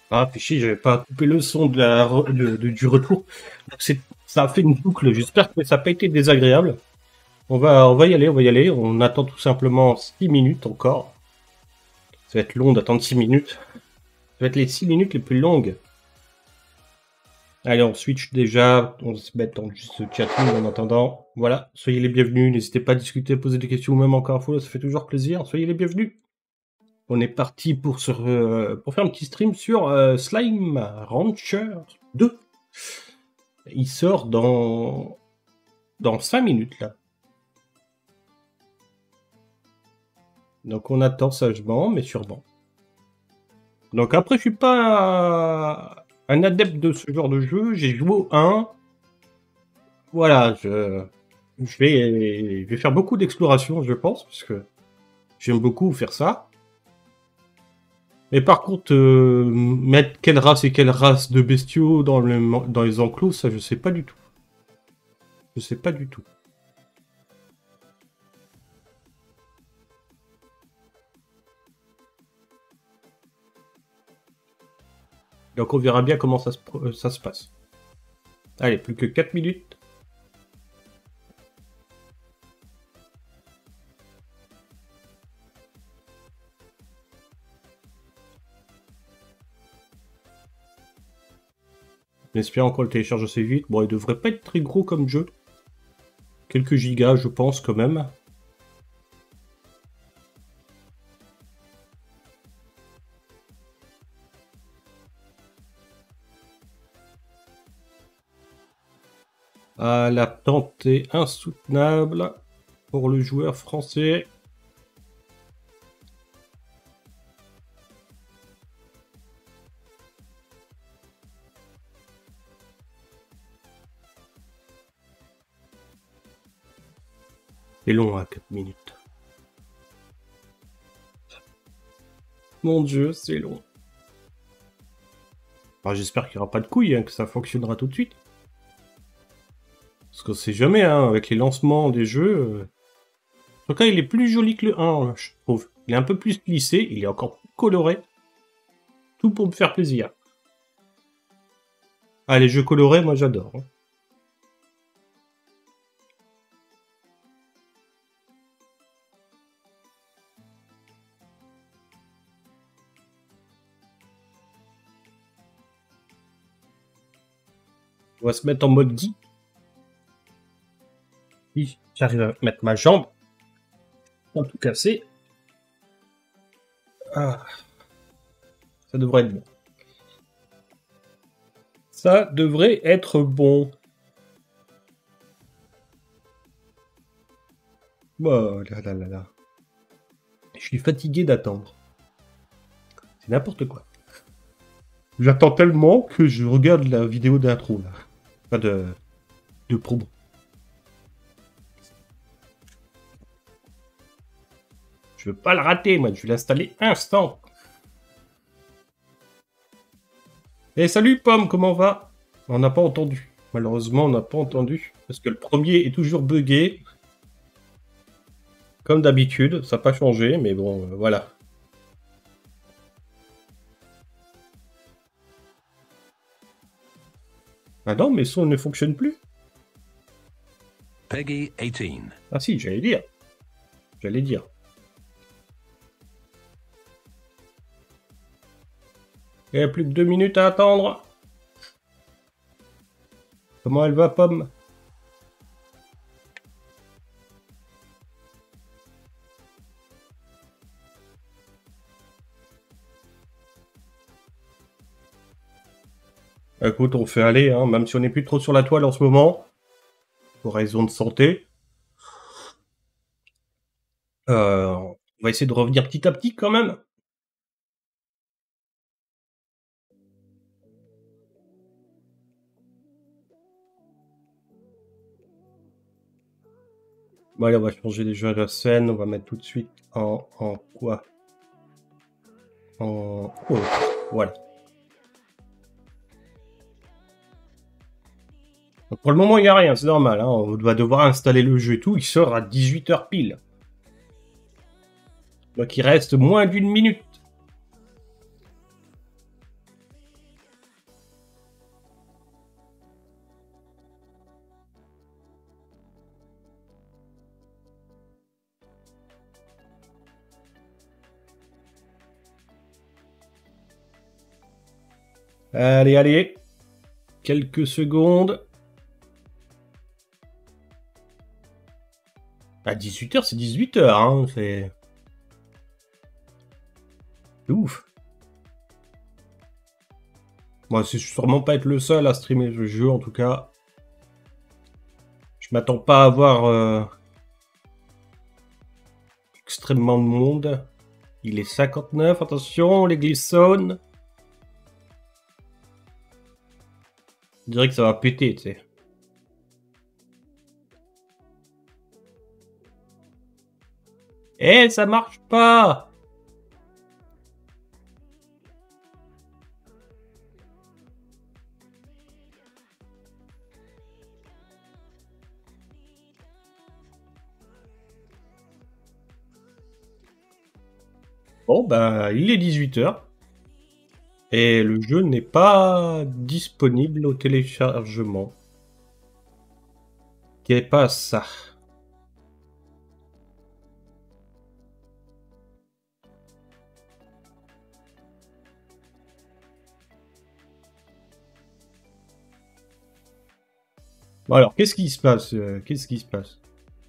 Ah, puis chier, j'avais pas coupé le son du retour. Donc ça a fait une boucle. J'espère que ça n'a pas été désagréable. On va y aller, on va y aller. On attend tout simplement 6 minutes encore. Ça va être long d'attendre 6 minutes. Ça va être les 6 minutes les plus longues. Allez, on switch déjà. On se met en juste chatroom en attendant. Voilà, soyez les bienvenus. N'hésitez pas à discuter, à poser des questions ou même encore un follow, ça fait toujours plaisir. Soyez les bienvenus. On est parti pour faire un petit stream sur Slime Rancher 2. Il sort dans 5 minutes là. Donc on attend sagement, mais sûrement. Donc après, je suis pas un adepte de ce genre de jeu. J'ai joué au 1. Voilà, je vais faire beaucoup d'exploration, je pense, parce que j'aime beaucoup faire ça. Mais par contre, mettre quelle race et quelle race de bestiaux dans les enclos, ça je sais pas du tout. Je sais pas du tout. Donc on verra bien comment ça se passe. Allez, plus que 4 minutes. J'espère qu'on le télécharge assez vite. Bon, il devrait pas être très gros comme jeu. Quelques gigas, je pense, quand même. Ah, l'attente est insoutenable pour le joueur français. C'est long, à 4 minutes. Mon Dieu, c'est long. Enfin, j'espère qu'il n'y aura pas de couilles, hein, que ça fonctionnera tout de suite. Parce qu'on sait jamais, hein, avec les lancements des jeux... En tout cas, il est plus joli que le 1, je trouve. Il est un peu plus lissé, il est encore plus coloré. Tout pour me faire plaisir. Ah, les jeux colorés, moi j'adore. Hein. On va se mettre en mode geek. Si j'arrive à mettre ma jambe, sans tout casser. Ah. Ça devrait être bon. Ça devrait être bon. Oh là là là là. Je suis fatigué d'attendre. C'est n'importe quoi. J'attends tellement que je regarde la vidéo d'intro, là. Pas de promo. Je veux pas le rater, moi. Je vais l'installer instant. Eh, salut, Pomme, comment va? On n'a pas entendu. Malheureusement, on n'a pas entendu. Parce que le premier est toujours buggé. Comme d'habitude. Ça n'a pas changé, mais bon, voilà. Ah non, mes sons ne fonctionnent plus. Peggy 18. Ah si, j'allais dire. J'allais dire. Il y a plus que 2 minutes à attendre. Comment elle va, Pomme? Écoute, on fait aller, hein, même si on n'est plus trop sur la toile en ce moment, pour raison de santé. On va essayer de revenir petit à petit quand même. Bon, allez, on va changer déjà la scène. On va mettre tout de suite en quoi? En... Oh, voilà. Donc pour le moment, il n'y a rien, c'est normal. Hein. On va devoir installer le jeu et tout. Il sort à 18h pile. Donc il reste moins d'1 minute. Allez, allez. Quelques secondes. À 18h, c'est 18h, hein. C'est ouf. Moi, c'est sûrement pas être le seul à streamer le jeu, en tout cas. Je m'attends pas à avoir extrêmement de monde. Il est 59, attention, les glissons. Je dirais que ça va péter, tu sais. Eh, ça marche pas! Bon, bah, il est 18h. Et le jeu n'est pas disponible au téléchargement. Qu'est pas ça? Bon, alors, qu'est-ce qui se passe? Qu'est-ce qui se passe?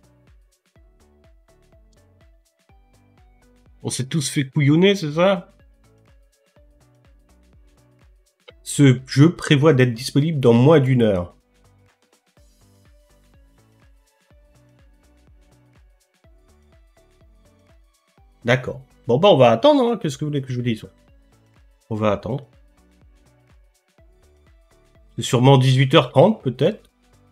On s'est tous fait couillonner, c'est ça? Ce jeu prévoit d'être disponible dans moins d'une heure. D'accord. Bon, bah, on va attendre, hein. Qu'est-ce que vous voulez que je vous dise? On va attendre. C'est sûrement 18h30, peut-être.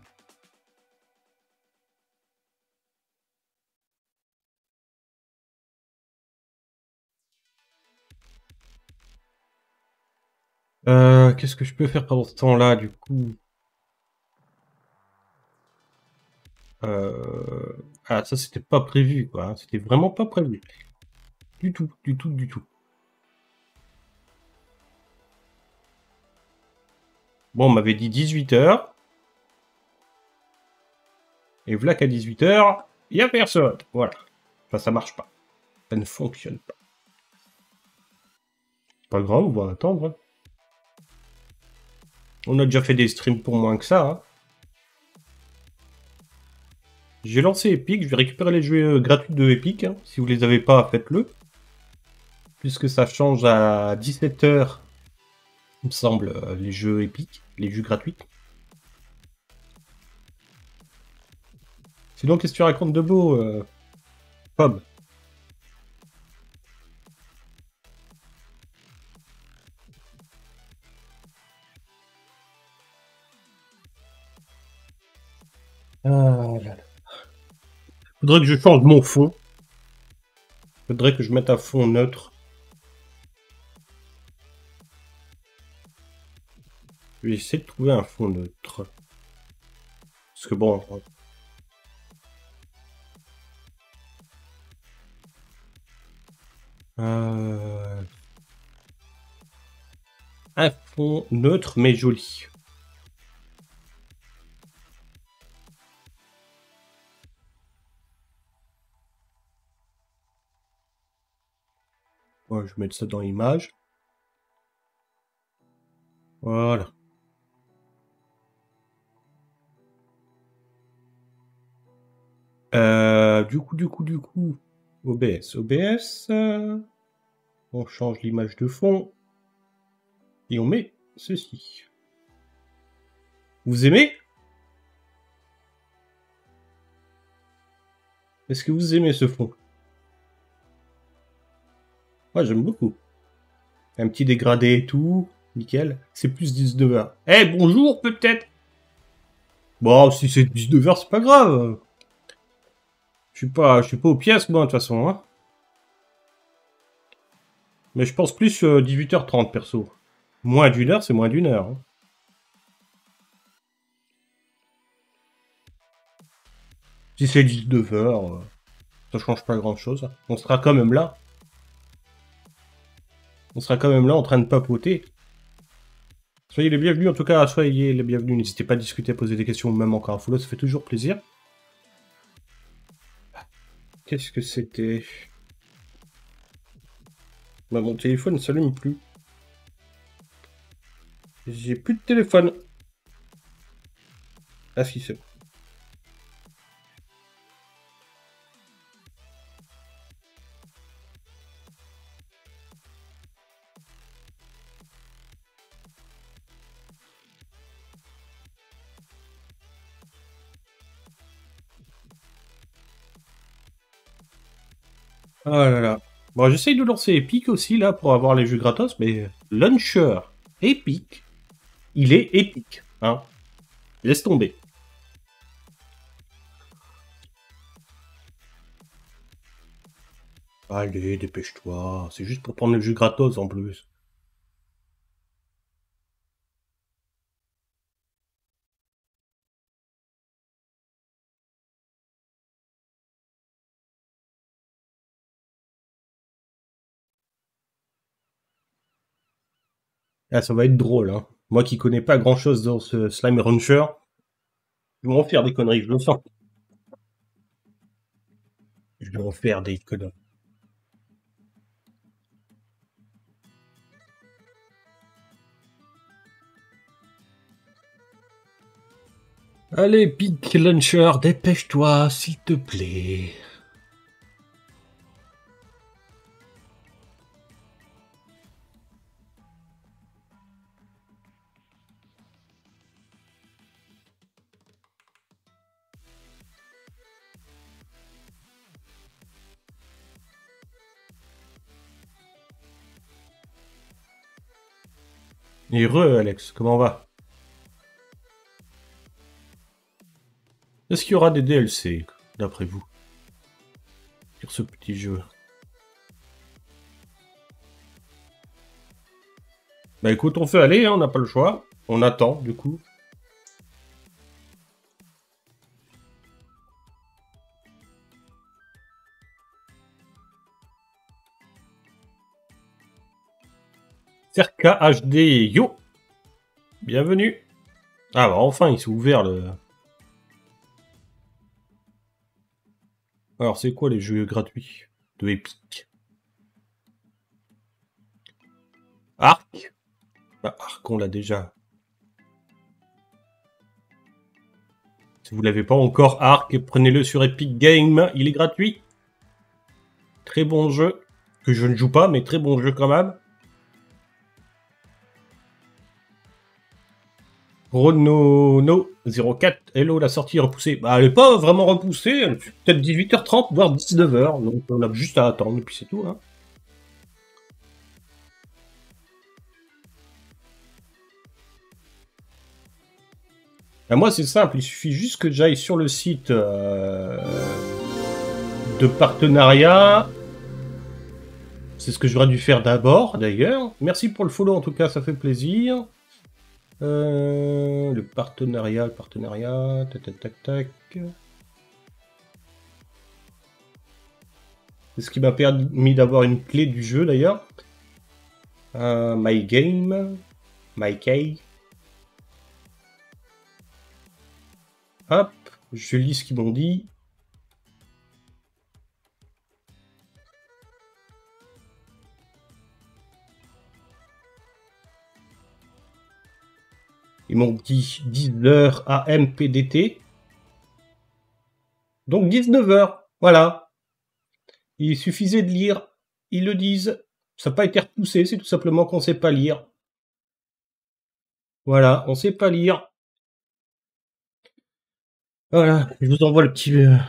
Qu'est-ce que je peux faire pendant ce temps-là, du coup? Ah, ça, c'était pas prévu, quoi, hein. C'était vraiment pas prévu. Du tout, du tout, du tout. Bon, on m'avait dit 18h. Et voilà qu'à 18h, il y a personne. Voilà. Enfin, ça marche pas. Ça ne fonctionne pas. Pas grave, on va attendre, hein. On a déjà fait des streams pour moins que ça, hein. J'ai lancé Epic, je vais récupérer les jeux gratuits de Epic, hein. Si vous les avez pas, faites-le. Puisque ça change à 17h, il me semble, les jeux Epic, les jeux gratuits. Sinon, qu'est-ce que tu racontes de beau, Pob? Ah là là. Faudrait que je change mon fond. Faudrait que je mette un fond neutre. Je vais essayer de trouver un fond neutre. Parce que bon... un fond neutre mais joli. Ouais, je vais mettre ça dans l'image. Voilà. Du coup, OBS, on change l'image de fond et on met ceci. Vous aimez? Est-ce que vous aimez ce fond? Moi, j'aime beaucoup. Un petit dégradé et tout, nickel. C'est plus 19h. Eh, bonjour, peut-être? Bon, si c'est 19h, c'est pas grave. Je suis pas aux pièces, moi, de toute façon, hein. Mais je pense plus 18h30, perso. Moins d'une heure, c'est moins d'une heure, hein. Si c'est 19h, ça change pas grand-chose. On sera quand même là. On sera quand même là en train de papoter. Soyez les bienvenus, en tout cas, soyez les bienvenus. N'hésitez pas à discuter, à poser des questions, même encore un follow, ça fait toujours plaisir. Qu'est-ce que c'était? Bah, mon téléphone ne s'allume plus. J'ai plus de téléphone. Ah si, c'est bon. Oh là là. Bon, j'essaye de lancer Epic aussi, là, pour avoir les jeux gratos, mais Launcher Epic, il est épique, hein. Laisse tomber. Allez, dépêche-toi. C'est juste pour prendre le jeu gratos, en plus. Ah, ça va être drôle, hein. Moi qui connais pas grand-chose dans ce Slime Rancher, ils vont en faire des conneries, je le sens. Ils vont en faire des conneries. Allez, Big Launcher, dépêche-toi, s'il te plaît. Et Alex, comment va? Est-ce qu'il y aura des DLC, d'après vous, sur ce petit jeu? Bah écoute, on fait aller, hein, on n'a pas le choix. On attend, du coup. Cerca HD, yo! Bienvenue! Ah bah enfin, il s'est ouvert le... Alors c'est quoi les jeux gratuits de Epic? Arc? Bah Arc, on l'a déjà. Si vous l'avez pas encore, Arc, prenez-le sur Epic Games, il est gratuit. Très bon jeu, que je ne joue pas, mais très bon jeu quand même. Chrono No 04, hello, la sortie est repoussée. Bah, elle est pas vraiment repoussée, peut-être 18h30, voire 19h, donc on a juste à attendre, et puis c'est tout. Hein. Bah, moi, c'est simple, il suffit juste que j'aille sur le site de partenariat. C'est ce que j'aurais dû faire d'abord, d'ailleurs. Merci pour le follow, en tout cas, ça fait plaisir. Le partenariat, tac, tac, tac, tac. C'est ce qui m'a permis d'avoir une clé du jeu, d'ailleurs. My Game, My Key. Hop, je lis ce qu'ils m'ont dit. Ils m'ont dit 10h AM PDT. Donc 19h, voilà. Il suffisait de lire, ils le disent. Ça n'a pas été repoussé, c'est tout simplement qu'on ne sait pas lire. Voilà, on ne sait pas lire. Voilà, je vous envoie le petit...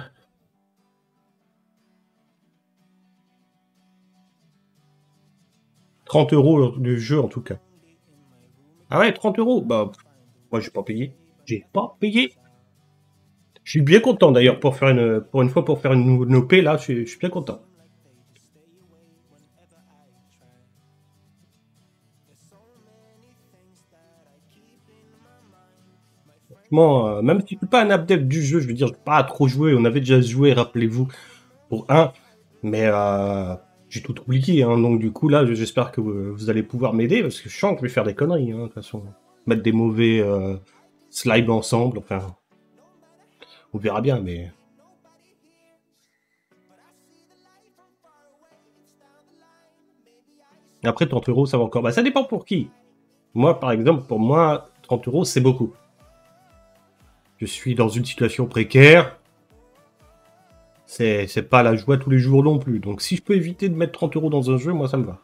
30 € de jeu en tout cas. Ah ouais, 30 €. Bah, moi j'ai pas payé. J'ai pas payé. Je suis bien content d'ailleurs pour une fois pour faire une OP là, je suis bien content. Franchement, même si je suis pas un update du jeu, je veux dire, je pas trop joué. On avait déjà joué, rappelez-vous, pour un, mais j'ai tout oublié, hein, donc du coup là, j'espère que vous allez pouvoir m'aider parce que je sens que je vais faire des conneries, hein, de toute façon, mettre des mauvais slides ensemble, enfin, on verra bien, mais après 30 € ça va encore. Bah ça dépend pour qui. Moi, par exemple, pour moi, 30 euros, c'est beaucoup. Je suis dans une situation précaire. C'est pas la joie tous les jours non plus. Donc si je peux éviter de mettre 30 euros dans un jeu, moi ça me va.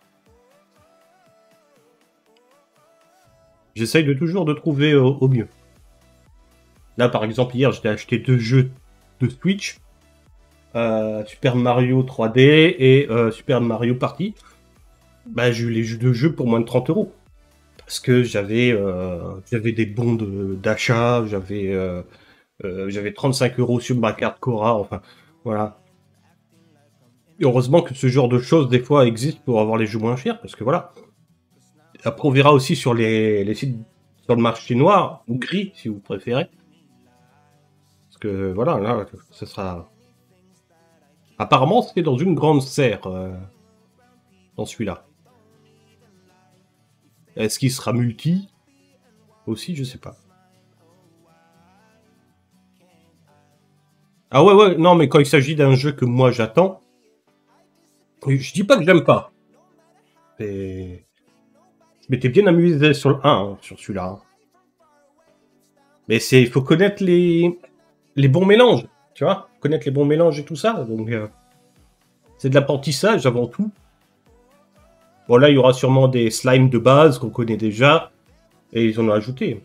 J'essaye de toujours de trouver au mieux. Là par exemple hier j'ai acheté 2 jeux de Switch. Super Mario 3D et Super Mario Party. Bah j'ai eu les deux jeux pour moins de 30 euros. Parce que j'avais des bons d'achat, j'avais 35 euros sur ma carte Cora, enfin voilà. Et heureusement que ce genre de choses, des fois, existe pour avoir les jeux moins chers, parce que voilà. Après, on verra aussi sur les sites, sur le marché noir, ou gris, si vous préférez. Parce que voilà, là, ce sera... Apparemment, c'est dans une grande serre, dans celui-là. Est-ce qu'il sera multi aussi, je sais pas. Ah ouais, non, mais quand il s'agit d'un jeu que moi j'attends, je dis pas que j'aime pas. Et... Je m'étais bien amusé sur le 1, hein, sur celui-là. Hein. Mais il faut connaître les bons mélanges, tu vois, connaître les bons mélanges et tout ça. Donc, c'est de l'apprentissage avant tout. Bon, là, il y aura sûrement des slimes de base qu'on connaît déjà, et ils en ont ajouté.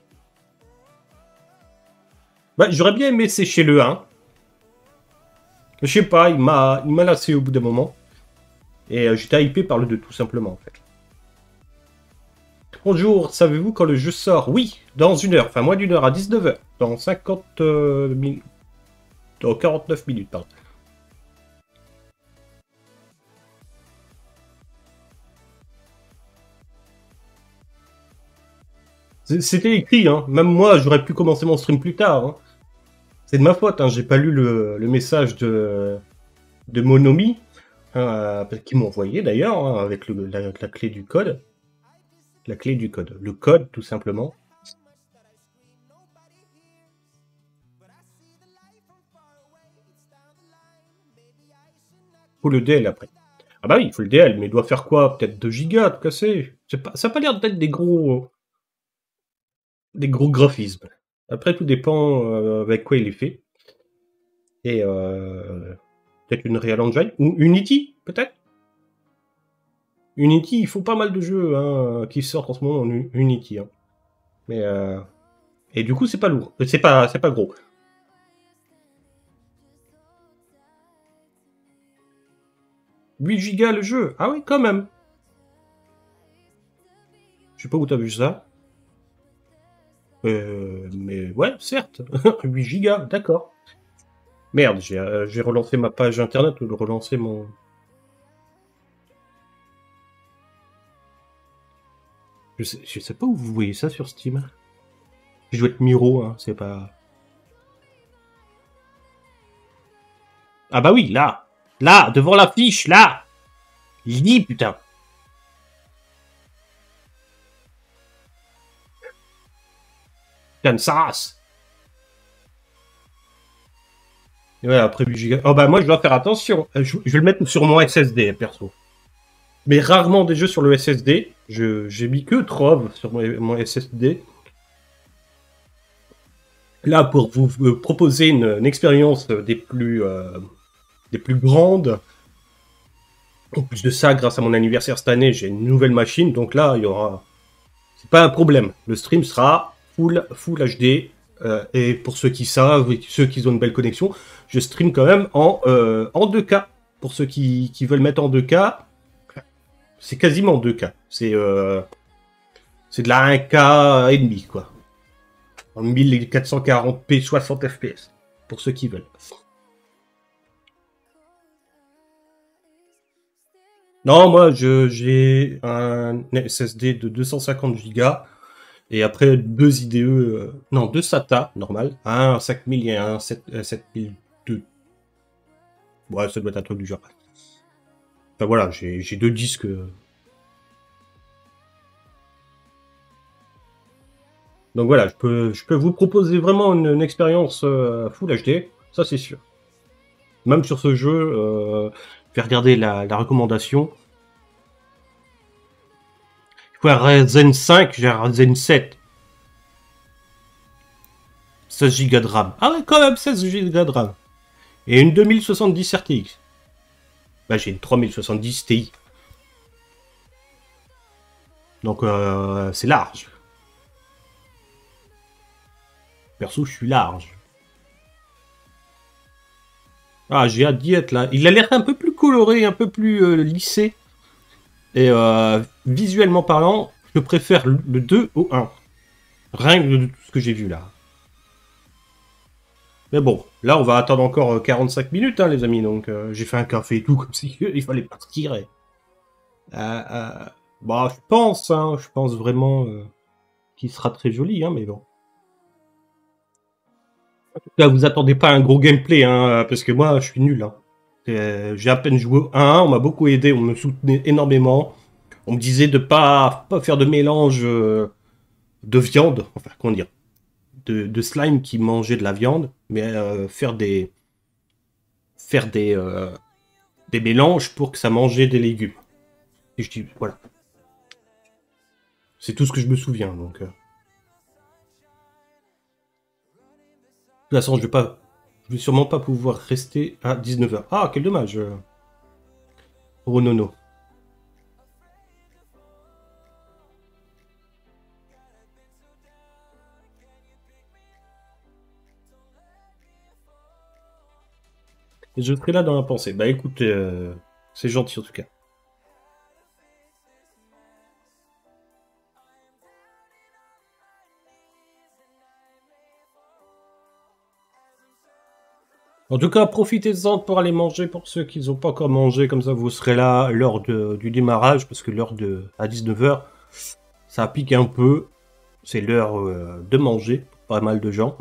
Bah, j'aurais bien aimé sécher le 1. Je sais pas, il m'a lassé au bout d'un moment. Et j'étais hypé par le 2, tout simplement, en fait. Bonjour, savez-vous quand le jeu sort? Oui, dans une heure, enfin moins d'une heure, à 19h. Dans 50 minutes. Dans 49 minutes, pardon. C'était écrit, hein. Même moi, j'aurais pu commencer mon stream plus tard. Hein. C'est de ma faute, hein. J'ai pas lu le message de Monomi, qui m'ont envoyé d'ailleurs, hein, avec la clé du code. La clé du code. Le code, tout simplement. Faut le DL après. Ah bah oui, il faut le DL, mais il doit faire quoi? Peut-être 2 gigas, tout casser. Ça n'a pas l'air d'être des gros graphismes. Après, tout dépend avec quoi il est fait. Et peut-être une Real Engine ou Unity, peut-être. Unity, il faut pas mal de jeux hein, qui sortent en ce moment en Unity. Hein. Mais et du coup, c'est pas lourd. C'est pas gros. « 8 gigas le jeu. Ah oui, quand même. Je sais pas où t'as vu ça. Mais ouais, certes. 8 gigas, d'accord. Merde, j'ai relancé ma page internet ou relancé mon... Je sais pas où vous voyez ça sur Steam. Je dois être Miro, hein, c'est pas... Ah bah oui, là. Là, devant l'affiche, là. Il dit, putain. Kansas. Ouais, après 8 gigas. Oh bah moi, je dois faire attention. Je vais le mettre sur mon SSD, perso. Mais rarement des jeux sur le SSD. J'ai mis que Trove sur mon SSD. Là, pour vous proposer une expérience des plus grandes. En plus de ça, grâce à mon anniversaire cette année, j'ai une nouvelle machine. Donc là, il y aura... C'est pas un problème. Le stream sera full HD. Et pour ceux qui savent, et ceux qui ont une belle connexion, je stream quand même en 2K. Pour ceux qui veulent mettre en 2K, c'est quasiment 2K. C'est de la 1K et demi, quoi. En 1440p 60 fps. Pour ceux qui veulent. Non, moi, j'ai un SSD de 250 Go. Et après, deux IDE... non, deux SATA, normal. Un 5000 et un 7002. Ouais, ça doit être un truc du genre. Enfin voilà, j'ai deux disques... Donc voilà, je peux vous proposer vraiment une expérience Full HD, ça c'est sûr. Même sur ce jeu, je vais regarder la recommandation. Il pas Ryzen 5, j'ai un Ryzen 7. 16 Go de RAM. Ah ouais, quand même 16 Go de RAM. Et une 2070 RTX. Bah, j'ai une 3070 Ti. Donc, c'est large. Perso, je suis large. Ah, j'ai hâte d'y être là. Il a l'air un peu plus coloré, un peu plus lissé. Et visuellement parlant, je préfère le 2 au 1. Rien que de tout ce que j'ai vu là. Mais bon, là on va attendre encore 45 minutes, hein, les amis. Donc j'ai fait un café et tout, comme si il fallait partir. Bah, je pense vraiment qu'il sera très joli, hein, mais bon. Là, vous attendez pas un gros gameplay, hein, parce que moi, je suis nul. Hein. J'ai à peine joué à 1, on m'a beaucoup aidé, on me soutenait énormément. On me disait de pas faire de mélange de viande, enfin, comment dire, de slime qui mangeait de la viande, mais faire des mélanges pour que ça mangeait des légumes. Et je dis, voilà. C'est tout ce que je me souviens, donc. De toute façon, je vais sûrement pas pouvoir rester à 19h. Ah, quel dommage. Oh non, non. Je serai là dans la pensée. Bah écoute, c'est gentil en tout cas. En tout cas, profitez-en pour aller manger pour ceux qui n'ont pas encore mangé. Comme ça, vous serez là lors du démarrage, parce que l'heure à 19h, ça pique un peu. C'est l'heure de manger pour pas mal de gens.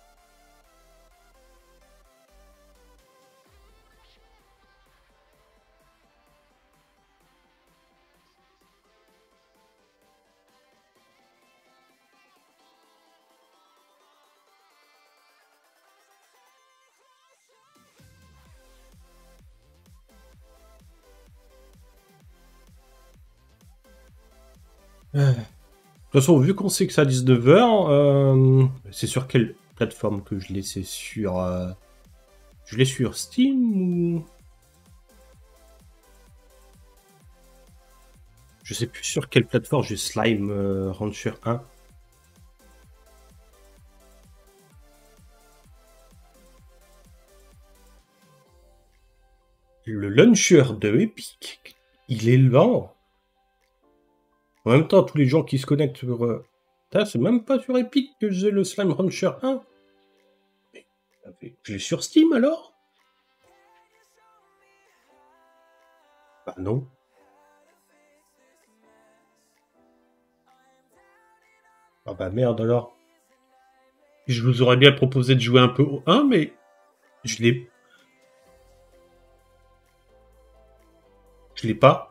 De toute façon, vu qu'on sait que c'est à 19h, c'est sur quelle plateforme que je l'ai? C'est sur... je l'ai sur Steam ou... Je sais plus sur quelle plateforme j'ai Slime Rancher 1. Le launcher de Epic, il est lent. En même temps, tous les gens qui se connectent sur... c'est même pas sur Epic que j'ai le Slime Rancher 1. Mais, je l'ai sur Steam alors? Bah non. Ah bah merde alors. Je vous aurais bien proposé de jouer un peu au 1, mais je l'ai... Je l'ai pas.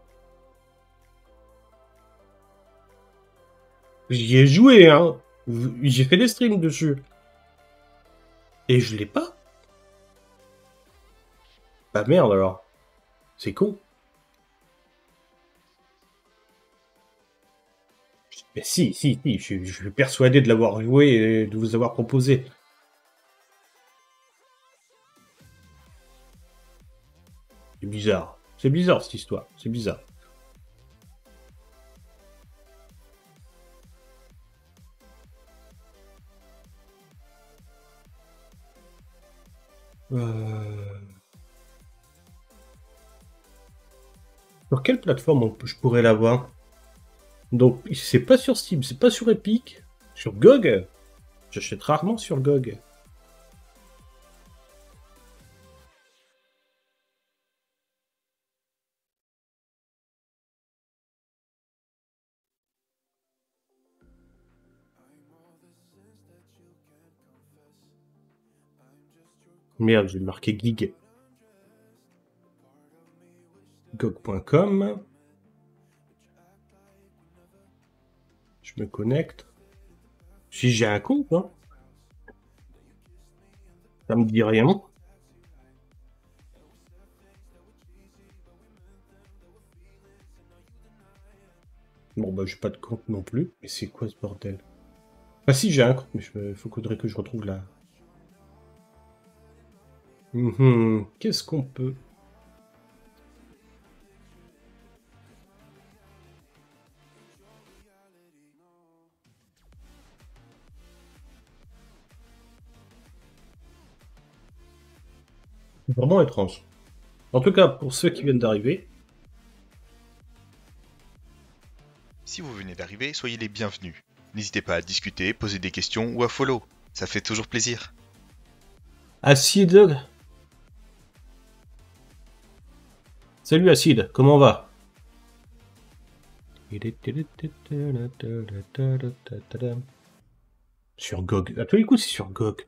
J'y ai joué, hein. J'ai fait des streams dessus. Et je l'ai pas. Bah merde alors. C'est con. Mais si, je suis persuadé de l'avoir joué et de vous avoir proposé. C'est bizarre. C'est bizarre cette histoire. C'est bizarre. Sur quelle plateforme je pourrais l'avoir? Donc, c'est pas sur Steam, c'est pas sur Epic. Sur GOG. J'achète rarement sur GOG. Merde, j'ai marqué gig. GOG.com. Je me connecte. Si j'ai un compte, hein. Ça me dit rien. Bon, bah, j'ai pas de compte non plus. Mais c'est quoi ce bordel? Ah si, j'ai un compte, mais il faudrait que je retrouve là. Qu'est-ce qu'on peut... C'est vraiment étrange. En tout cas, pour ceux qui viennent d'arriver, Si vous venez d'arriver, soyez les bienvenus. N'hésitez pas à discuter, poser des questions ou à follow. Ça fait toujours plaisir. Acide... Salut Acide, comment on va? Sur GOG. À tous les coups, c'est sur GOG.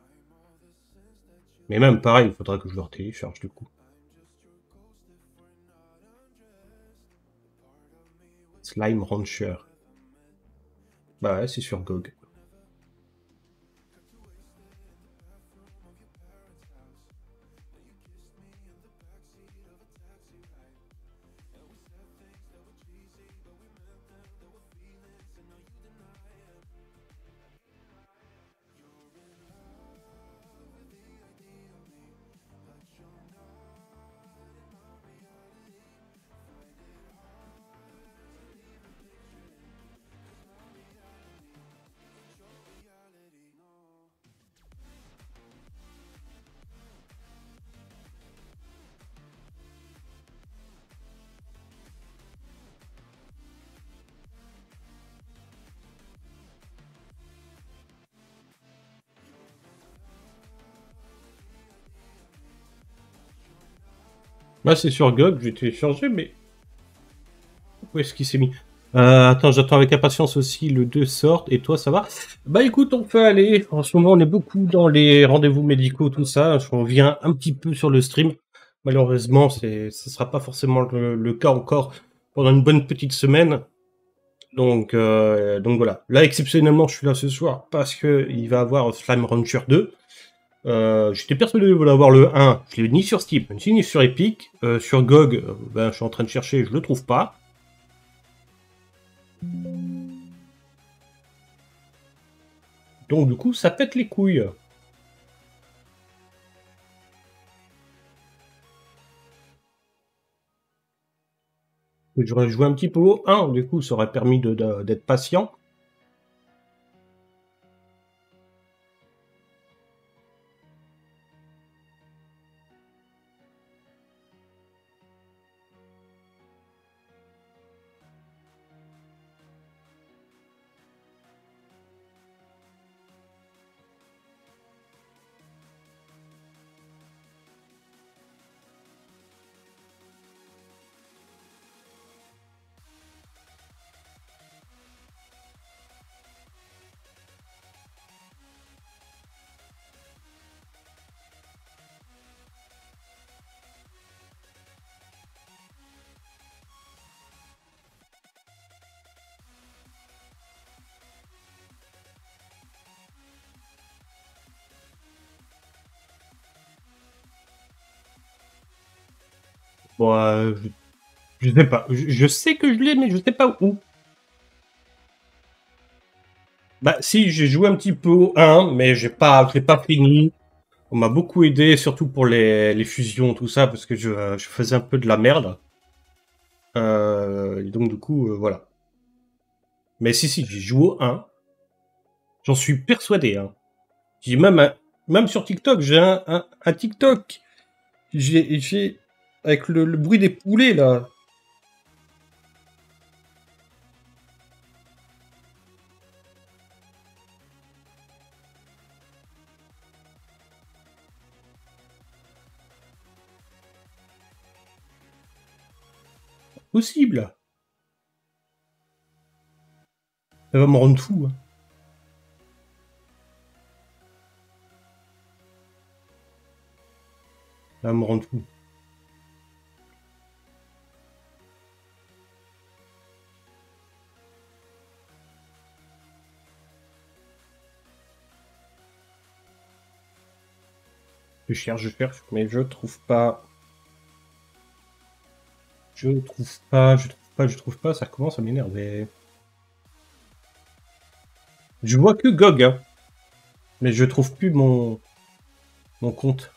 Mais même pareil, il faudra que je le télécharge du coup. Slime Rancher. Bah ouais, c'est sur GOG. Bah c'est sur GOG, j'ai téléchargé, mais... Où est-ce qu'il s'est mis? Attends, j'attends avec impatience aussi le 2 sorte, et toi ça va? Bah écoute, on peut aller. En ce moment, on est beaucoup dans les rendez-vous médicaux, tout ça. Je reviens un petit peu sur le stream. Malheureusement, ce sera pas forcément le cas encore pendant une bonne petite semaine. Donc voilà. Là, exceptionnellement, je suis là ce soir parce que il va avoir Slime Rancher 2. J'étais persuadé de vouloir avoir le 1. Je l'ai ni sur Steam, ni sur Epic. Sur GOG, ben, je suis en train de chercher, je le trouve pas. Donc du coup, ça pète les couilles. J'aurais joué un petit peu au 1, du coup, ça aurait permis d'être patient. Bon, je sais pas. Je sais que je l'ai, mais je sais pas où. Bah si, j'ai joué un petit peu au 1, mais j'ai pas fini. On m'a beaucoup aidé, surtout pour les fusions, tout ça, parce que je faisais un peu de la merde. Et donc du coup, voilà. Mais si, j'ai joué au 1. J'en suis persuadé. Hein. J'ai même sur TikTok, j'ai un TikTok. J'ai avec le bruit des poulets là. Possible. Ça va me rendre fou. Hein. Ça va me rendre fou. Je cherche, mais je trouve pas. Je trouve je trouve pas, ça commence à m'énerver. Je vois que GOG, hein. Mais je trouve plus mon compte.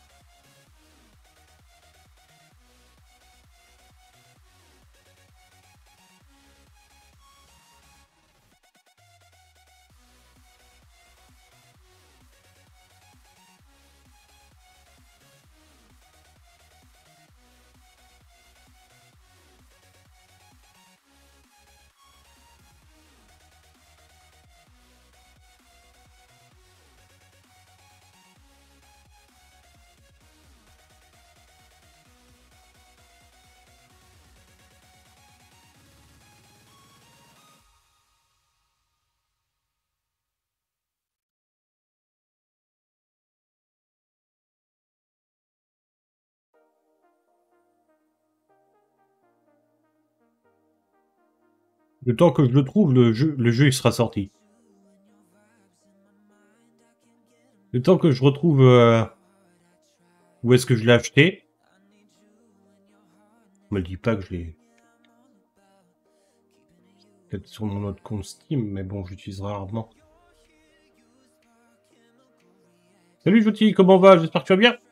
Le temps que je le trouve, le jeu il sera sorti. Le temps que je retrouve où est-ce que je l'ai acheté. Me dis pas que je l'ai. Peut-être sur mon autre compte Steam, mais bon, j'utilise rarement. Salut Joti, comment va? J'espère que tu vas bien.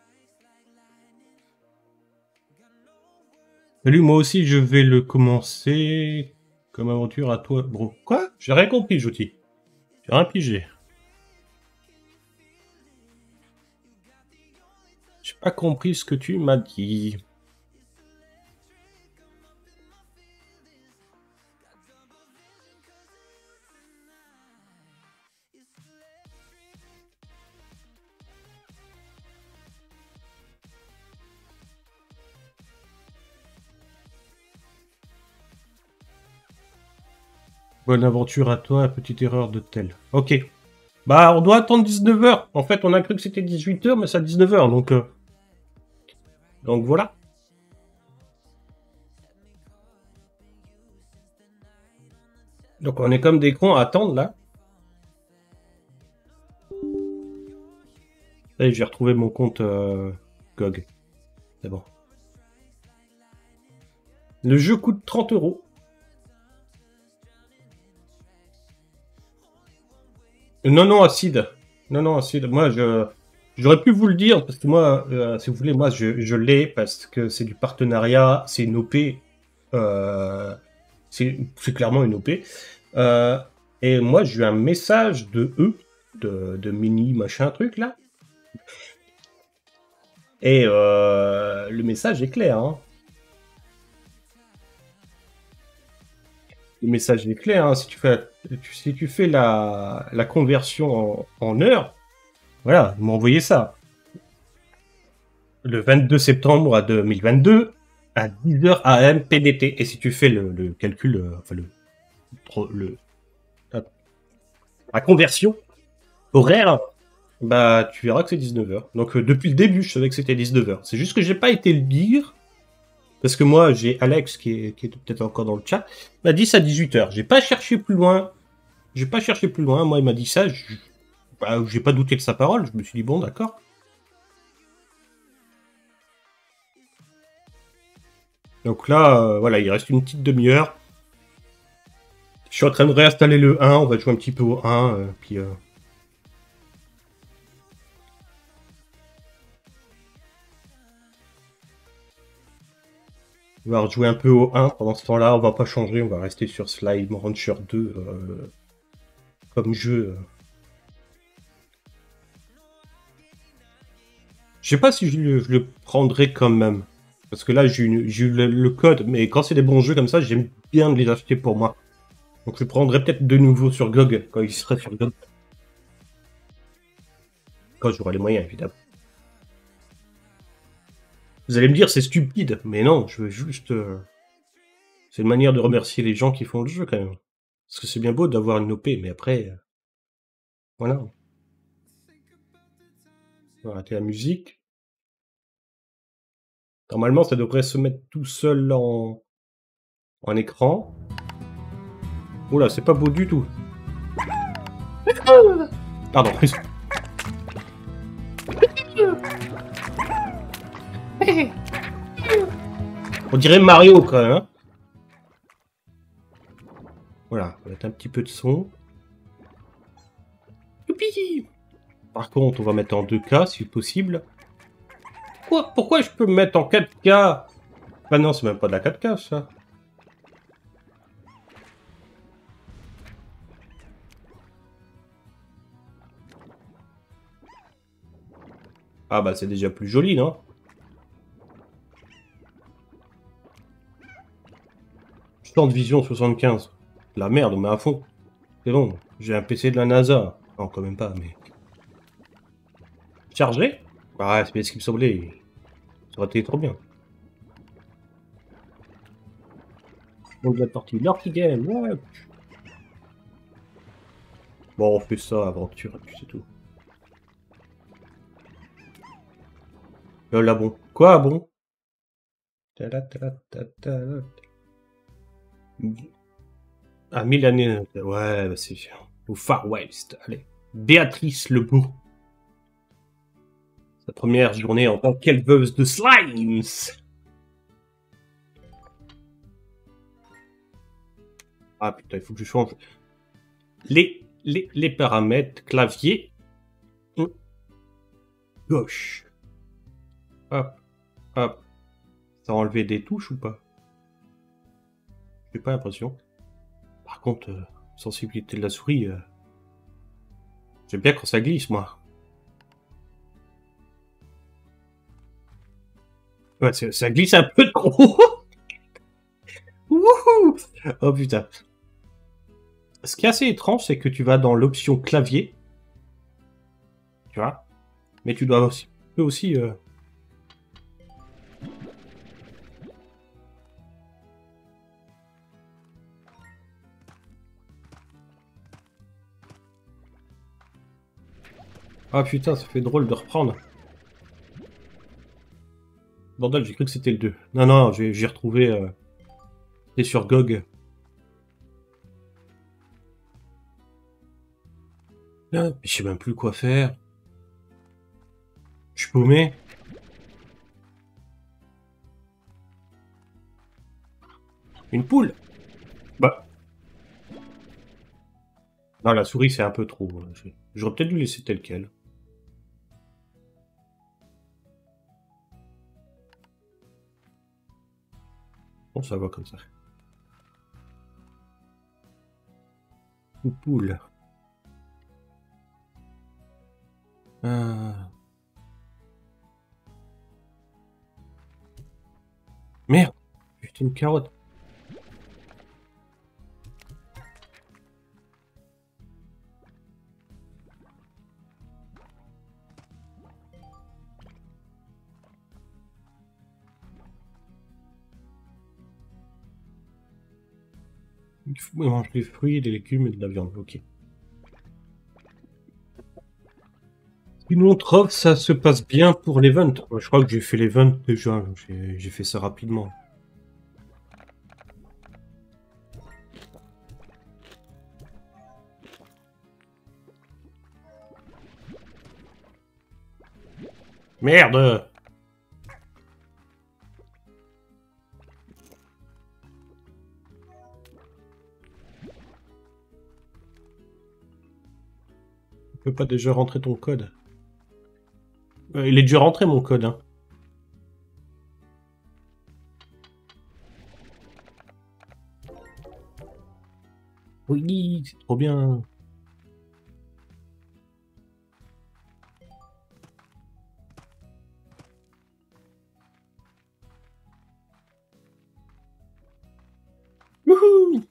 Salut, moi aussi je vais le commencer comme aventure à toi, bro. Quoi? J'ai rien compris, Joti. J'ai rien pigé. J'ai pas compris ce que tu m'as dit. Bonne aventure à toi, petite erreur de tel. Ok. Bah, on doit attendre 19h. En fait, on a cru que c'était 18h, mais c'est à 19h, donc voilà. Donc on est comme des cons à attendre, là. Allez, j'ai retrouvé mon compte GOG. C'est bon. Le jeu coûte 30 €. Non, Acide. Non, Acide. Moi, j'aurais pu vous le dire, parce que moi, si vous voulez, moi, je l'ai, parce que c'est du partenariat, c'est une OP. C'est clairement une OP. Et moi, j'ai eu un message de eux, de mini machin truc, là. Et le message est clair, hein. Le message est clair, hein. Si tu fais la conversion en heures, voilà, ils m'ont envoyé ça. Le 22 septembre à 2022, à 10h AM PDT. Et si tu fais le calcul, enfin la conversion horaire, bah tu verras que c'est 19h. Donc depuis le début, je savais que c'était 19h. C'est juste que j'ai pas été le dire. Parce que moi, j'ai Alex, qui est peut-être encore dans le chat, m'a dit ça à 18h. J'ai pas cherché plus loin. Moi, il m'a dit ça. J'ai pas douté de sa parole. Je me suis dit, bon, d'accord. Donc là, voilà, il reste une petite demi-heure. Je suis en train de réinstaller le 1. On va jouer un petit peu au 1. Puis... on va rejouer un peu au 1. Pendant ce temps-là, on va pas changer. On va rester sur Slime Rancher 2 comme jeu. Je sais pas si je le prendrai quand même. Parce que là, j'ai eu le code. Mais quand c'est des bons jeux comme ça, j'aime bien de les acheter pour moi. Donc je prendrai peut-être de nouveau sur GOG. Quand il serait sur GOG. Quand j'aurai les moyens, évidemment. Vous allez me dire, c'est stupide. Mais non, je veux juste... C'est une manière de remercier les gens qui font le jeu, quand même. Parce que c'est bien beau d'avoir une OP, mais après... Voilà. On va arrêter la musique. Normalement, ça devrait se mettre tout seul en écran. Oula, c'est pas beau du tout. Pardon. On dirait Mario, quand même. Hein. Voilà, on va mettre un petit peu de son. Youpi! Par contre, on va mettre en 2K si possible. Pourquoi je peux me mettre en 4K? Ah non, c'est même pas de la 4K ça. Ah bah c'est déjà plus joli, non? Champ de vision 75. La merde, mais à fond. C'est bon, j'ai un PC de la NASA. Non, quand même pas, mais... Chargé? Bah, c'est ce qui me semblait. Ça aurait été trop bien. Donc la partie Lorty Game, ouais. Bon, on fait ça, aventure, et puis c'est tout. Là, bon. Quoi, bon? Ah, 1000 années. Ouais, bah c'est... Au Far West, allez. Béatrice Lebeau. Sa première journée en tant qu'éleveuse de slimes. Ah putain, il faut que je change. Les paramètres clavier. Gauche. Hop, hop. Ça a enlevé des touches ou pas? J'ai pas l'impression. Par contre, sensibilité de la souris. J'aime bien quand ça glisse, moi. Ouais, ça glisse un peu trop. Wouhou! Oh putain. Ce qui est assez étrange, c'est que tu vas dans l'option clavier. Tu vois? Mais tu dois aussi... peux aussi Ah putain, ça fait drôle de reprendre. Bordel, j'ai cru que c'était le 2. Non, non, j'ai retrouvé... C'était sur GOG. Ah, je sais même plus quoi faire. Je suis paumé. Une poule. Bah. Non, la souris, c'est un peu trop. J'aurais peut-être dû laisser tel quel. Bon, ça va comme ça. Une poule. Ah. Merde. Putain, une carotte. Il mange des fruits, des légumes et de la viande. Ok. Sinon, Trov, ça se passe bien pour l'event. Je crois que j'ai fait l'event déjà. J'ai fait ça rapidement. Merde! Tu peux pas déjà rentrer ton code? Il est déjà rentré mon code, hein. Oui, c'est trop bien. Wouhou!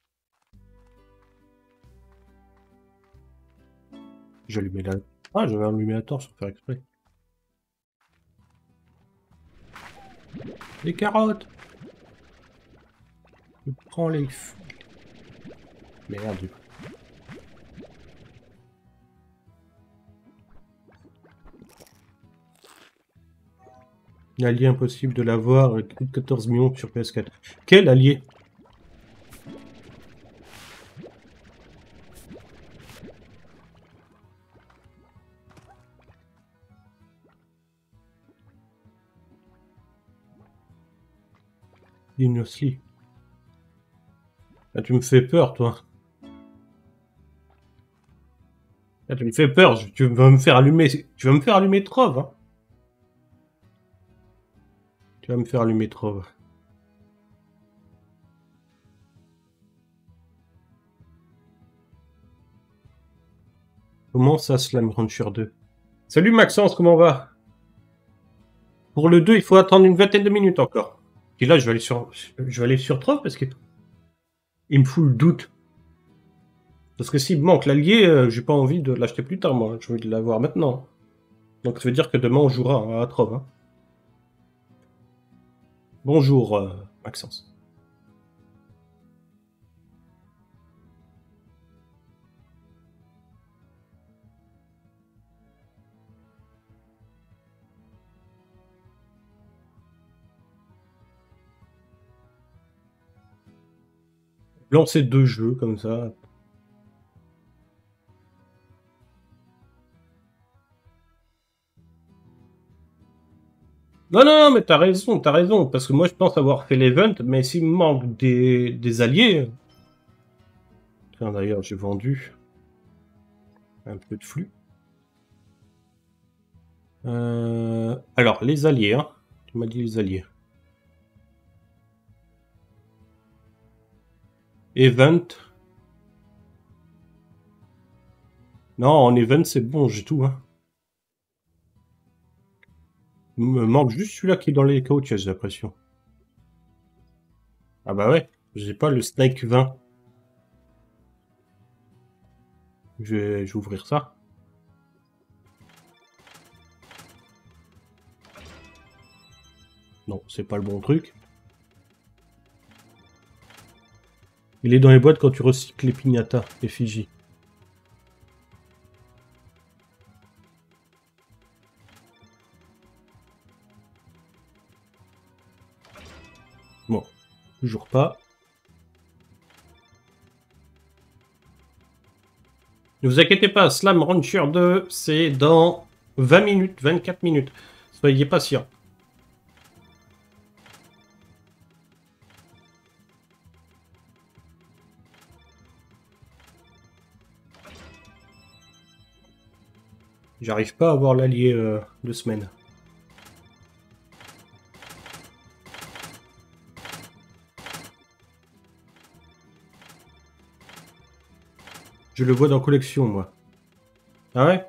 J'ai allumé la... Ah, j'avais allumé la torche sans faire exprès. Les carottes! Je prends les... Merde. L'allié impossible de l'avoir avec plus de 14 millions sur PS4. Quel allié? Lignosli. Ah, tu me fais peur, toi. Ah, tu me fais peur. Tu vas me faire allumer. Tu vas me faire allumer Trove. Hein. Tu vas me faire allumer Trove. Comment ça, Slam Rancher 2? Salut Maxence, comment va? Pour le 2, il faut attendre une vingtaine de minutes encore. Et là, je vais aller sur Trove parce que il me fout le doute. Parce que s'il me manque l'allié, j'ai pas envie de l'acheter plus tard, moi. J'ai envie de l'avoir maintenant. Donc ça veut dire que demain, on jouera à Trove. Hein. Bonjour, Maxence. Lancer 2 jeux comme ça. Non, non, non, mais t'as raison, parce que moi je pense avoir fait l'event, mais s'il me manque des alliés... Tiens, d'ailleurs, j'ai vendu un peu de flux. Alors, les alliés, hein. Tu m'as dit les alliés. Event. Non, en event, c'est bon, j'ai tout, hein. Il me manque juste celui-là qui est dans les coachs, j'ai l'impression. Ah bah ouais, j'ai pas le Snake 20. Je vais ouvrir ça. Non, c'est pas le bon truc. Il est dans les boîtes quand tu recycles les piñatas, effigie. Bon, toujours pas. Ne vous inquiétez pas, Slam Rancher 2, c'est dans 20 minutes, 24 minutes. Soyez patients. J'arrive pas à avoir l'allié de semaine. Je le vois dans collection, moi. Ah ouais?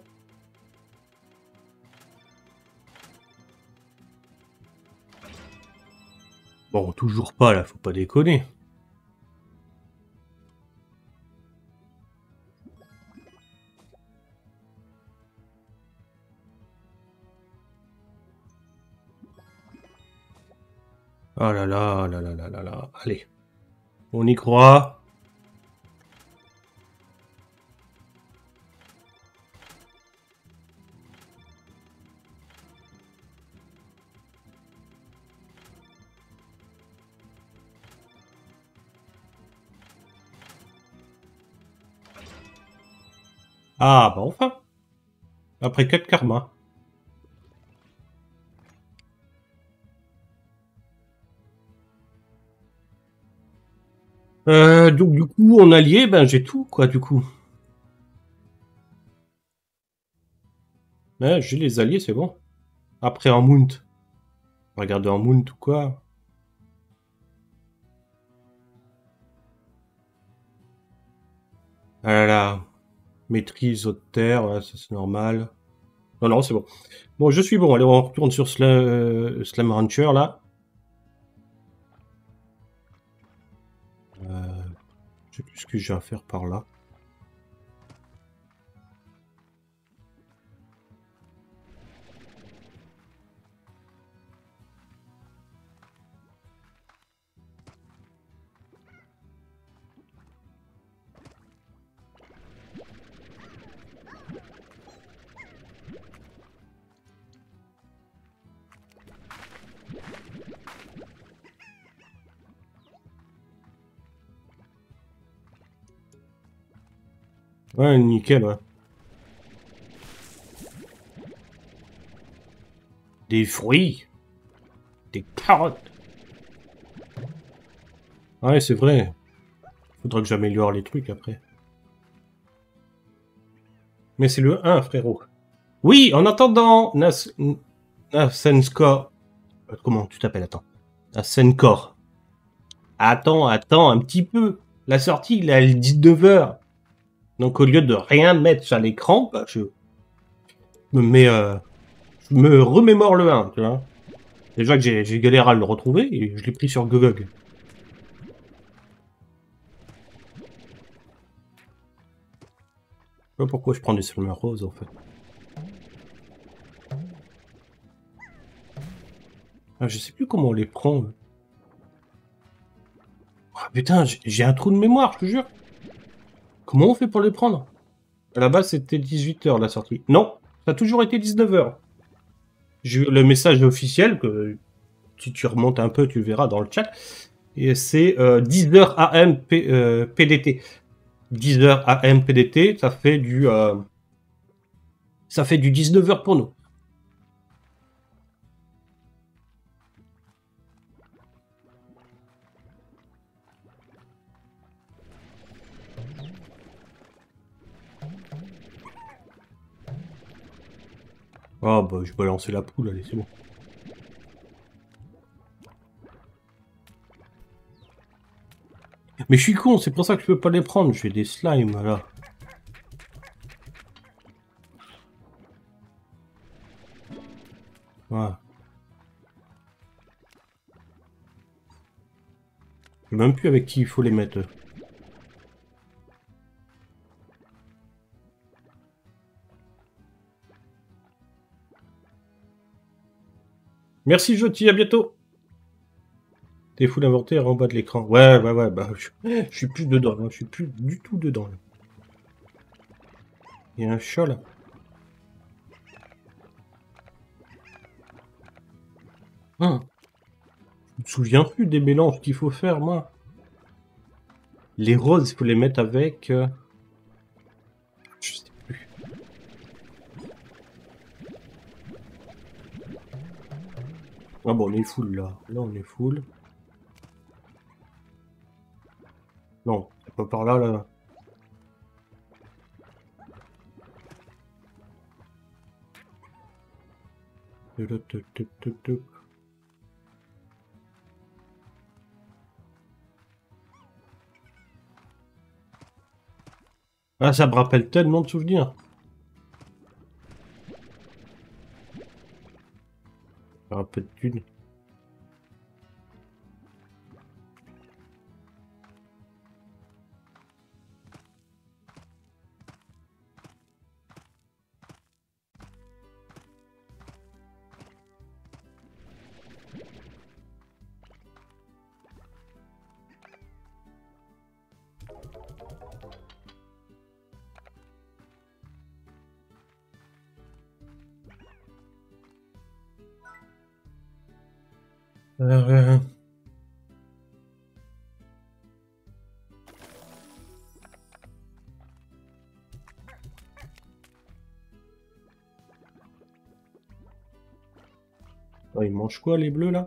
Bon, toujours pas, là, faut pas déconner. Oh là là, là là là là là. Allez, on y croit. Ah, bah enfin. Après 4 karmas. Donc du coup, en allié, ben j'ai tout, quoi, du coup. Ouais, j'ai les alliés, c'est bon. Après en mount. Regardez en mount ou quoi. Ah là là. Maîtrise haute terre, ouais, ça c'est normal. Non, non, c'est bon. Bon, je suis bon. Allez, on retourne sur Slam Rancher, là. Je sais plus ce que j'ai à faire par là. Ouais, nickel, ouais. Des fruits. Des carottes. Ouais, c'est vrai. Faudra que j'améliore les trucs après. Mais c'est le 1, frérot. Oui, en attendant, Nasenskor. Comment tu t'appelles, attends. Nasenkor. Attends un petit peu. La sortie, il est à 19h. Donc au lieu de rien mettre sur l'écran, bah, je me mets... je me remémore le 1, tu vois. Déjà que j'ai galéré à le retrouver, et je l'ai pris sur GOG. Je sais pas pourquoi je prends des Selmer roses, en fait. Ah, je sais plus comment on les prend. Ah, putain, j'ai un trou de mémoire, je te jure. Comment on fait pour les prendre? À la base, c'était 18h la sortie. Non, ça a toujours été 19h. J'ai eu le message officiel, que si tu remontes un peu, tu verras dans le chat. Et c'est 10h AM PDT. 10h AM PDT, ça fait du 19h pour nous. Ah bah je vais lancer la poule, allez, c'est bon. Mais je suis con, c'est pour ça que je peux pas les prendre, j'ai des slimes là. Voilà. Je sais même plus avec qui il faut les mettre. Merci Joti, à bientôt. T'es fou d'inventaire en bas de l'écran. Ouais, bah je suis plus dedans, hein, je suis plus du tout dedans. Là. Il y a un chat là. Hein. Je me souviens plus des mélanges qu'il faut faire, moi. Les roses, il faut les mettre avec... Je sais plus. Ah bon, on est full là. Là, on est full. Non, c'est pas par là, là. Ah, ça me rappelle tellement de souvenirs. Faire un peu de thunes. Euh... Oh, ils mangent quoi, les bleus, là?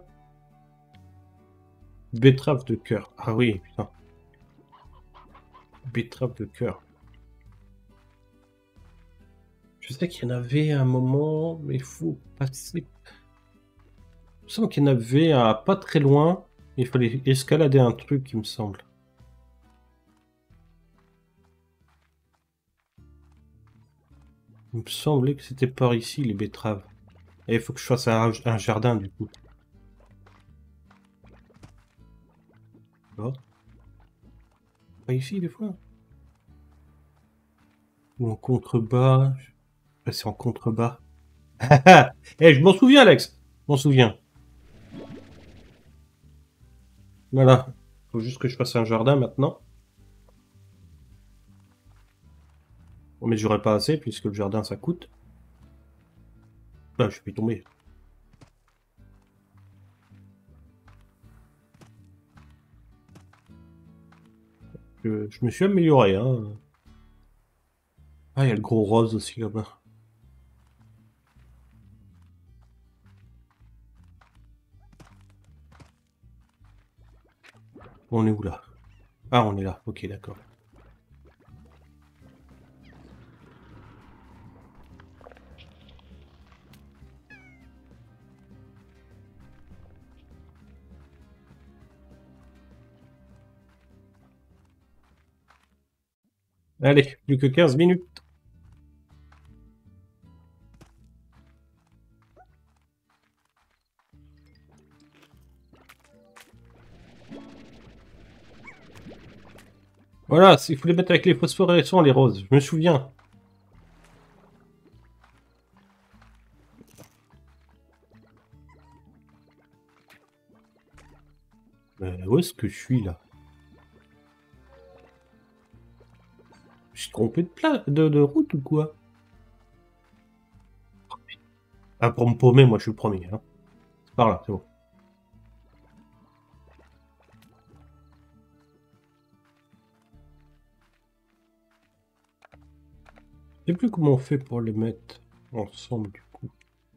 Betterave de cœur. Ah oui, putain. Betterave de cœur. Je sais qu'il y en avait un moment, mais il faut passer... Il me semble qu'il y en avait à pas très loin. Il fallait escalader un truc, il me semble. Il me semblait que c'était par ici, les betteraves. Et il faut que je fasse un jardin, du coup. Oh. Pas ici, des fois. Ou en contrebas. C'est en contrebas. Eh, je m'en souviens, Alex. Je m'en souviens. Voilà. Faut juste que je fasse un jardin maintenant. Bon, mais j'aurais pas assez, puisque le jardin, ça coûte. Ah, je suis tombé. Je me suis amélioré, hein. Ah, il y a le gros rose aussi, là-bas. On est où, là? Ah, on est là. Ok, d'accord. Allez, plus que 15 minutes. Voilà, il faut les mettre avec les phosphorescents, les roses. Je me souviens. Mais où est-ce que je suis, là? Je suis trompé de route ou quoi? Ah, pour me paumer, moi, je suis le premier. Hein. C'est par là, c'est bon. Je sais plus comment on fait pour les mettre ensemble, du coup.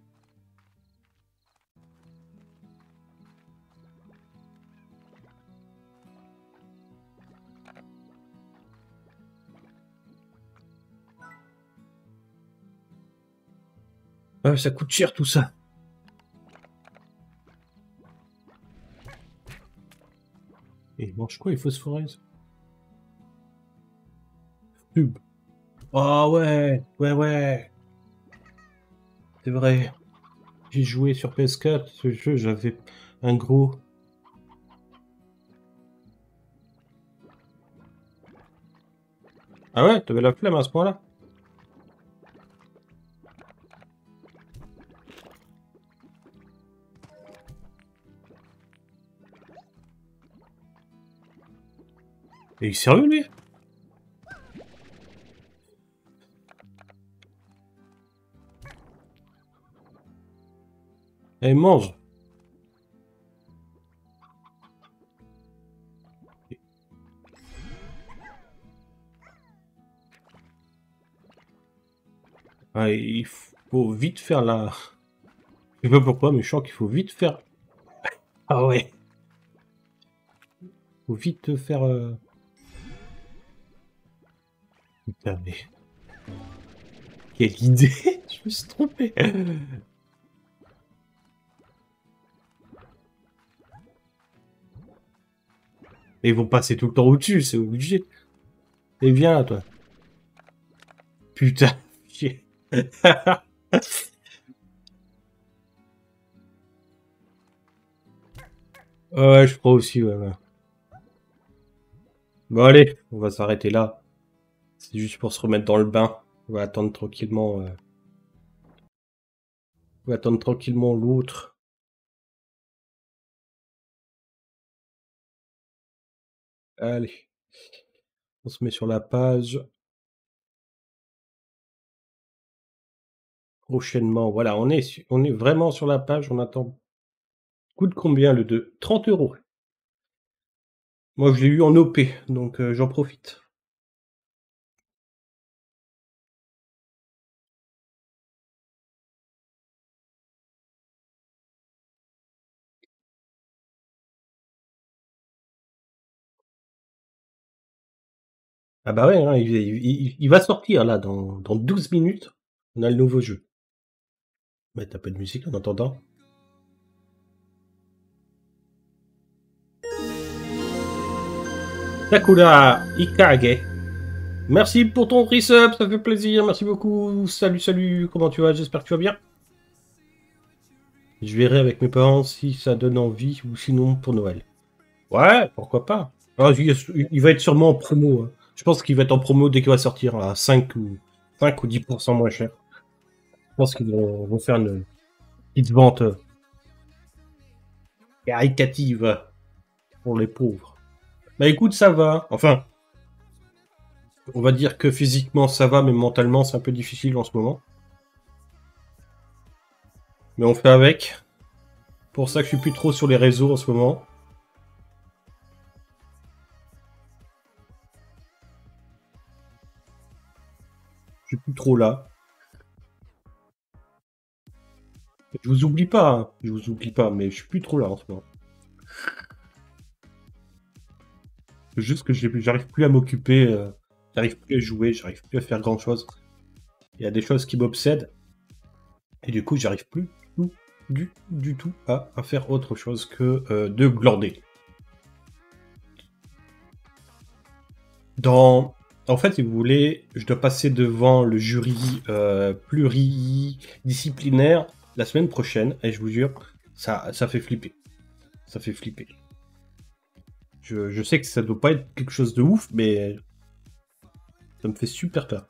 Ah, ça coûte cher, tout ça. Et ils mangent quoi, les phosphorèses? Pub. Ah ouais, ouais. C'est vrai. J'ai joué sur PS4, ce jeu, j'avais un gros... Ah ouais, t'avais la flemme à ce point-là? Et il est sérieux, lui? Eh, mange. Ah, il faut vite faire la... Je sais pas pourquoi, mais je sens qu'il faut vite faire... Ah ouais. Faut vite faire... Putain, mais... Quelle idée. Je me suis trompé. Et ils vont passer tout le temps au-dessus, c'est obligé. Et viens là, toi. Putain. Chier. Ouais, je crois aussi, ouais. Bon, allez, on va s'arrêter là. C'est juste pour se remettre dans le bain. On va attendre tranquillement... On va attendre tranquillement l'autre. Allez. On se met sur la page. Prochainement. Voilà, on est vraiment sur la page. On attend. Coûte combien le 2? 30 euros. Moi, je l'ai eu en OP, donc j'en profite. Ah bah ouais, hein, il va sortir là dans 12 minutes. On a le nouveau jeu. Mettre un peu de musique en attendant. Sakura Ikage. Merci pour ton resub, ça fait plaisir, merci beaucoup. Salut, comment tu vas? J'espère que tu vas bien. Je verrai avec mes parents si ça donne envie ou sinon pour Noël. Ouais, pourquoi pas. Alors, il va être sûrement en promo. Hein. Je pense qu'il va être en promo dès qu'il va sortir à 5 ou 10% moins cher. Je pense qu'ils vont faire une petite vente caritative pour les pauvres. Bah écoute, ça va. Enfin, on va dire que physiquement ça va, mais mentalement c'est un peu difficile en ce moment. Mais on fait avec. Pour ça que je suis plus trop sur les réseaux en ce moment. Je suis plus trop là. Je vous oublie pas, hein. Je vous oublie pas, mais je suis plus trop là en ce moment. C'est juste que j'arrive plus à m'occuper, j'arrive plus à jouer, j'arrive plus à faire grand chose. Il y a des choses qui m'obsèdent. Et du coup, j'arrive plus du tout à faire autre chose que de glander. En fait, si vous voulez, je dois passer devant le jury pluridisciplinaire la semaine prochaine, et je vous jure, ça fait flipper. Ça fait flipper. Je sais que ça doit pas être quelque chose de ouf, mais ça me fait super peur.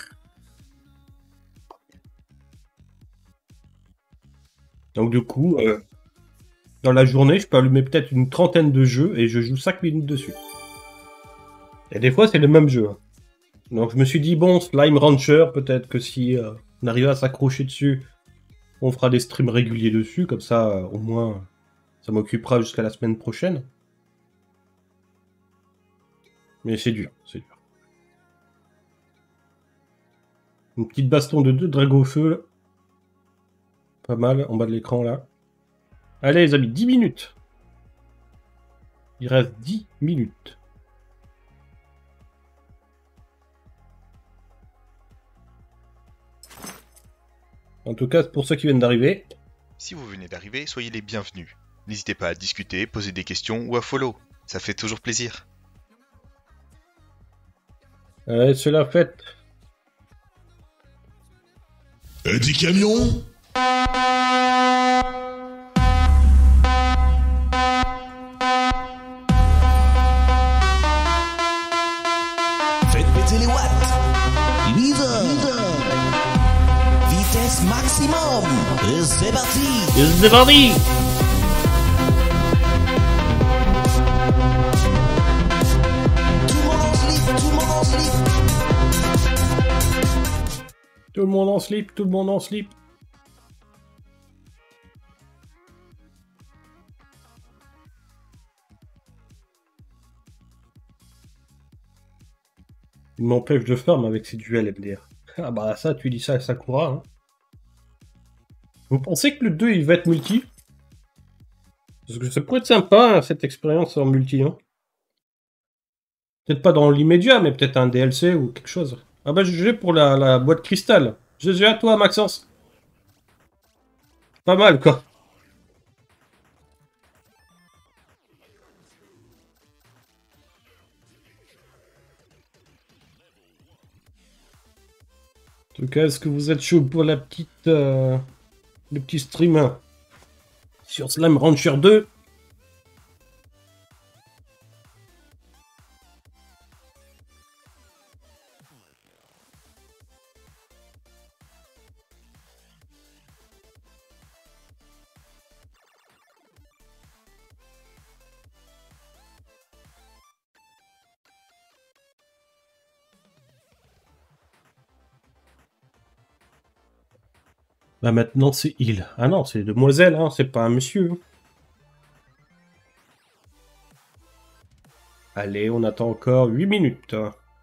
Donc du coup, dans la journée, je peux allumer peut-être une trentaine de jeux et je joue 5 minutes dessus. Et des fois, c'est le même jeu. Hein. Donc je me suis dit, bon, Slime Rancher, peut-être que si on arrive à s'accrocher dessus, on fera des streams réguliers dessus, comme ça, au moins, ça m'occupera jusqu'à la semaine prochaine. Mais c'est dur, c'est dur. Une petite baston de 2 dragons au feu, là. Pas mal, en bas de l'écran, là. Allez, les amis, 10 minutes. Il reste 10 minutes. En tout cas, pour ceux qui viennent d'arriver. Si vous venez d'arriver, soyez les bienvenus. N'hésitez pas à discuter, poser des questions ou à follow. Ça fait toujours plaisir. C'est la fête. Du camion. Faites péter les watts. Leader. Vitesse maximum. Et c'est parti. C'est parti. Tout le monde en slip, tout le monde en slip. Tout le monde en slip, tout le monde en slip. Il m'empêche de farm avec ces duels MDR. Ah bah ça, tu dis ça à Sakura. Hein. Vous pensez que le 2 il va être multi? Parce que ça pourrait être sympa hein, cette expérience en multi. Hein. Peut-être pas dans l'immédiat, mais peut-être un DLC ou quelque chose. Ah bah j'ai pour la boîte cristal. Jésus à toi Maxence. Pas mal quoi. En tout cas, est-ce que vous êtes chaud pour la petite, le petit stream hein, sur Slime Rancher 2? Bah maintenant c'est il. Ah non, c'est demoiselle, hein, c'est pas un monsieur. Allez, on attend encore 8 minutes.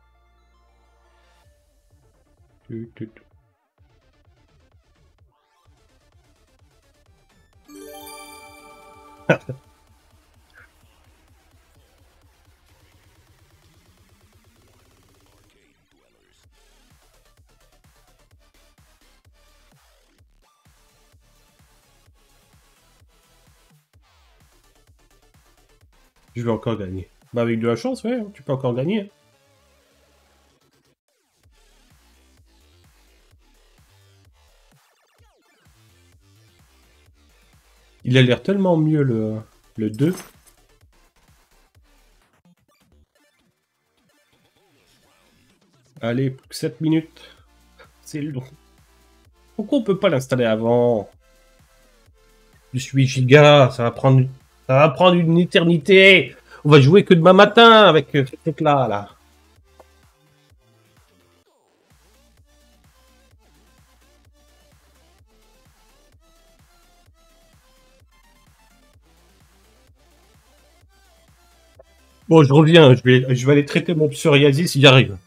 Je vais encore gagner. Bah avec de la chance, ouais, tu peux encore gagner. Il a l'air tellement mieux le 2. Allez, plus que 7 minutes. C'est long. Pourquoi on peut pas l'installer avant? Je suis giga, ça va prendre une éternité. On va jouer que demain matin avec ce truc-là, là. Bon, je reviens, je vais aller traiter mon psoriasis si j'y arrive.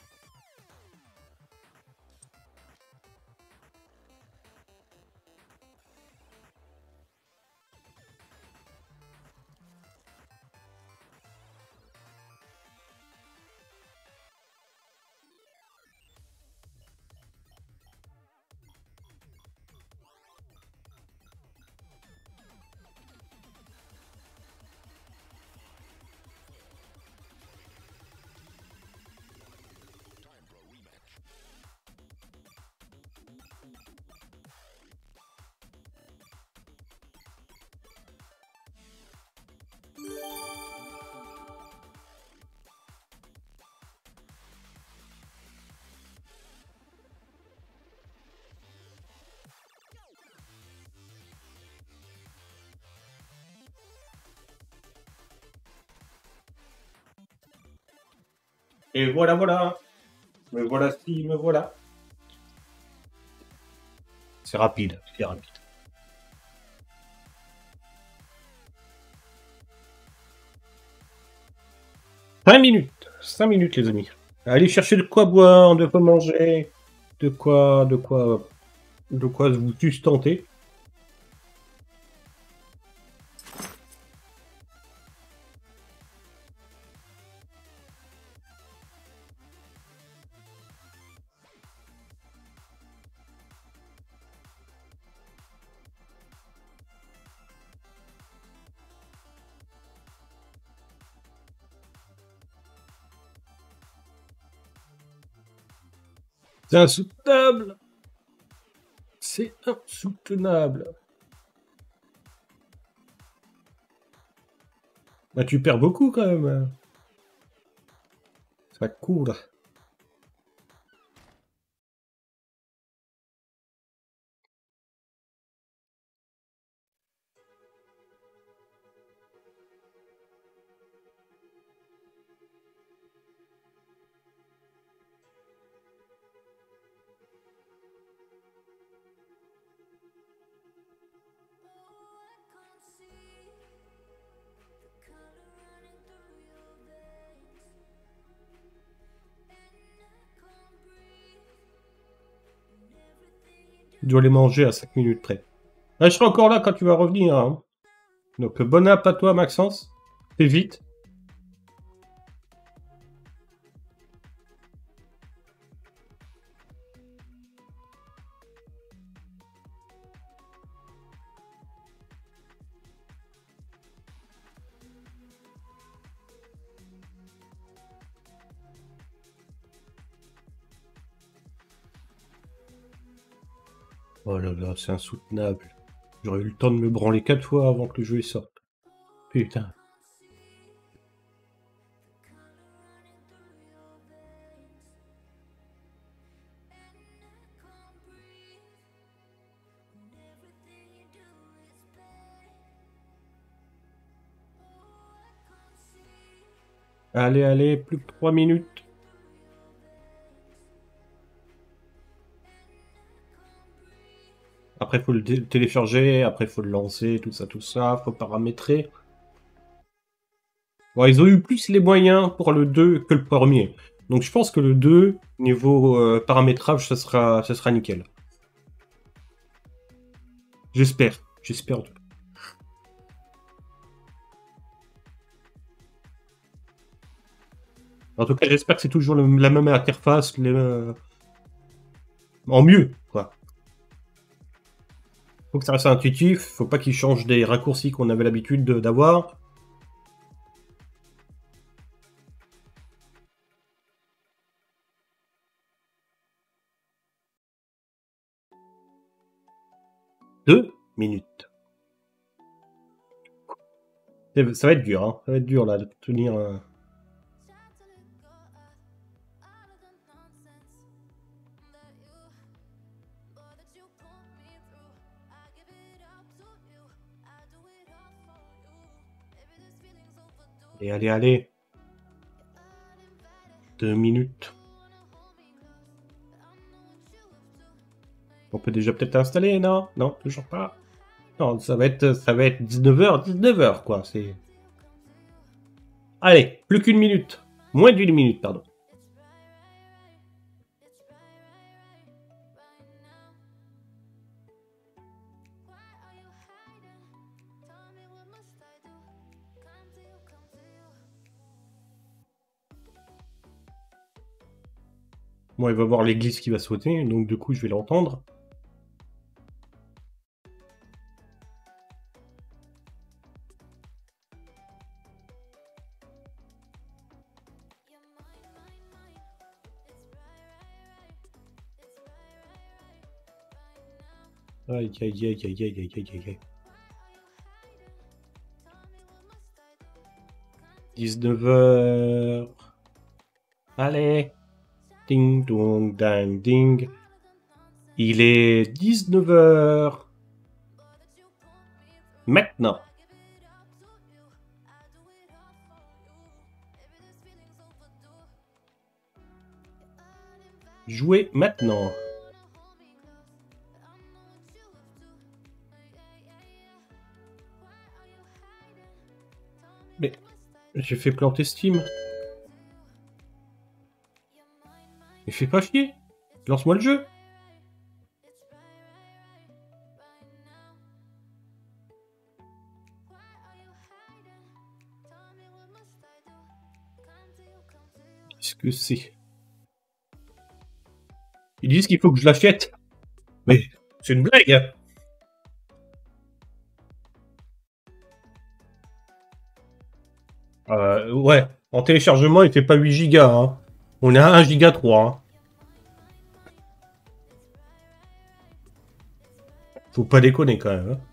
Et voilà, voilà. Me voilà si, me voilà. C'est rapide, c'est rapide. 5 minutes. 5 minutes, les amis. Allez chercher de quoi boire, de quoi manger, de quoi vous sustenter. C'est insoutenable. C'est insoutenable. Bah, tu perds beaucoup quand même. Ça court. Tu dois les manger à 5 minutes près. Ah, je serai encore là quand tu vas revenir. Hein. Donc, bon app à toi, Maxence. Fais vite. Oh là là, c'est insoutenable. J'aurais eu le temps de me branler 4 fois avant que le jeu sorte. Putain. Allez, allez, plus que 3 minutes. Après, il faut le télécharger, après, il faut le lancer, tout ça, faut paramétrer. Bon, ils ont eu plus les moyens pour le 2 que le premier. Donc je pense que le 2, niveau paramétrage, ça sera nickel. J'espère. J'espère en tout cas. En tout cas, j'espère que c'est toujours la même interface, en mieux, quoi. Faut que ça reste intuitif, faut pas qu'ils changent des raccourcis qu'on avait l'habitude d'avoir. Deux minutes. Ça va être dur, hein. Ça va être dur, là, de tenir... Et allez, allez. 2 minutes. On peut déjà peut-être installer, non? Non, toujours pas. Non, ça va être 19h, 19h, quoi. C'est... Allez, plus qu'une minute. Moins d'une minute, pardon. Bon, il va voir l'église qui va sauter, donc du coup, je vais l'entendre. Aïe, aïe, aïe, aïe, aïe, aïe, aïe, aïe. 19h. Allez. Ding, dong, dang, ding. Il est 19h. Maintenant. Jouer maintenant. Mais j'ai fait planter Steam. Mais fais pas chier. Lance-moi le jeu. Qu'est-ce que c'est? Ils disent qu'il faut que je l'achète. Mais c'est une blague. Hein. Ouais. En téléchargement, il fait pas 8 gigas. Hein. On est à 1 giga 3. Hein. Faut pas déconner quand même. Hein.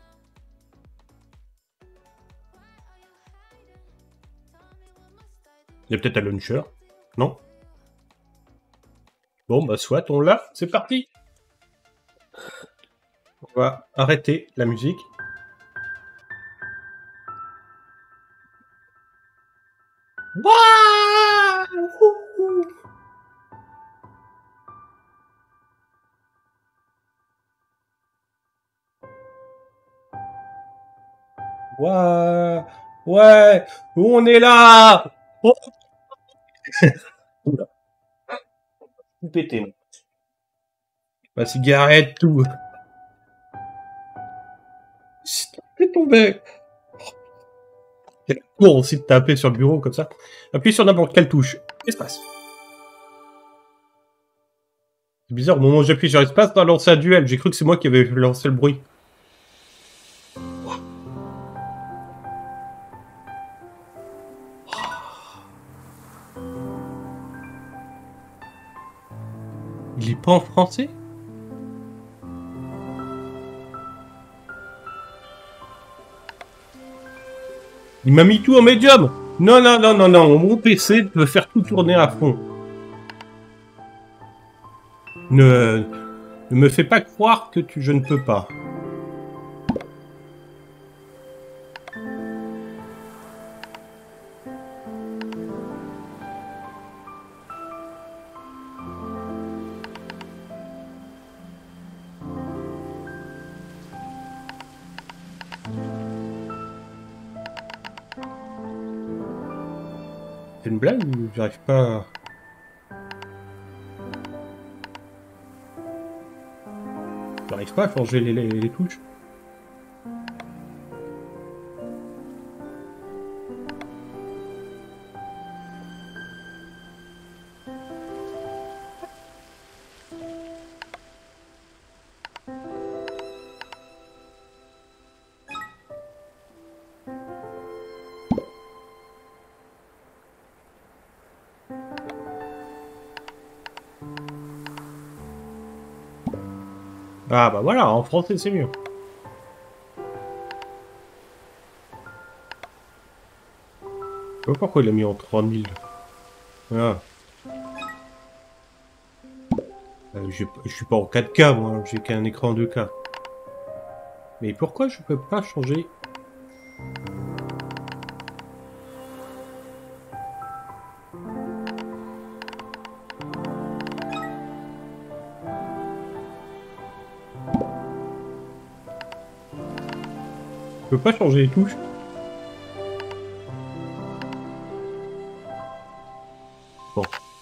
Il y a peut-être un launcher. Non? Bon, bah soit, on l'a. C'est parti. On va arrêter la musique. Ouais, ouais, on est là. Oh. Oula. Tout pété. Moi. Ma cigarette, tout. C'est tombé. C'est court aussi de taper sur le bureau comme ça. Appuie sur n'importe quelle touche. Espace. C'est bizarre, au moment où j'appuie sur espace, on a lancé un duel. J'ai cru que c'est moi qui avais lancé le bruit. Il est pas en français? Il m'a mis tout en médium. Non, non, non, non, non. Mon PC peut faire tout tourner à fond. Ne me fais pas croire que je ne peux pas. C'est une blague ou j'arrive pas... J'arrive pas à changer les touches. Ah bah voilà, en français c'est mieux. Je sais pas pourquoi il a mis en 3000. Ah. Je suis pas en 4K moi, j'ai qu'un écran 2K. Mais pourquoi je peux pas changer? Je peux pas changer les touches. Bon.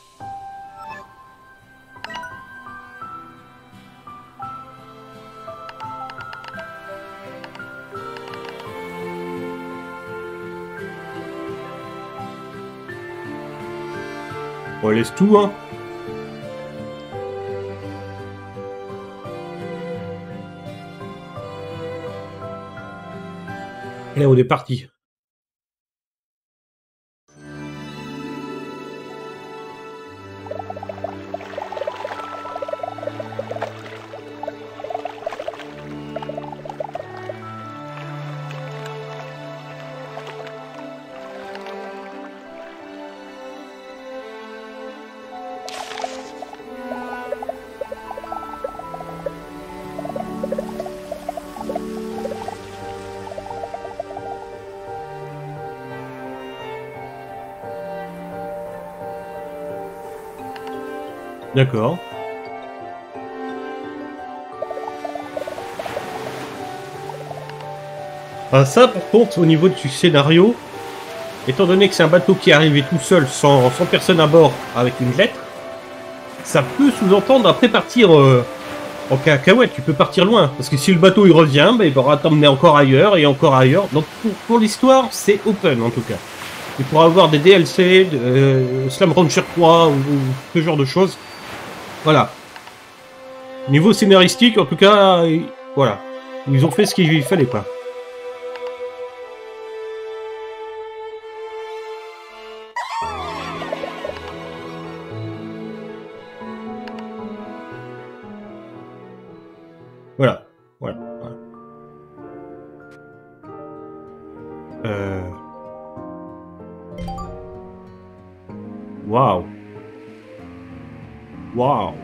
On laisse tout, hein. Et on est parti. D'accord. Ah, ça, par contre, au niveau du scénario, étant donné que c'est un bateau qui est arrivé tout seul, sans personne à bord, avec une lettre, ça peut sous-entendre après partir en cacahuète. Tu peux partir loin. Parce que si le bateau il revient, bah, il pourra t'emmener encore ailleurs et encore ailleurs. Donc pour l'histoire, c'est open en tout cas. Il pourra avoir des DLC, Slam Rancher 3 ou ce genre de choses. Voilà. Niveau scénaristique, en tout cas, voilà. Ils ont fait ce qu'il fallait, quoi. Voilà. Voilà. Voilà. Waouh. Waouh.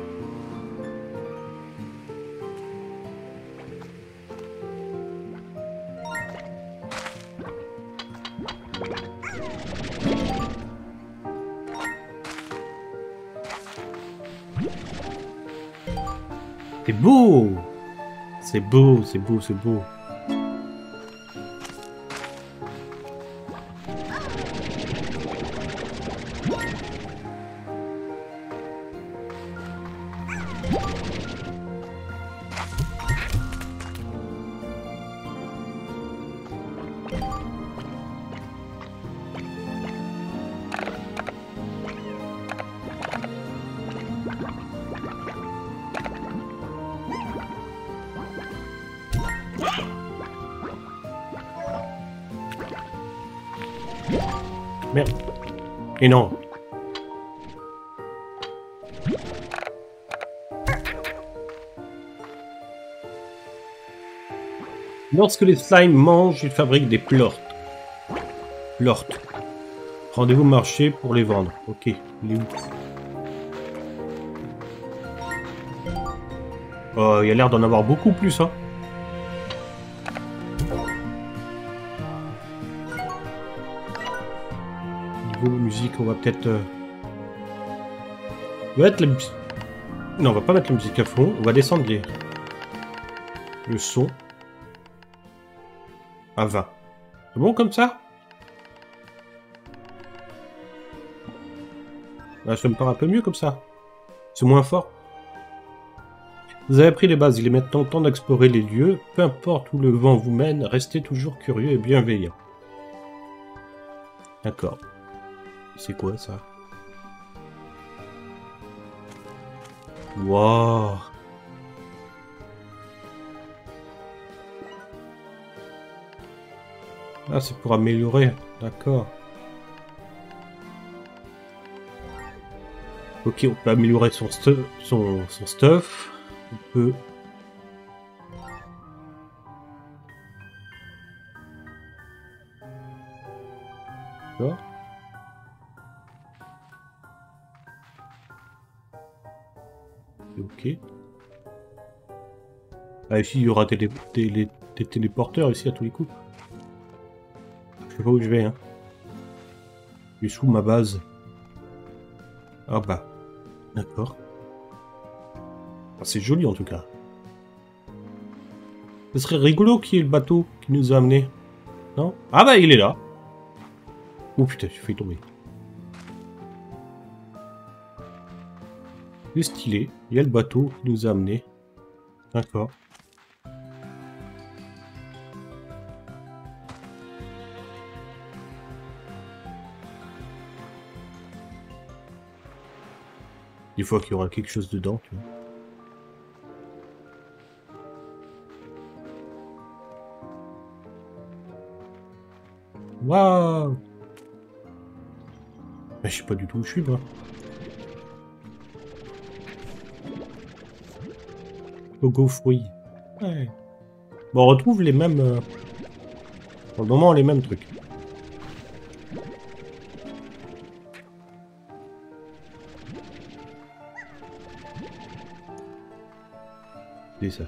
C'est beau. C'est beau, c'est beau, c'est beau. Merde. Et non. Lorsque les slimes mangent, ils fabriquent des plorts. Plorts. Rendez-vous au marché pour les vendre. Ok. Il est où? Oh, il y a l'air d'en avoir beaucoup plus, hein. Niveau musique, on va peut-être... On va mettre la musique... Non, on va pas mettre la musique à fond. On va descendre le son à 20. C'est bon comme ça? Là, ça me paraît un peu mieux comme ça. C'est moins fort. Vous avez appris les bases, il est maintenant temps d'explorer les lieux. Peu importe où le vent vous mène, restez toujours curieux et bienveillant. D'accord. C'est quoi ça? Waouh! Ah, c'est pour améliorer. D'accord. Ok, on peut améliorer son stuff. On peut... D'accord. Ok. Ah, ici, il y aura des téléporteurs ici à tous les coups. Je sais pas où je vais, hein. Je suis sous ma base. Ah bah. D'accord. Ah, c'est joli en tout cas. Ce serait rigolo qui est le bateau qui nous a amenés. Non? Ah bah il est là. Oh putain, j'ai failli tomber. C'est stylé. Il y a le bateau qui nous a amenés. D'accord. Des fois qu'il y aura quelque chose dedans, tu vois. Waouh! Mais je sais pas du tout où je suis, moi. Logo fruits. Ouais. Bon, on retrouve les mêmes... Pour le moment, les mêmes trucs. C'est ça.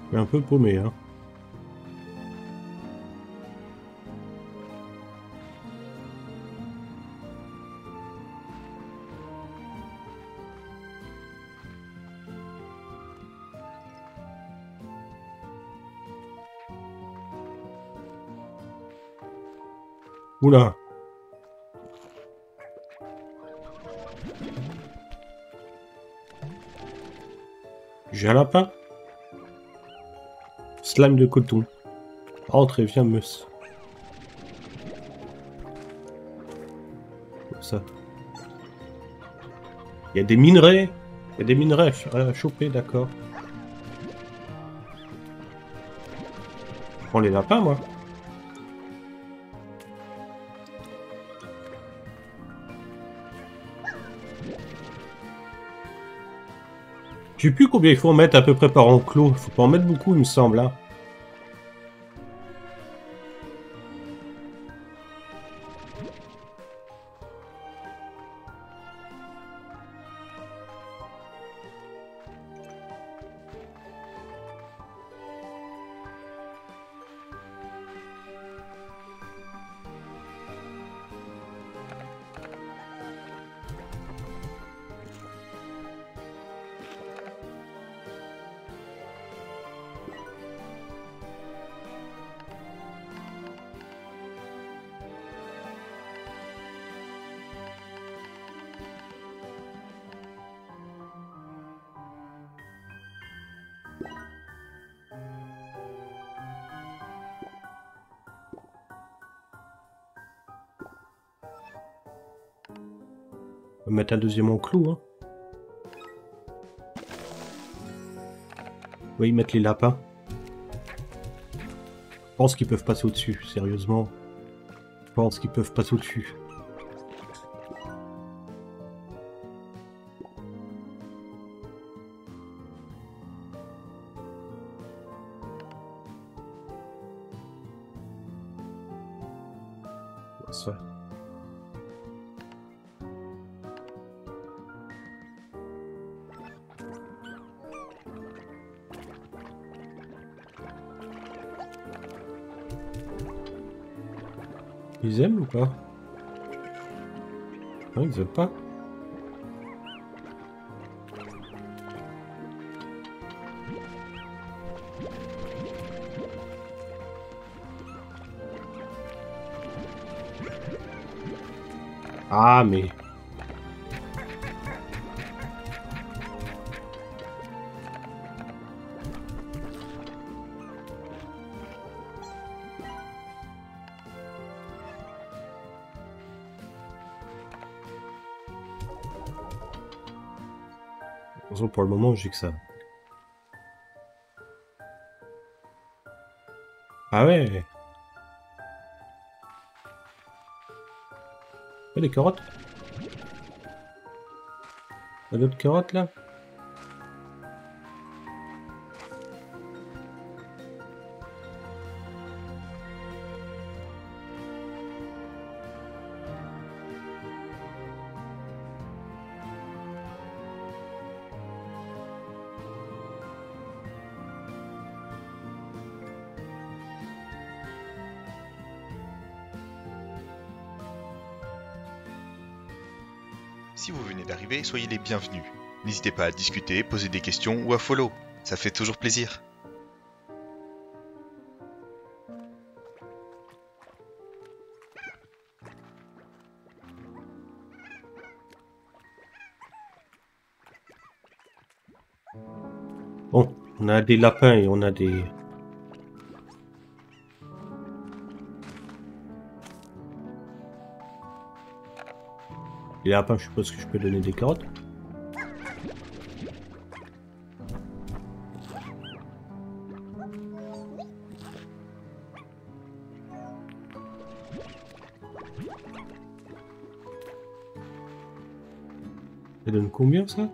Je suis un peu paumé, hein. Oula. J'ai un lapin. Slime de coton. Entre et viens, meus. Comme ça. Il y a des minerais. Il y a des minerais à choper, d'accord. Je prends les lapins, moi. Je sais plus combien il faut en mettre à peu près par enclos. Il faut pas en mettre beaucoup, il me semble, hein. On va mettre un deuxième enclos, hein. Oui, mettre les lapins. Je pense qu'ils peuvent passer au-dessus, sérieusement. Je pense qu'ils peuvent passer au-dessus. Ça. Ils aiment ou pas? Non, ils aiment pas. Ah, mais... Pour le moment, j'ai que ça. Ah ouais. Oh, des carottes. Il y a d'autres carottes là? Si vous venez d'arriver, soyez les bienvenus. N'hésitez pas à discuter, poser des questions ou à follow. Ça fait toujours plaisir. Bon, on a des lapins et on a des... Les lapins, je suppose que je peux donner des carottes. Ça donne combien ça?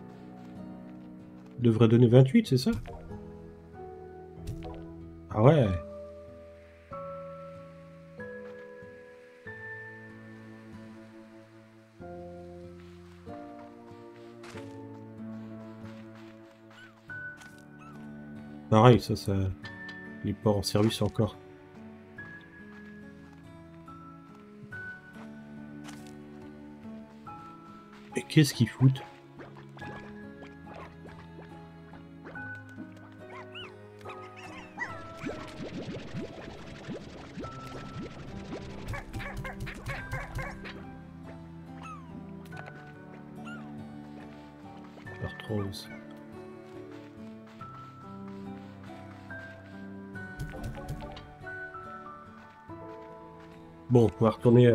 Devrait donner 28, c'est ça? Ah ouais. Pareil, ça, il est pas en service encore. Et qu'est-ce qu'ils foutent? Arthrose. Bon, on va retourner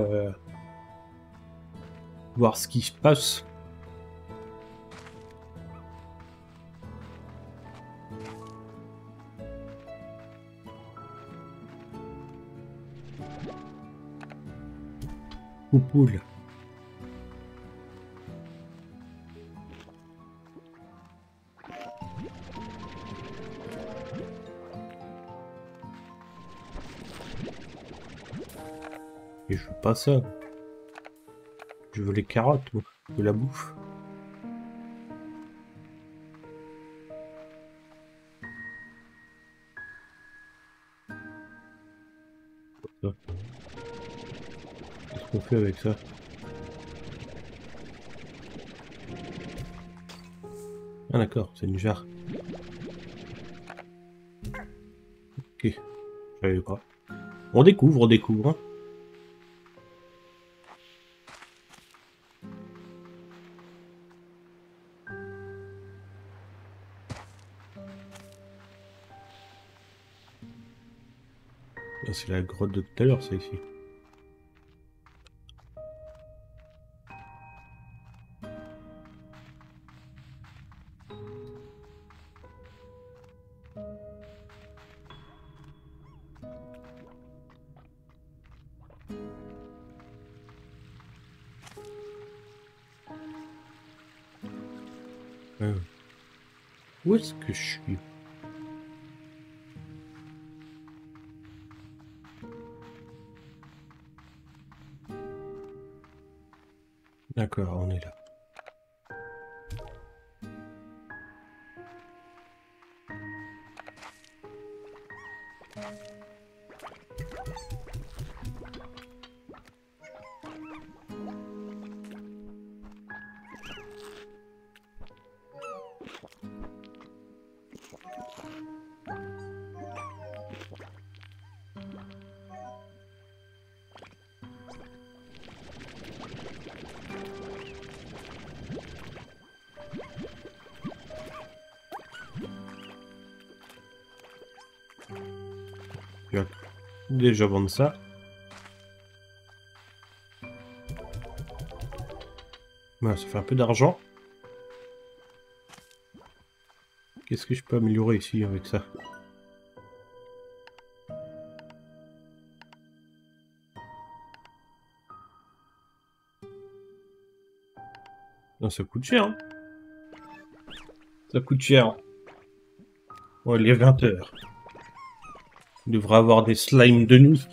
voir ce qui se passe. Poupoule. Et je veux pas ça. Je veux les carottes, moi. De la bouffe. Ça. Qu'est-ce qu'on fait avec ça? Ah d'accord, c'est une jarre. Ok, je savais pas. On découvre, hein. Ah, c'est la grotte de tout à l'heure, ça ici. Où est-ce que je suis? D'accord, on est là. Je vais déjà vendre ça. Voilà, ça fait un peu d'argent. Qu'est-ce que je peux améliorer ici avec ça? Non, ça coûte cher. Hein. Ça coûte cher. Ouais, il est 20h. Il devrait avoir des slimes de nuit.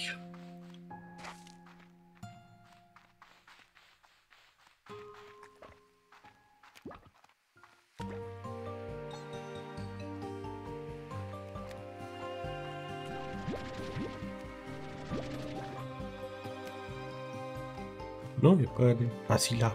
Non, il n'y a pas... Ah si, là.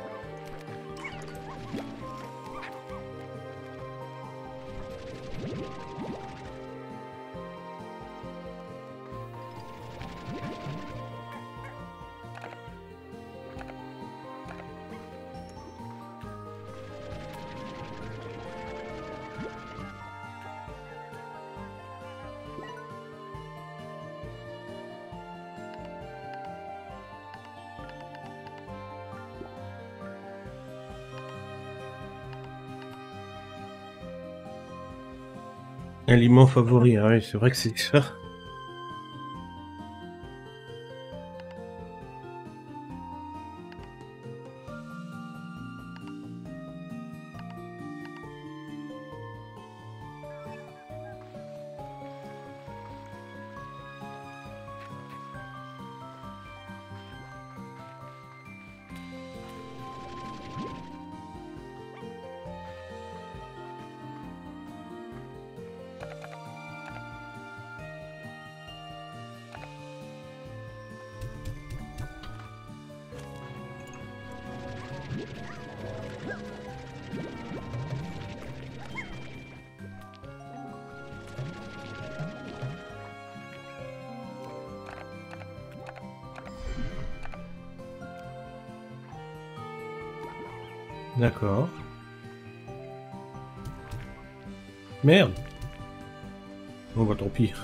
Aliment favori, ah oui, c'est vrai que c'est ça. D'accord. Merde. Bon bah tant pis.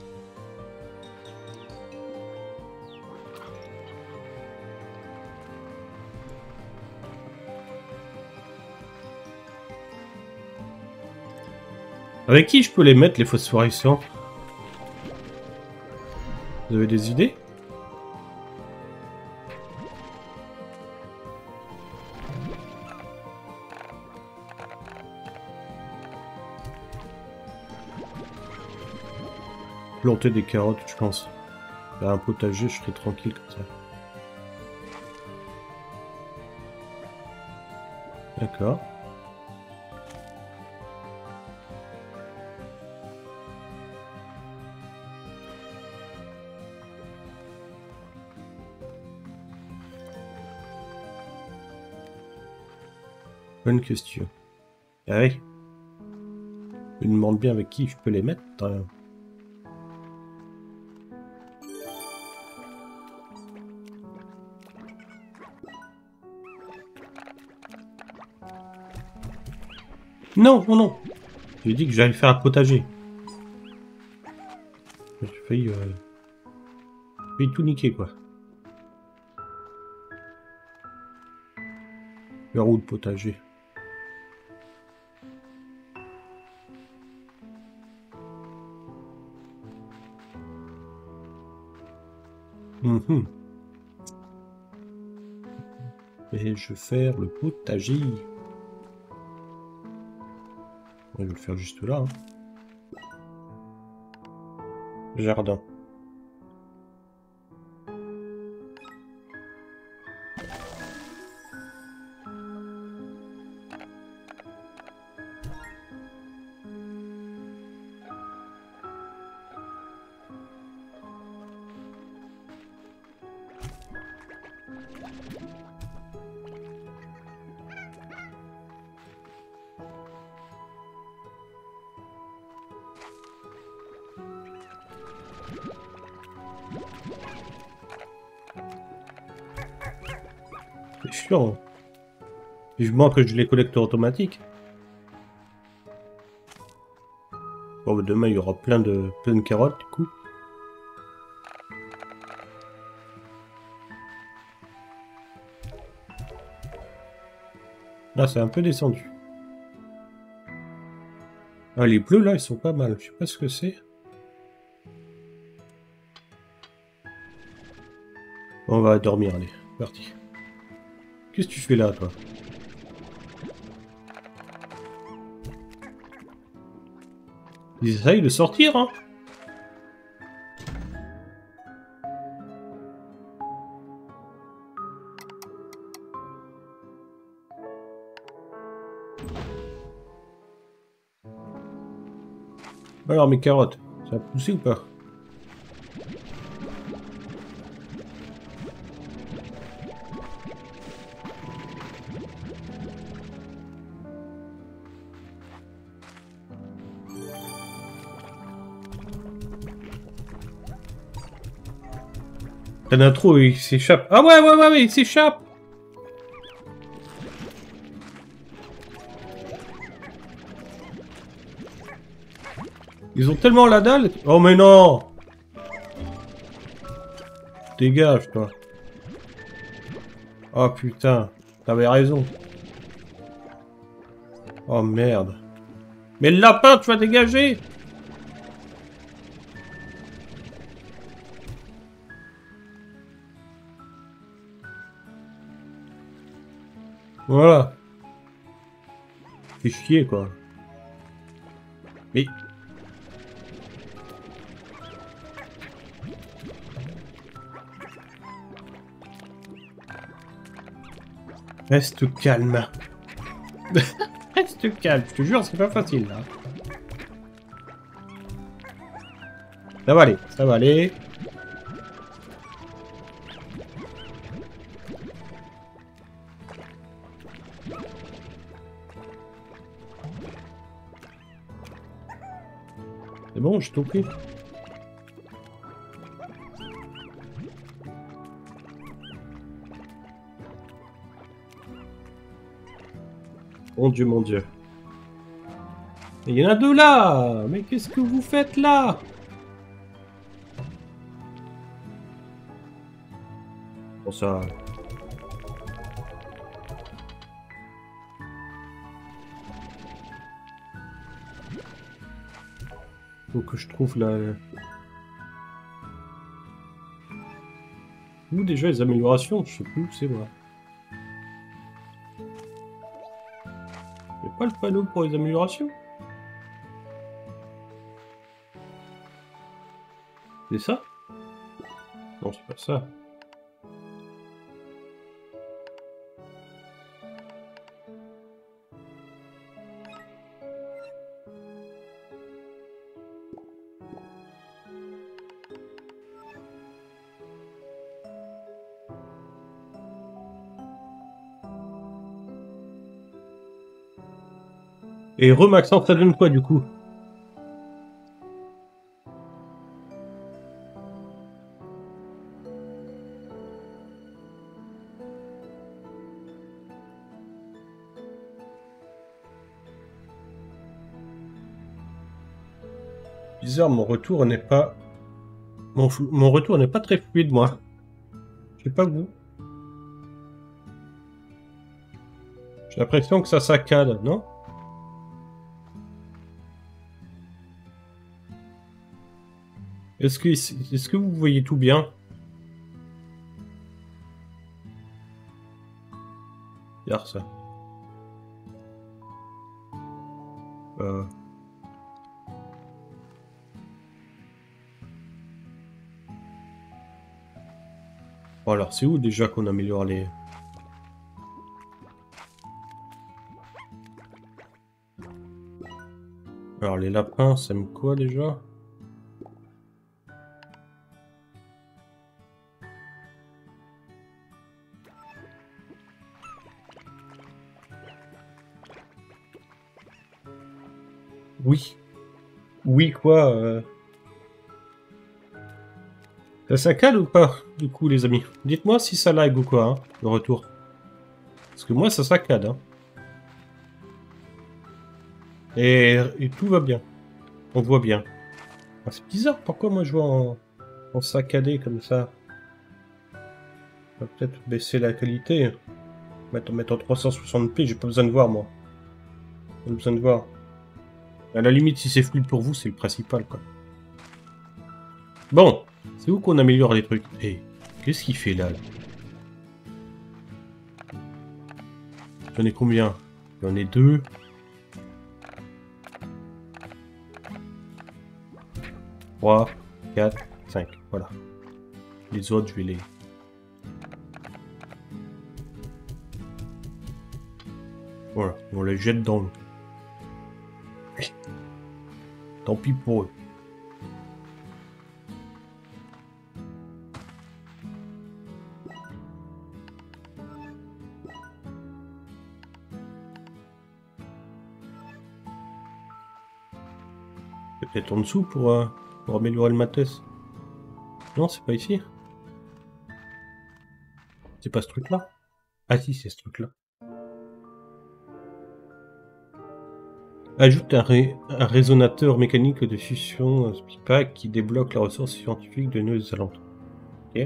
Avec qui je peux les mettre les phosphorescents? Vous avez des idées? Planter des carottes, je pense. Faire un potager, je serai tranquille comme ça. D'accord. Bonne question. Ah oui. Je me demande bien avec qui je peux les mettre. Non, non, non. J'ai dit que j'allais faire un potager. J'ai failli tout niquer, quoi. Vers où le potager? Et je vais faire le potager. Je vais le faire juste là. Hein. Jardin. C'est chiant. Vivement que je les collecte automatiques. Bon, bah demain il y aura plein de carottes du coup. Là c'est un peu descendu. Ah, les bleus là ils sont pas mal. Je sais pas ce que c'est. On va dormir, allez, parti. Qu'est-ce que tu fais là, toi? Ils essayent de sortir, hein? Alors, mes carottes, ça a poussé ou pas? T'en as trop, il s'échappe. Ah ouais, il s'échappe. Ils ont tellement la dalle. Oh mais non. Dégage, toi. Oh putain, t'avais raison. Oh merde. Mais le lapin, tu vas dégager. Voilà. Fais chier, quoi. Mais... Reste calme. Reste calme, je te jure, c'est pas facile, là. Ça va aller, ça va aller. C'est bon, je t'en prie. Mon Dieu, mon Dieu. Il y en a deux là! Mais qu'est-ce que vous faites là? Bon, ça... Faut que je trouve la... Où déjà les améliorations? Je sais plus où c'est moi. Y'a pas le panneau pour les améliorations? C'est ça? Non, c'est pas ça. Et Remaxant, ça donne quoi du coup? Bizarre, mon retour n'est pas... Mon retour n'est pas très fluide, moi. Je sais pas vous. J'ai l'impression que ça saccade, non? Est-ce que vous voyez tout bien? Regarde ça. Bon, alors, c'est où déjà qu'on améliore les... Alors, les lapins, ça aime quoi déjà? Oui. Oui, quoi Ça saccade ou pas, du coup, les amis? Dites-moi si ça lag ou quoi, hein, le retour. Parce que moi, ça saccade, hein. Et tout va bien. On voit bien. Ah, c'est bizarre, pourquoi moi je vois en saccadé comme ça? On va peut-être baisser la qualité. Mettre en 360p, j'ai pas besoin de voir, moi. Pas besoin de voir. À la limite, si c'est fluide pour vous, c'est le principal, quoi. Bon, c'est où qu'on améliore les trucs? Eh, qu'est-ce qu'il fait là? J'en ai combien? J'en ai 2. 3, 4, 5, voilà. Les autres, je vais les... Voilà, on les jette dans l'eau. Tant pis pour eux. Peut-être en dessous pour améliorer le matos. Non, c'est pas ici. C'est pas ce truc-là. Ah si, c'est ce truc-là. Ajoute un résonateur mécanique de fusion SPIPAC qui débloque la ressource scientifique de nos alentours. Ok.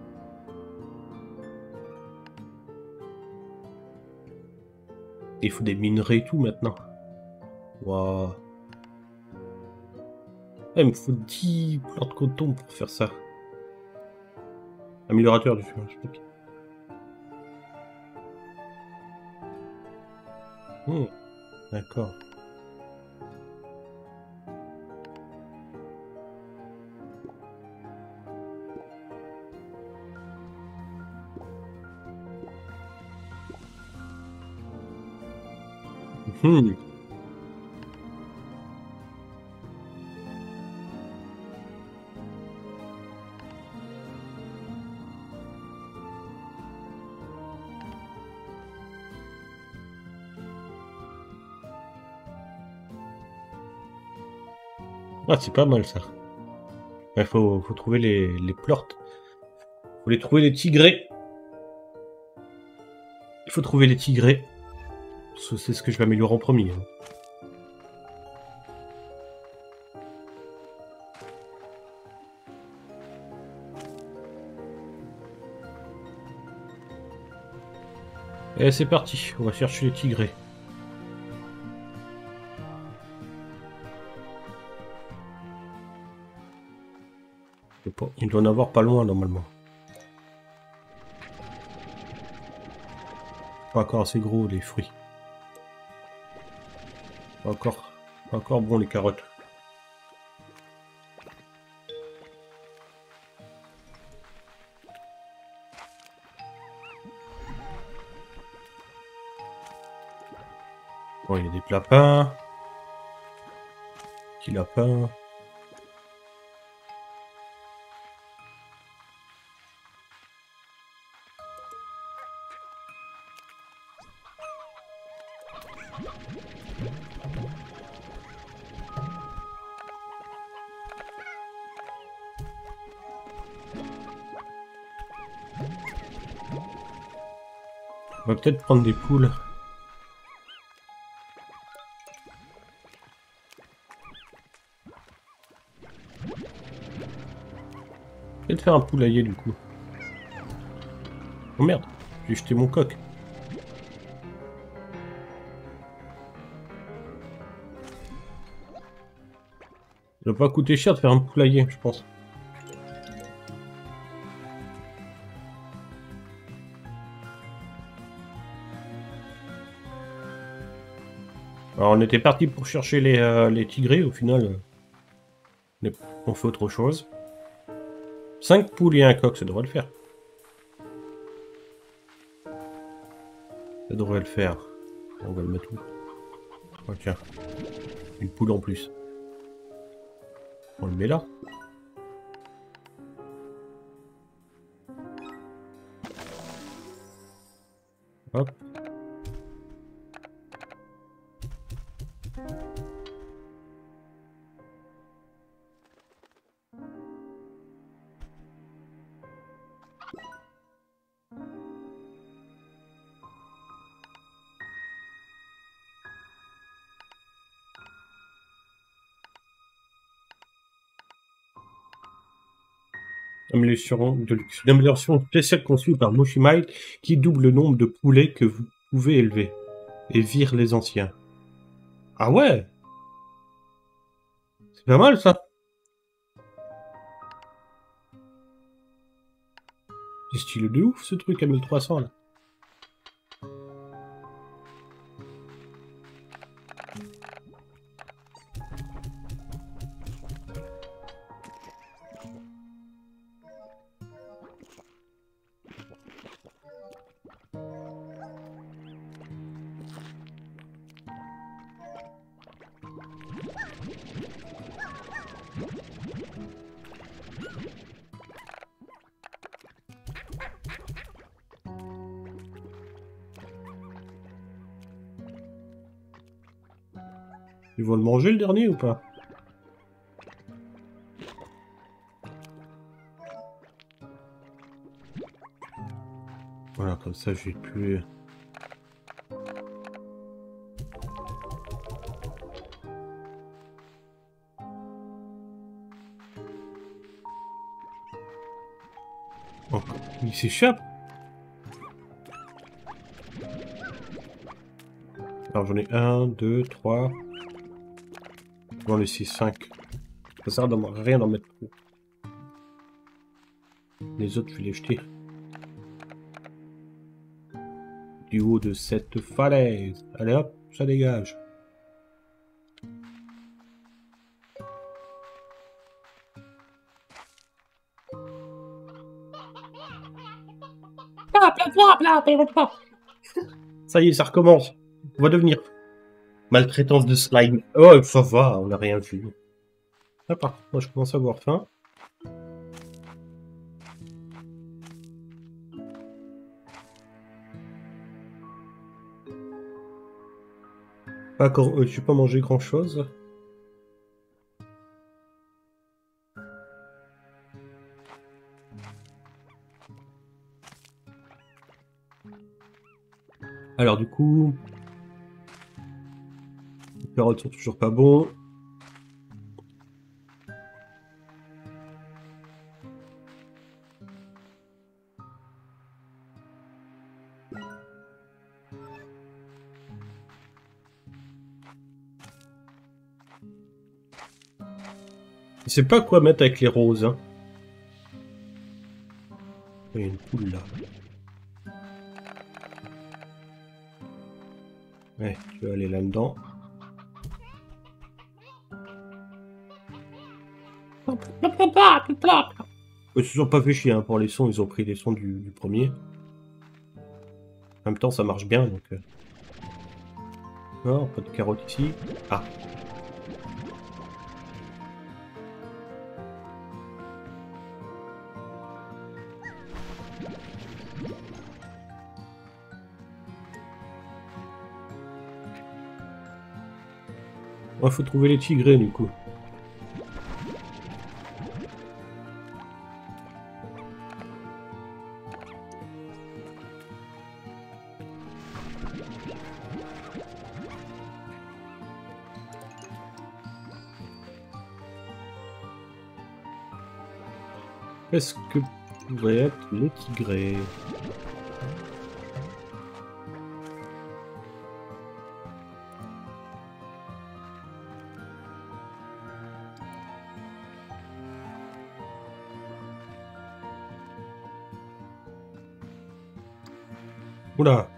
Il faut des minerais et tout maintenant. Waouh. Ah, il me faut 10 plans de coton pour faire ça. Améliorateur du fusion. D'accord. Ah, c'est pas mal ça. Il faut trouver les plortes. Faut les trouver les tigrés. Il faut trouver les tigrés. C'est ce que je vais améliorer en premier. Hein. Et c'est parti, on va chercher les tigrés. Il doit en avoir pas loin normalement. Pas encore assez gros les fruits. Pas encore bon les carottes. Bon, il y a des lapins. Petit lapin. On va peut-être prendre des poules. Peut-être faire un poulailler du coup. Oh merde, j'ai jeté mon coq. Ça va pas coûter cher de faire un poulailler, je pense. Alors on était parti pour chercher les tigrés, au final on fait autre chose. 5 poules et un coq, ça devrait le faire. Ça devrait le faire. On va le mettre où? Oh, tiens, une poule en plus. On le met là. Hop. Une amélioration spéciale conçue par Moshimite qui double le nombre de poulets que vous pouvez élever et vire les anciens. Ah ouais! C'est pas mal ça! C'est stylé de ouf ce truc à 1300 là. Ils vont le manger le dernier ou pas? Voilà, comme ça je vais plus... Oh, il s'échappe. Alors j'en ai 1, 2, 3... On va en laisser 5. Ça sert à rien d'en mettre trop. Les autres, je vais les jeter. Du haut de cette falaise. Allez hop, ça dégage. Ça y est, ça recommence. On va devenir maltraitance de slime. Oh, ça va, on n'a rien vu. Ah, par contre, moi je commence à avoir faim. Pas encore, je vais pas manger grand chose. Alors du coup... Les carottes sont toujours pas bons. Je sais pas quoi mettre avec les roses. Hein. Il y a une poule là. Ouais, tu vas aller là-dedans. Ils se sont pas fait chier hein, pour les sons, ils ont pris les sons du premier. En même temps, ça marche bien donc. Non, pas de carottes ici. Ah. Il faut trouver les tigrés du coup. Qu'est-ce que pourraient être les tigrés? Oula!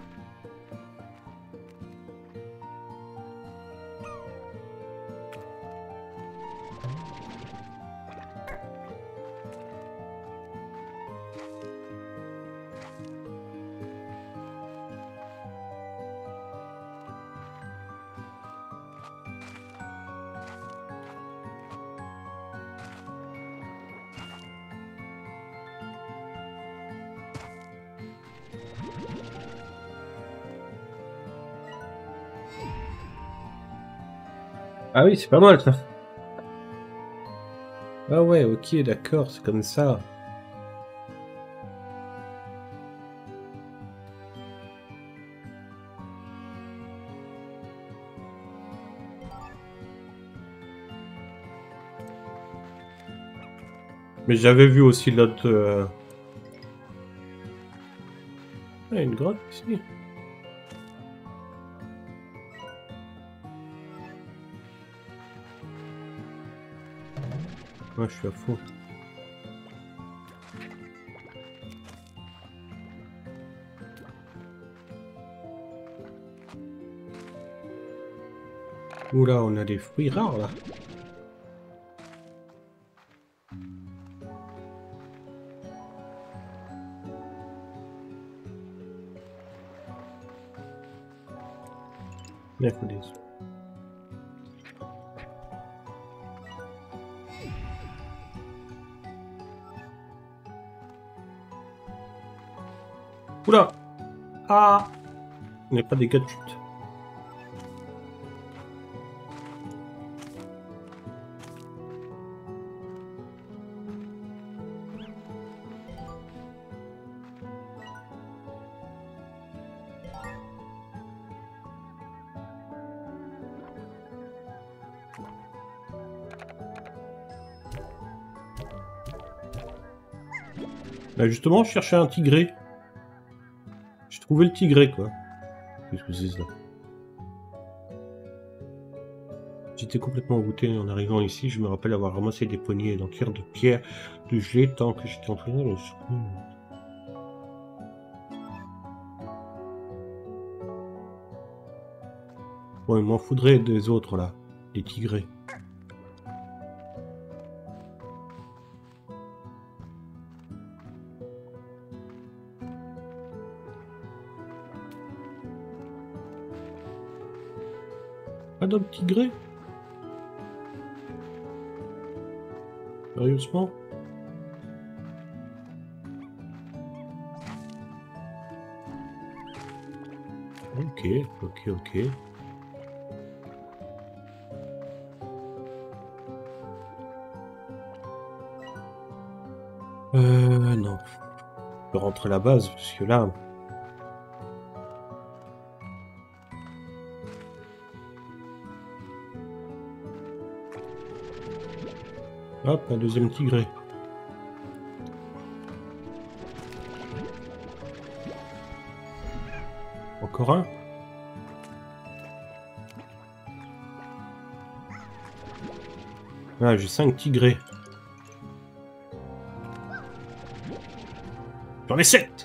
Ah oui, c'est pas mal ça. Ah ouais, ok, d'accord, c'est comme ça. Mais j'avais vu aussi l'autre... Ah, une grotte ici. Ouais, je suis à fond. Oula, on a des fruits rares là. Il faut des... Oula! Ah! On n'est pas des gars de chute. Bah justement, je cherchais un tigré. J'ai trouvé le tigré, quoi. Qu'est-ce que c'est ça? J'étais complètement envoûté en arrivant ici. Je me rappelle avoir ramassé des poignées d'entières de pierre de gelée tant que j'étais entraîné dans le secours. Bon, il m'en faudrait des autres, là. Des tigrés. Pas d'autres tigrés? Sérieusement? Ok, ok, ok. Non. Je peux rentrer à la base, parce que là... Hop, un deuxième tigré. Encore un. Ah, j'ai 5 tigrés. J'en ai 7.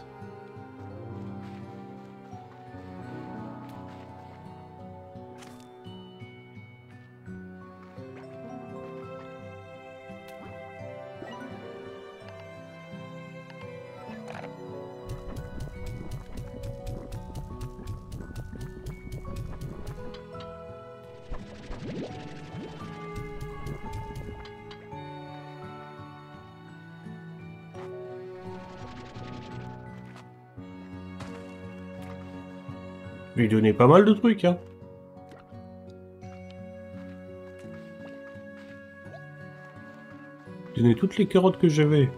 Je lui ai donné pas mal de trucs, hein. J'ai donné toutes les carottes que j'avais.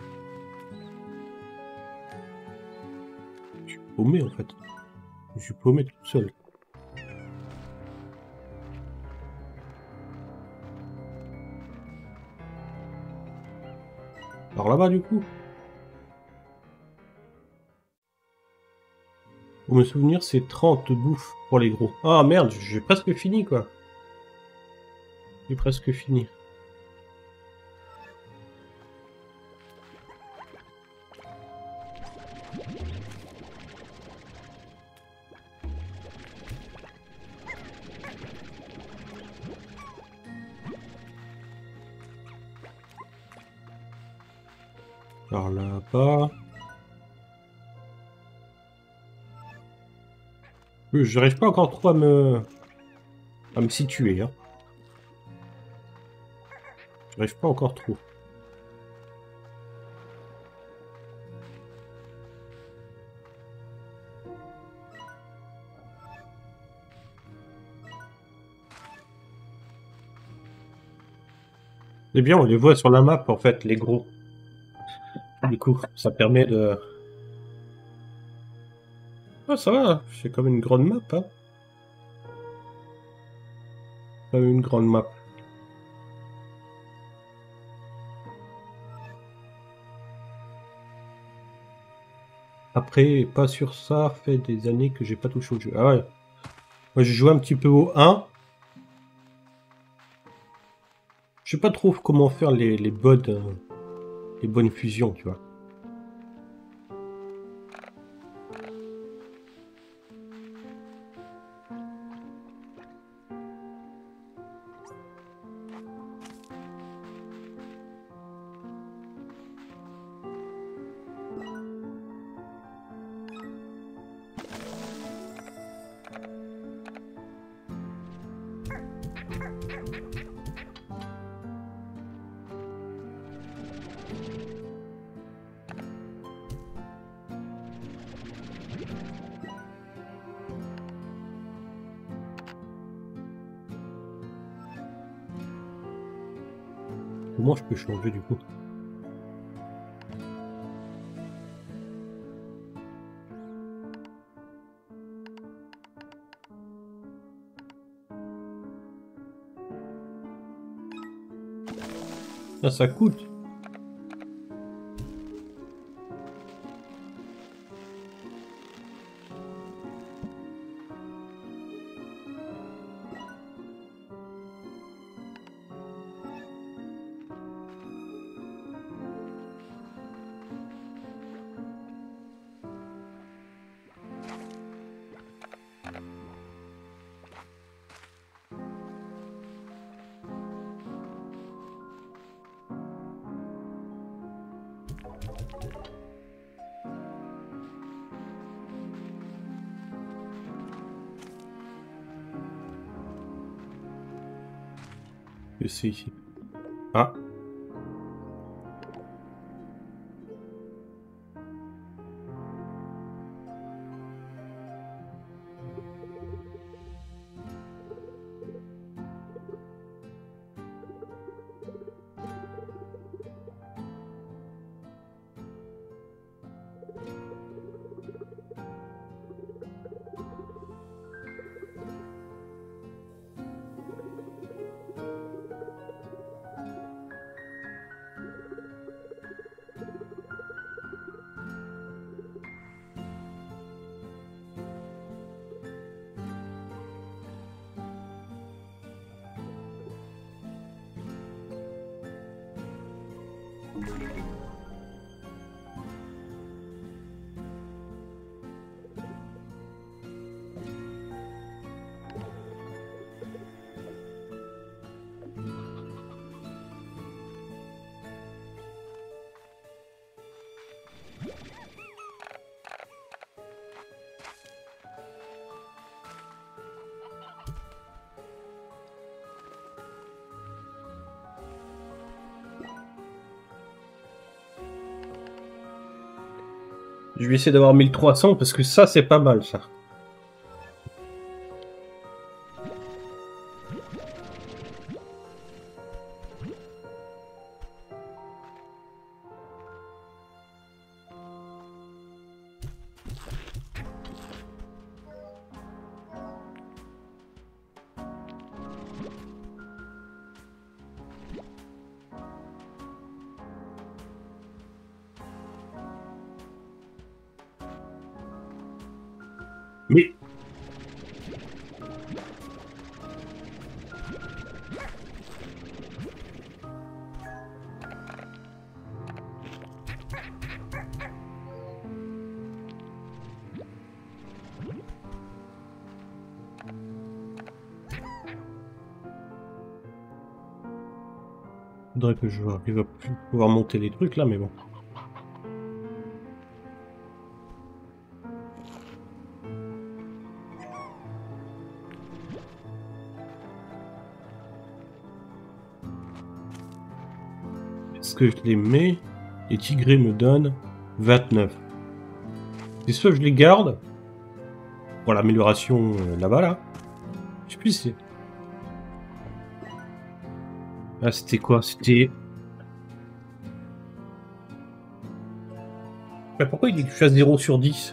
Je suis paumé, en fait. Je suis paumé tout seul. Alors là-bas, du coup. Pour me souvenir, c'est 30 bouffes pour les gros. Ah merde, j'ai presque fini, quoi. J'ai presque fini. Alors là-bas... J'arrive pas encore trop à me situer, hein. J'arrive pas encore trop. C'est bien, on les voit sur la map, en fait, les gros. Du coup, ça permet de... Ah, ça va, c'est comme une grande map, hein. Comme une grande map. Après, pas sur ça, fait des années que j'ai pas touché au jeu. Ah ouais. Moi, j'ai joué un petit peu au 1. Je sais pas trop comment faire les bonnes fusions, tu vois. Comment je peux changer du coup? Ah, ça coûte. Et c'est ici. Ah. Je vais essayer d'avoir 1300 parce que ça, c'est pas mal, ça. Mais... Faudrait que je arrive à pouvoir monter les trucs là, mais bon. Est-ce que je les mets? Les tigrés me donnent 29. C'est soit je les garde pour l'amélioration là-bas là. Je sais plus si... Ah, c'était quoi? C'était... Mais pourquoi il dit que je suis à 0 sur 10?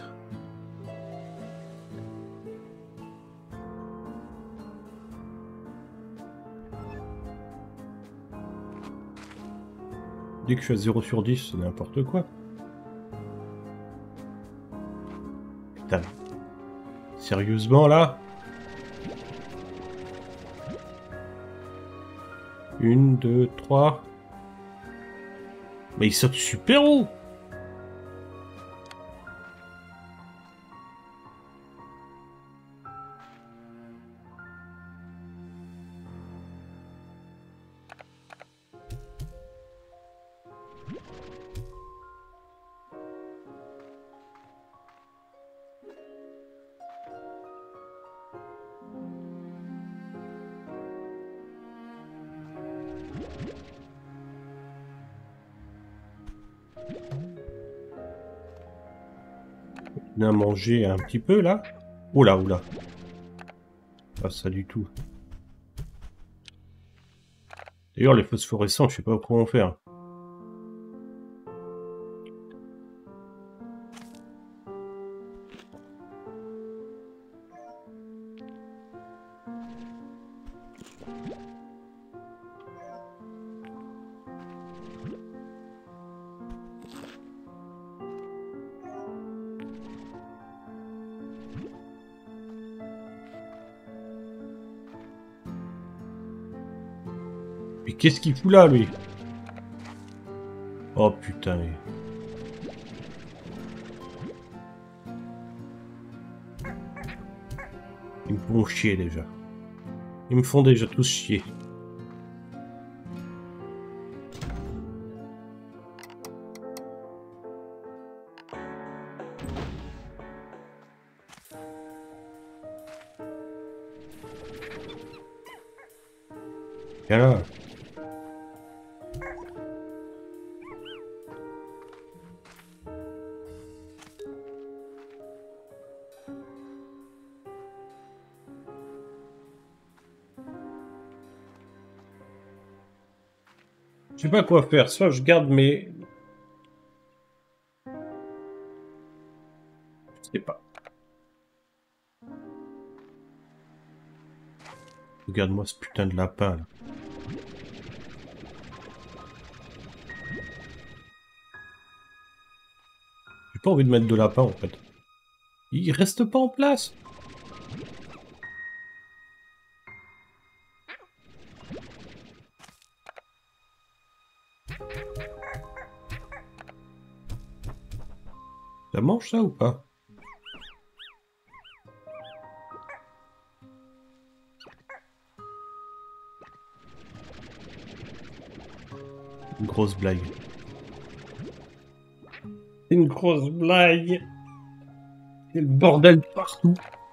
Dès que je suis à 0 sur 10, c'est n'importe quoi. Putain. Sérieusement, là? 1, 2, 3... Mais il saute super haut! On a mangé un petit peu là. Oula, oula. Pas ça du tout. D'ailleurs, les phosphorescents, je sais pas comment faire. Mais qu'est-ce qu'il fout là, lui? Oh putain. Ils me font chier déjà. Ils me font déjà tous chier. Viens là. Je sais pas quoi faire, soit je garde mes... Je sais pas. Regarde-moi ce putain de lapin là. J'ai pas envie de mettre de lapin en fait. Il reste pas en place. Ça mange ça ou pas? Une grosse blague. Une grosse blague. C'est le bordel partout.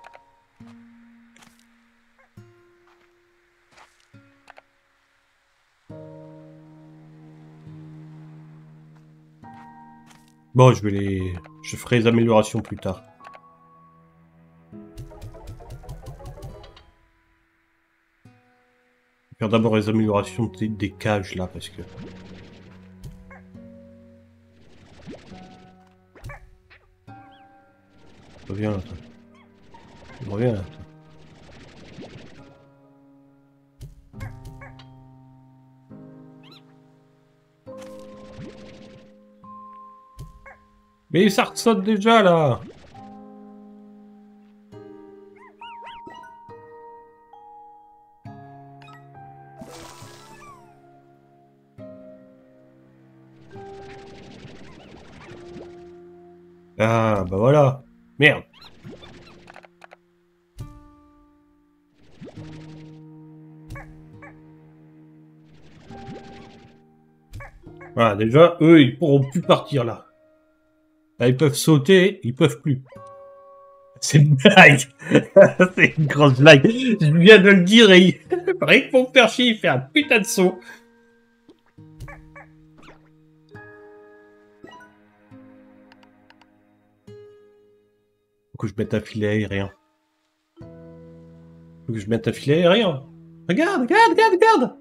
Bon, je ferai les améliorations plus tard. Je vais faire d'abord les améliorations des cages là parce que. Reviens là, toi. Reviens là, toi. Mais ça ressaute déjà là. Ah bah voilà. Merde. Voilà, déjà, eux, ils pourront plus partir là. Là, ils peuvent sauter, ils peuvent plus. C'est une blague. C'est une grosse blague. Je viens de le dire et rien que pour me faire chier, il fait un putain de saut. Faut que je mette un filet aérien. Faut que je mette un filet aérien. Regarde, regarde, regarde, regarde.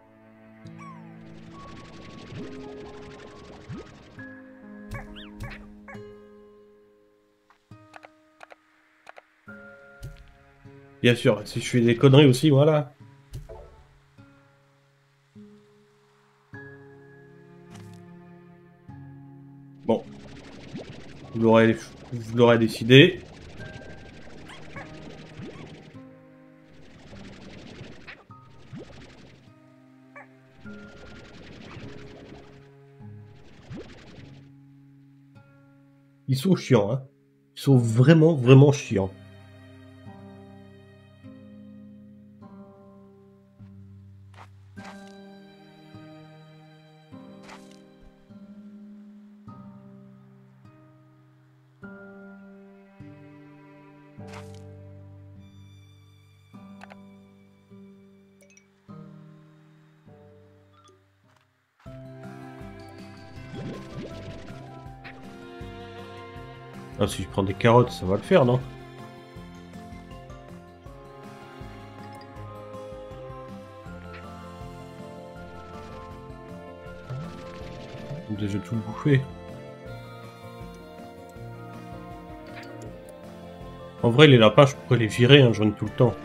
Bien sûr, si je fais des conneries aussi, voilà. Bon. Vous l'aurez décidé. Ils sont chiants, hein. Ils sont vraiment, vraiment chiants. Ah, si je prends des carottes, ça va le faire, non? J'ai déjà tout bouffé. En vrai, les lapins, je pourrais les virer, hein, j'en ai tout le temps.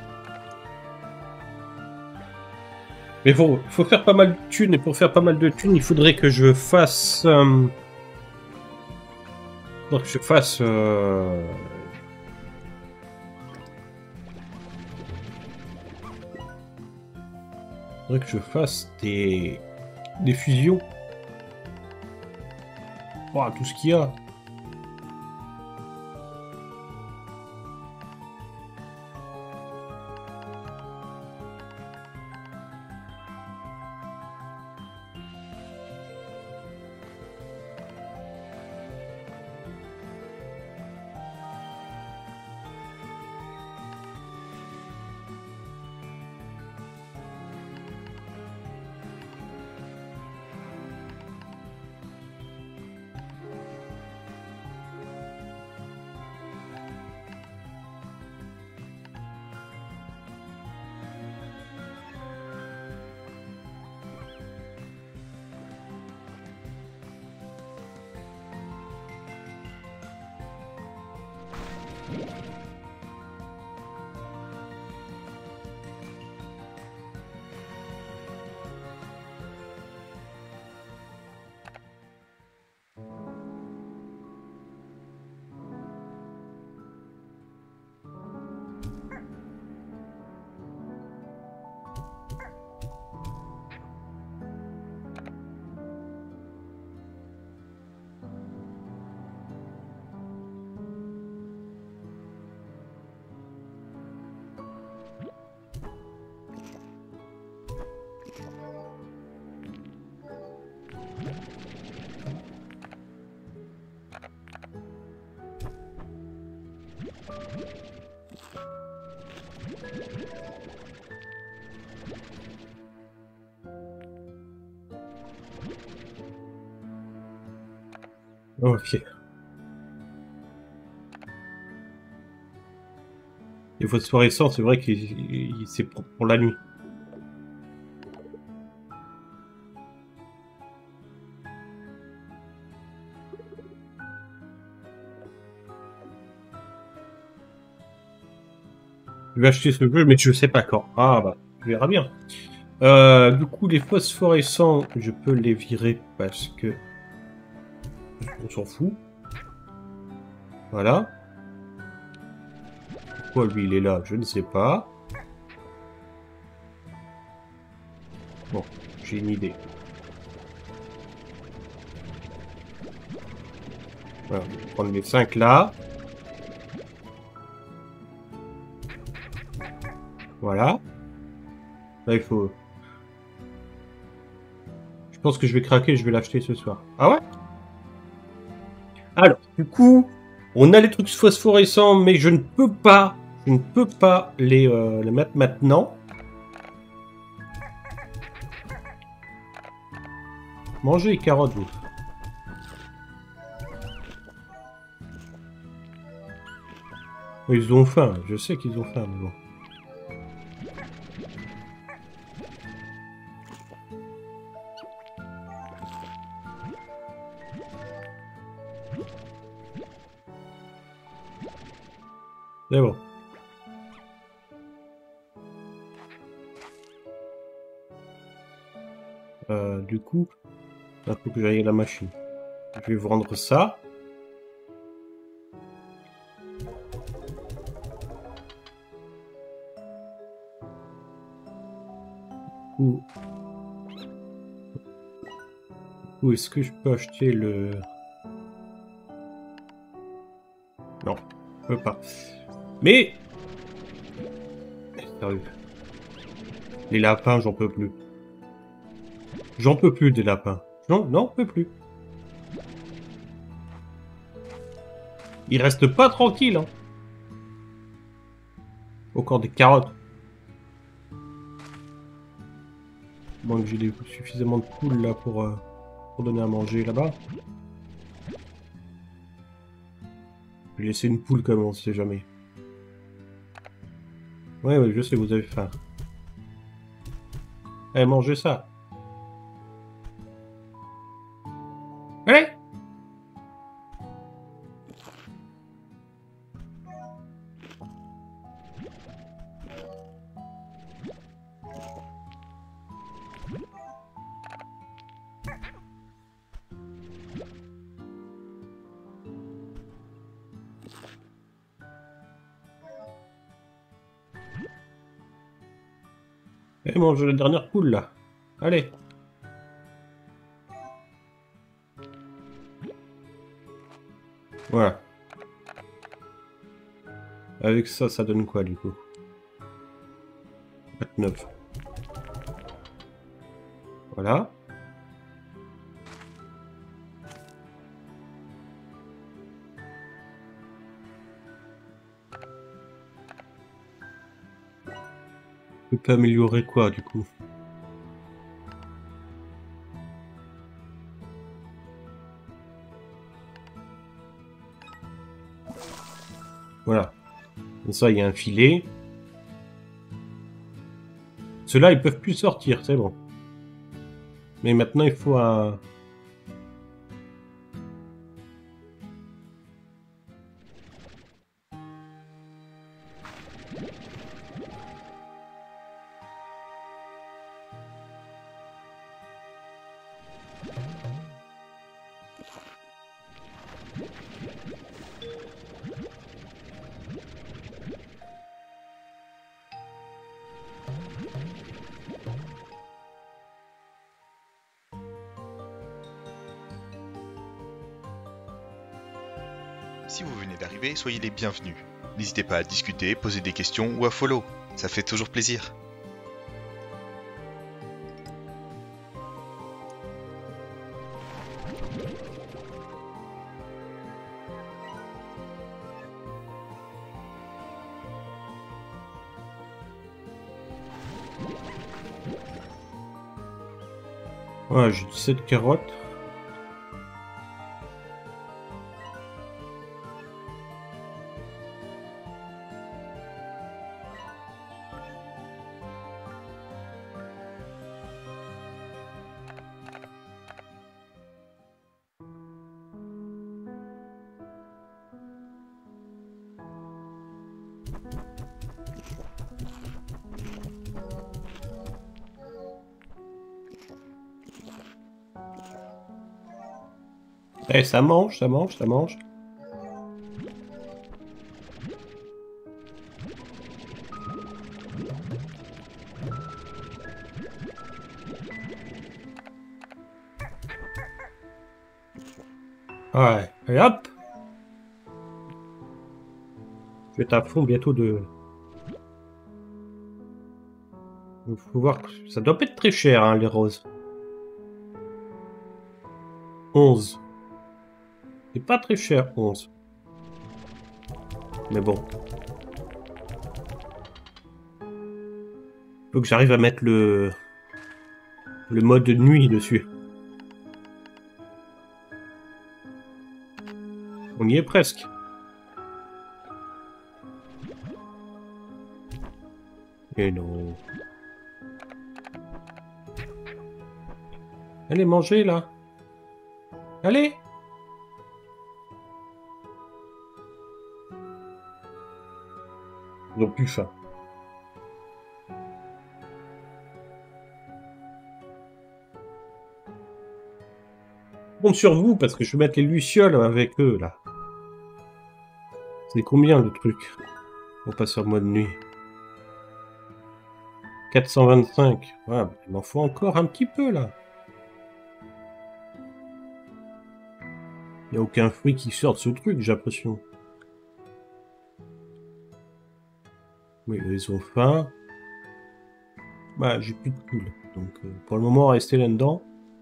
Mais bon, faut faire pas mal de thunes, et pour faire pas mal de thunes, il faudrait que je fasse... Donc je fasse... Faudrait que je fasse des fusions. Ouah, tout ce qu'il y a. Ok. Les phosphorescents, c'est vrai que c'est pour la nuit. Je vais acheter ce jeu, mais je sais pas quand. Ah bah, on verra bien. Du coup, les phosphorescents, je peux les virer parce que... on s'en fout. Voilà. Pourquoi lui, il est là? Je ne sais pas. Bon, j'ai une idée. Voilà, on va prendre les 5 là. Voilà. Là, il faut... Je pense que je vais craquer, je vais l'acheter ce soir. Ah ouais? Alors, du coup, on a les trucs phosphorescents, mais je ne peux pas les mettre maintenant. Manger les carottes, vous. Ils ont faim, je sais qu'ils ont faim, mais bon. C'est bon. Du coup, il faut que j'aille à la machine. Je vais vendre ça. Ou est-ce que je peux acheter le... Non, je peux pas. Mais... Sérieux. Les lapins, j'en peux plus. J'en peux plus des lapins. Non, non, je peux plus. Ils restent pas tranquilles, hein. Encore des carottes. Bon, que j'ai suffisamment de poules là pour donner à manger là-bas. Je vais laisser une poule quand même, on sait jamais. Ouais, ouais, je sais, vous avez faim. Allez, mangez ça. Allez! Allez, mange la dernière poule là. Allez. Voilà. Avec ça, ça donne quoi du coup? 29. Voilà. Je peux améliorer quoi du coup? Voilà. Comme ça, il y a un filet. Ceux-là, ils peuvent plus sortir, c'est bon. Mais maintenant, il faut un... Si vous venez d'arriver, soyez les bienvenus. N'hésitez pas à discuter, poser des questions ou à follow. Ça fait toujours plaisir. Ouais, j'ai 17 carottes. Eh, ça mange, ça mange, ça mange. Ouais, et hop. Je vais être à fond bientôt de... Il faut voir que ça doit pas être très cher, hein, les roses. 11. C'est pas très cher, 11. Mais bon. Faut que j'arrive à mettre le mode nuit dessus. On y est presque. Et non. Allez, mangez, là. Allez. Ils n'ont plus faim. Je compte sur vous, parce que je vais mettre les lucioles avec eux, là. C'est combien, le truc? On passe en mode nuit. 425. Ouais, il m'en faut encore un petit peu, là. Il n'y a aucun fruit qui sort de ce truc, j'ai l'impression. Oui, ils ont faim. Bah, j'ai plus de poules. Donc, pour le moment, rester là-dedans.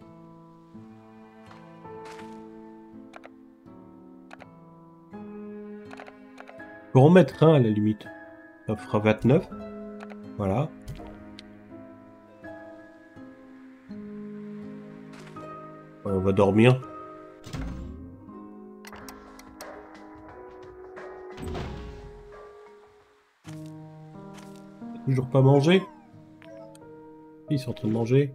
Faut en mettre un, à la limite. Ça fera 29. Voilà. On va dormir. Toujours pas mangé. Ils sont en train de manger.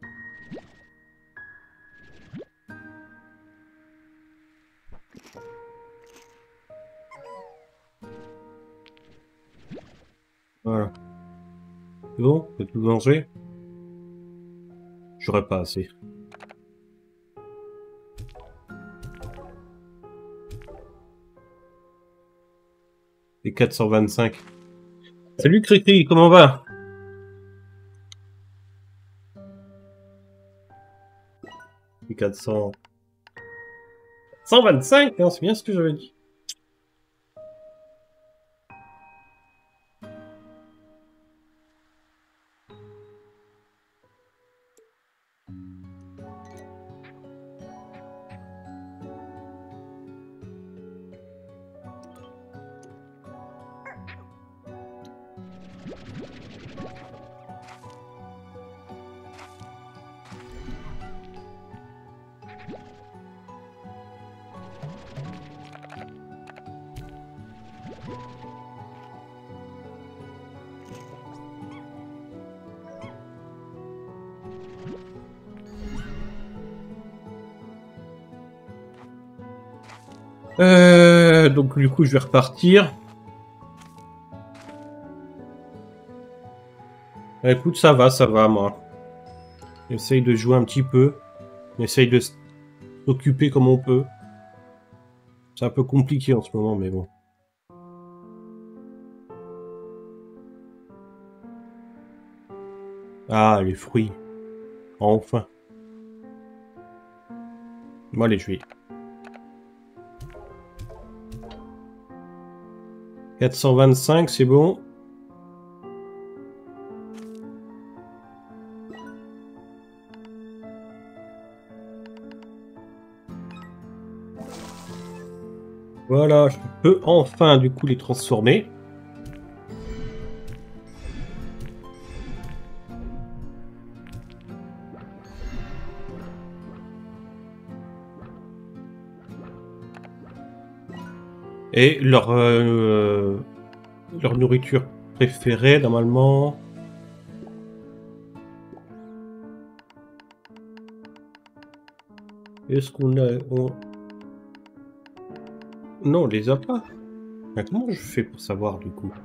Voilà. C'est bon? T'as tout mangé? J'aurais pas assez. Et 425. Salut Cricri, comment va? Et 400... 125, hein, c'est bien ce que j'avais dit. Donc du coup je vais repartir. Écoute, ça va moi. J'essaye de jouer un petit peu. On essaye de s'occuper comme on peut. C'est un peu compliqué en ce moment, mais bon. Ah, les fruits. Enfin. Bon, allez, je vais. 425, c'est bon. Voilà, je peux enfin du coup les transformer. Et leur nourriture préférée, normalement... Est-ce qu'on a... Non, on les a pas. Mais comment je fais pour savoir, du coup?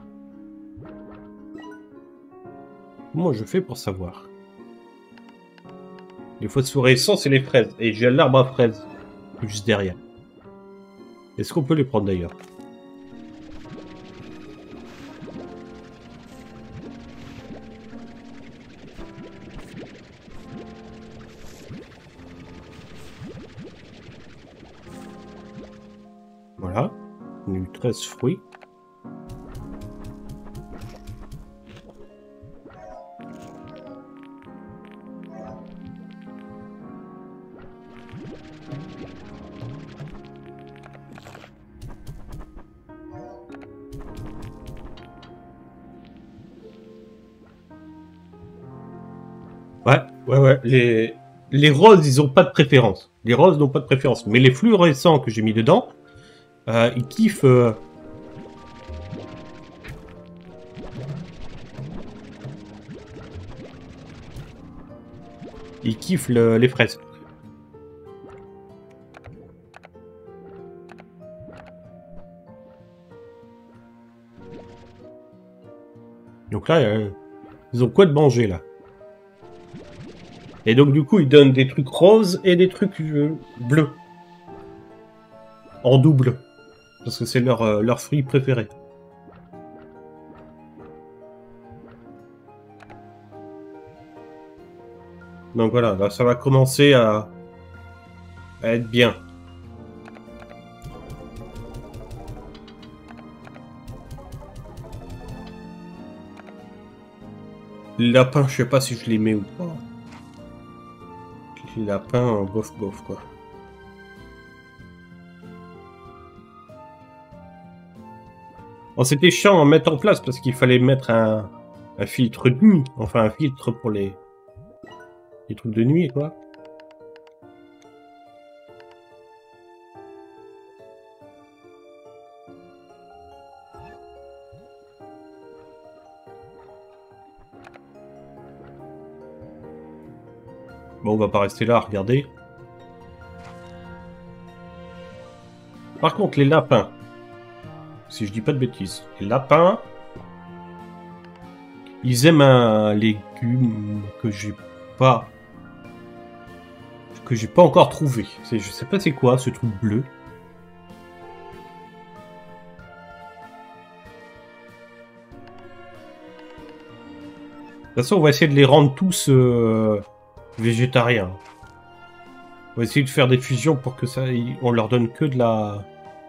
Comment je fais pour savoir? Les phosphorescences et les fraises. Et j'ai l'arbre à fraises. Juste derrière. Est-ce qu'on peut les prendre, d'ailleurs? Voilà. On a eu 13 fruits. Ouais. Les roses, ils ont pas de préférence. Les roses n'ont pas de préférence. Mais les fluorescents que j'ai mis dedans, ils kiffent... Ils kiffent les fraises. Donc là, ils ont quoi de manger, là? Et donc, du coup, ils donnent des trucs roses et des trucs bleus. En double. Parce que c'est leur fruit préféré. Donc voilà, là, ça va commencer à être bien. Les lapins, je sais pas si je les mets ou pas. Les lapins, bof, quoi. Bon, c'était chiant à mettre en place parce qu'il fallait mettre un filtre de nuit. Enfin, un filtre pour les trucs de nuit, quoi. Bon, on va pas rester là à regarder. Par contre, les lapins. Si je dis pas de bêtises. Les lapins... Ils aiment un légume que j'ai pas... Que j'ai pas encore trouvé. Je sais pas c'est quoi, ce truc bleu. De toute façon, on va essayer de les rendre tous... végétariens. On va essayer de faire des fusions pour que ça, on leur donne que de la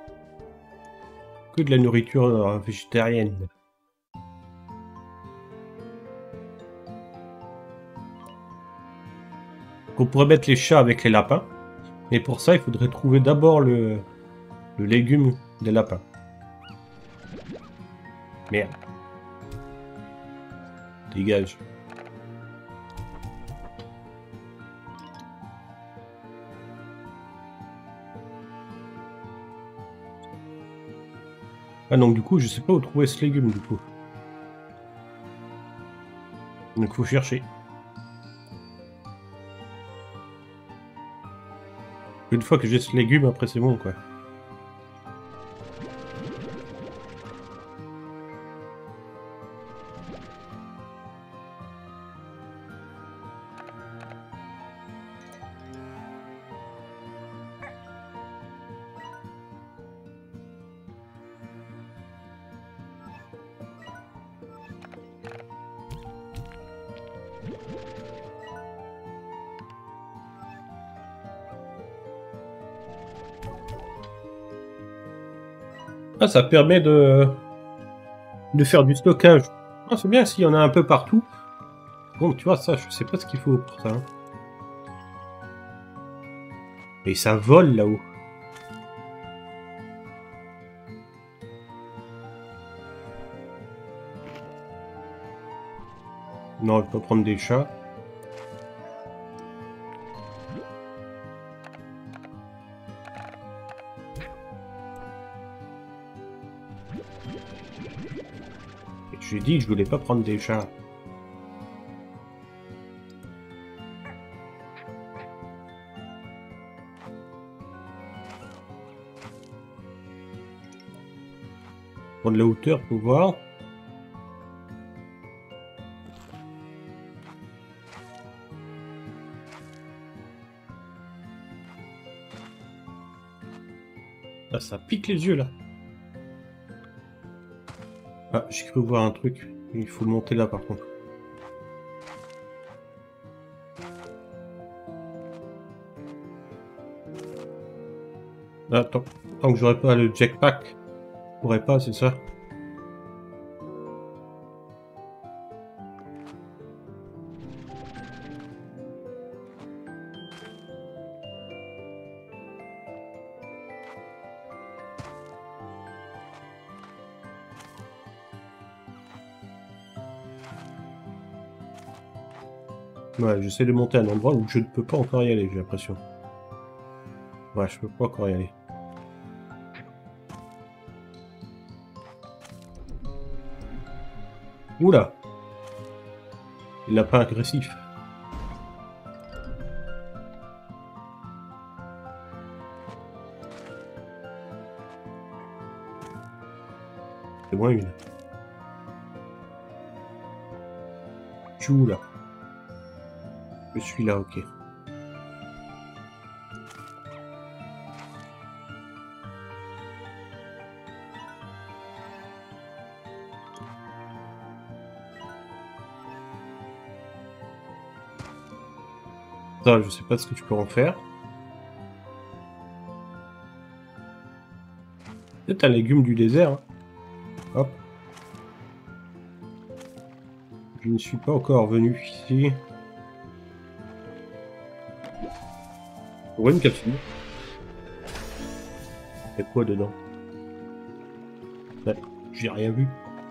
nourriture végétarienne. On pourrait mettre les chats avec les lapins, mais pour ça, il faudrait trouver d'abord le légume des lapins. Merde. Dégage. Ah donc du coup je sais pas où trouver ce légume du coup. Donc faut chercher. Une fois que j'ai ce légume, après c'est bon quoi. Ah, ça permet de faire du stockage. Ah, c'est bien s'il y en a un peu partout. Bon, tu vois, ça, je sais pas ce qu'il faut pour ça. Hein. Et ça vole là-haut. Non, je peux prendre des chats. J'ai dit que je voulais pas prendre des chats. Prendre la hauteur pour voir. Ah, ça pique les yeux là. Ah, j'ai cru voir un truc. Il faut le monter là par contre. Ah, attends, tant que j'aurai pas le jetpack, je pourrais pas, c'est ça? Ouais, j'essaie de monter à un endroit où je ne peux pas encore y aller, j'ai l'impression. Ouais, je peux pas encore y aller. Oula! Il n'a pas agressif. C'est moins une. Tchou là. Je suis là, ok. Ça, je sais pas ce que tu peux en faire. C'est un légume du désert. Hein. Hop. Je ne suis pas encore venu ici. Ouais, une capsule. Il y a quoi dedans? Ouais, j'ai rien vu.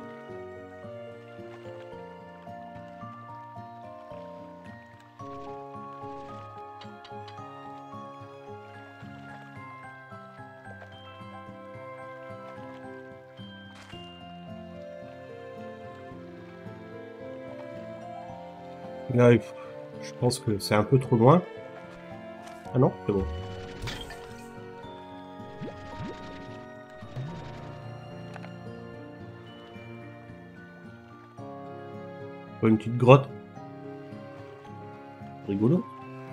Là, je pense que c'est un peu trop loin. Ah non, c'est bon. Une petite grotte. Rigolo.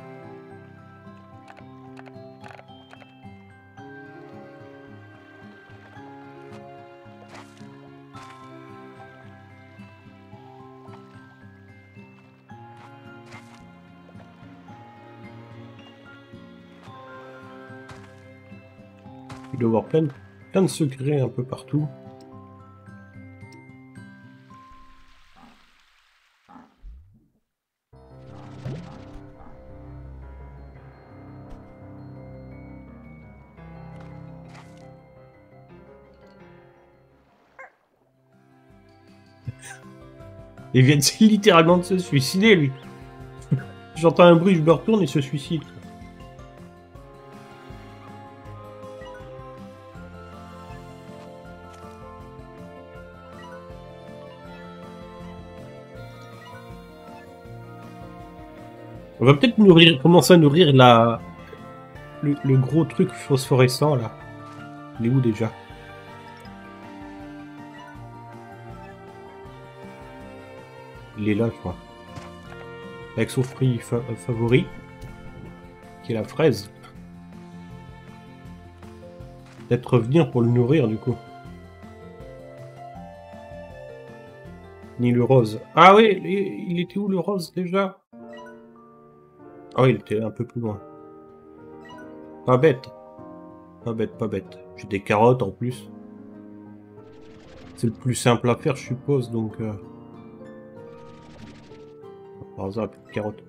Il doit y avoir plein de secrets un peu partout. Il vient littéralement de se suicider, lui. J'entends un bruit, je me retourne et se suicide. On va peut-être commencer à nourrir le gros truc phosphorescent, là. Il est où, déjà? Il est là, je crois. Avec son fruit favori, qui est la fraise. Peut-être revenir pour le nourrir, du coup. Ni le rose. Ah oui, il était où, le rose, déjà? Ah oui, il était un peu plus loin. Pas bête. Pas bête, pas bête. J'ai des carottes, en plus. C'est le plus simple à faire, je suppose, donc... Par hasard, plus de carottes.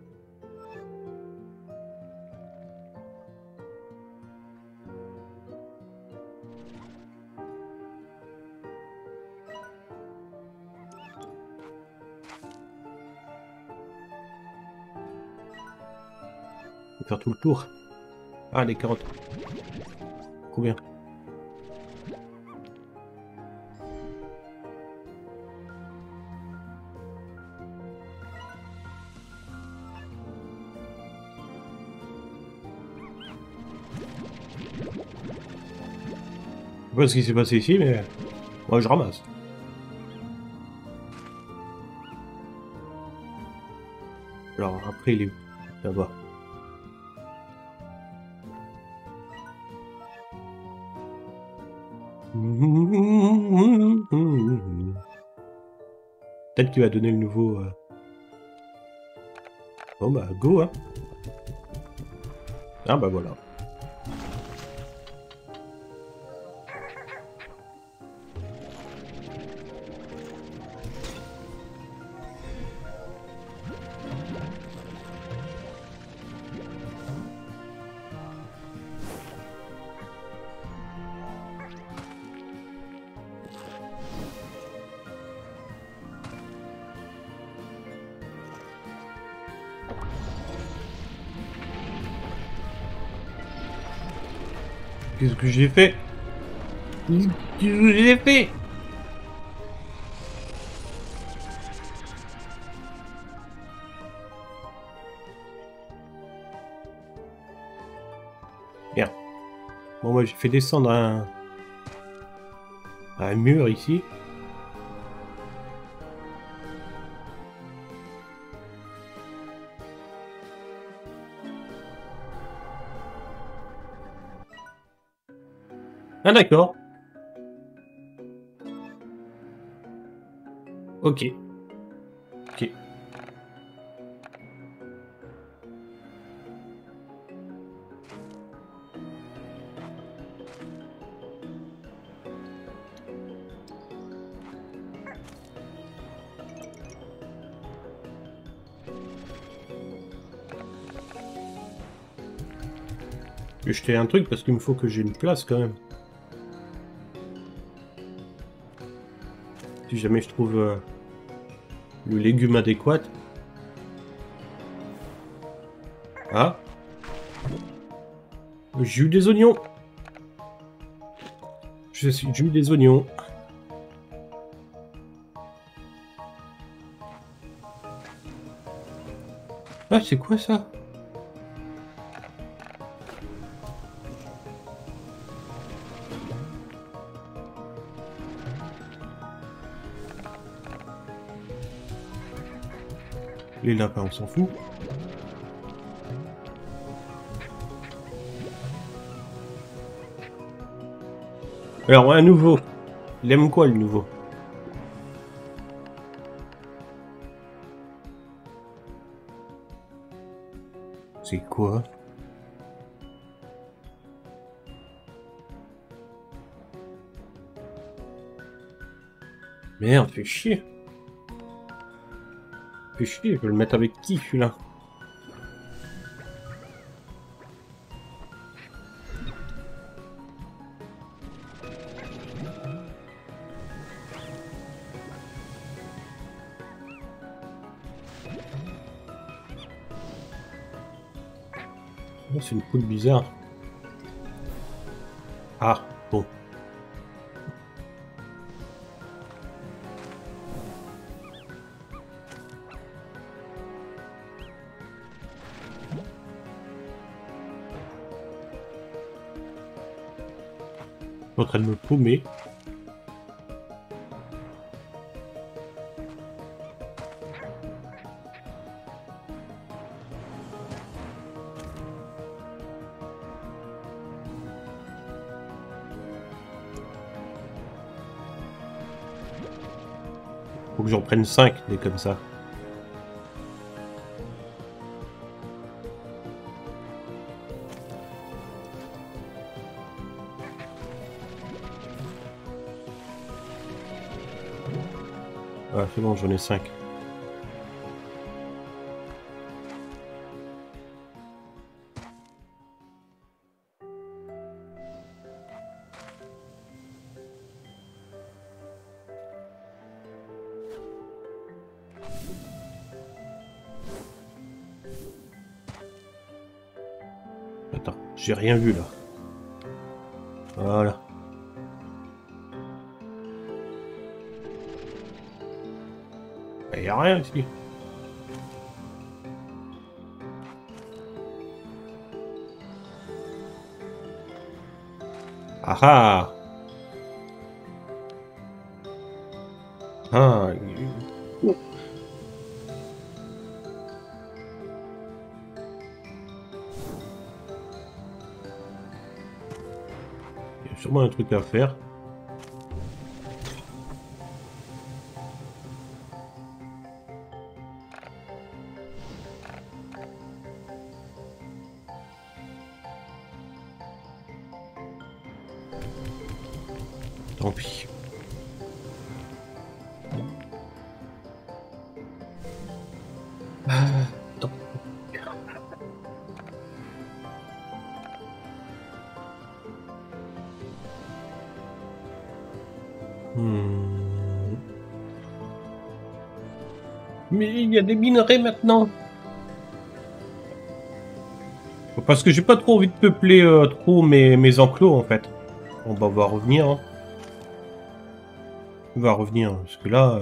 On va faire tout le tour. Ah, les carottes. Combien? sais pas ce qui s'est passé ici, mais moi je ramasse. Alors après il est où? Là-bas. Peut-être qu'il va donner le nouveau... Bon bah go hein. Ah bah voilà. Qu'est-ce que j'ai fait? Qu'est-ce que j'ai fait? Merde. Bon, moi j'ai fait descendre un mur ici. Ah d'accord. Ok. Ok. Je vais jeter un truc parce qu'il me faut que j'ai une place quand même. Si jamais je trouve le légume adéquat. Ah. J'ai eu des oignons. J'ai eu des oignons. Ah, c'est quoi ça? Les lapins, on s'en fout. Alors, un nouveau. Il aime quoi, le nouveau? C'est quoi? Merde, fais chier. Fais chier, je vais le mettre avec qui, celui-là? Oh, c'est une poule bizarre. Ah, bon. Je suis en train de me paumer. Faut que j'en prenne 5 des comme ça. Ah, c'est bon, j'en ai 5. Attends, j'ai rien vu là. Voilà. Il n'y a rien ici. Ah ah! Ah, il y a sûrement un truc à faire. Tant pis. Ah, tant- Hmm. Mais il y a des minerais maintenant. Parce que j'ai pas trop envie de peupler trop mes enclos en fait. On va revenir. Hein. On va revenir. Parce que là.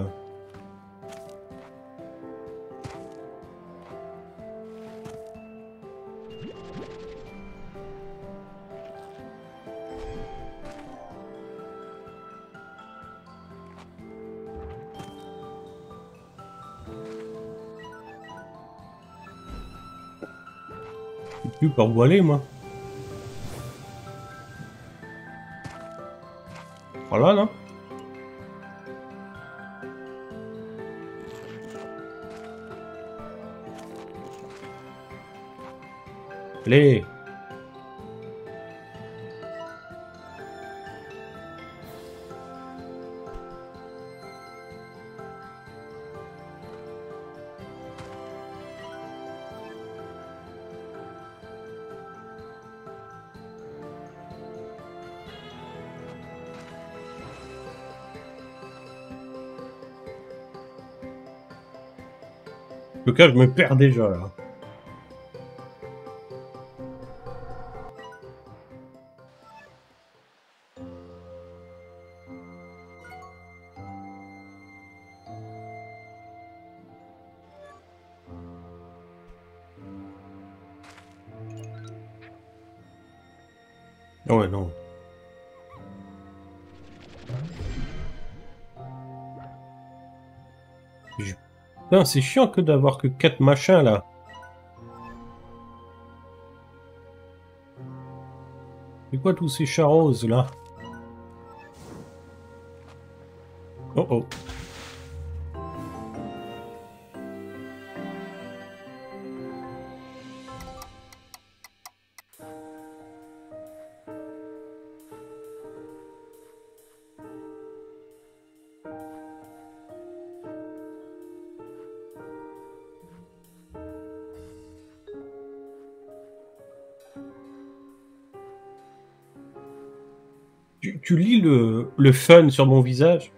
Je suis plus par où aller moi. Voilà là. Allez. En tout cas, je me perds déjà là. Ah ouais, non. Putain, c'est chiant que d'avoir que 4 machins là. C'est quoi tous ces chats roses là? Oh oh. Tu lis le fun sur mon visage?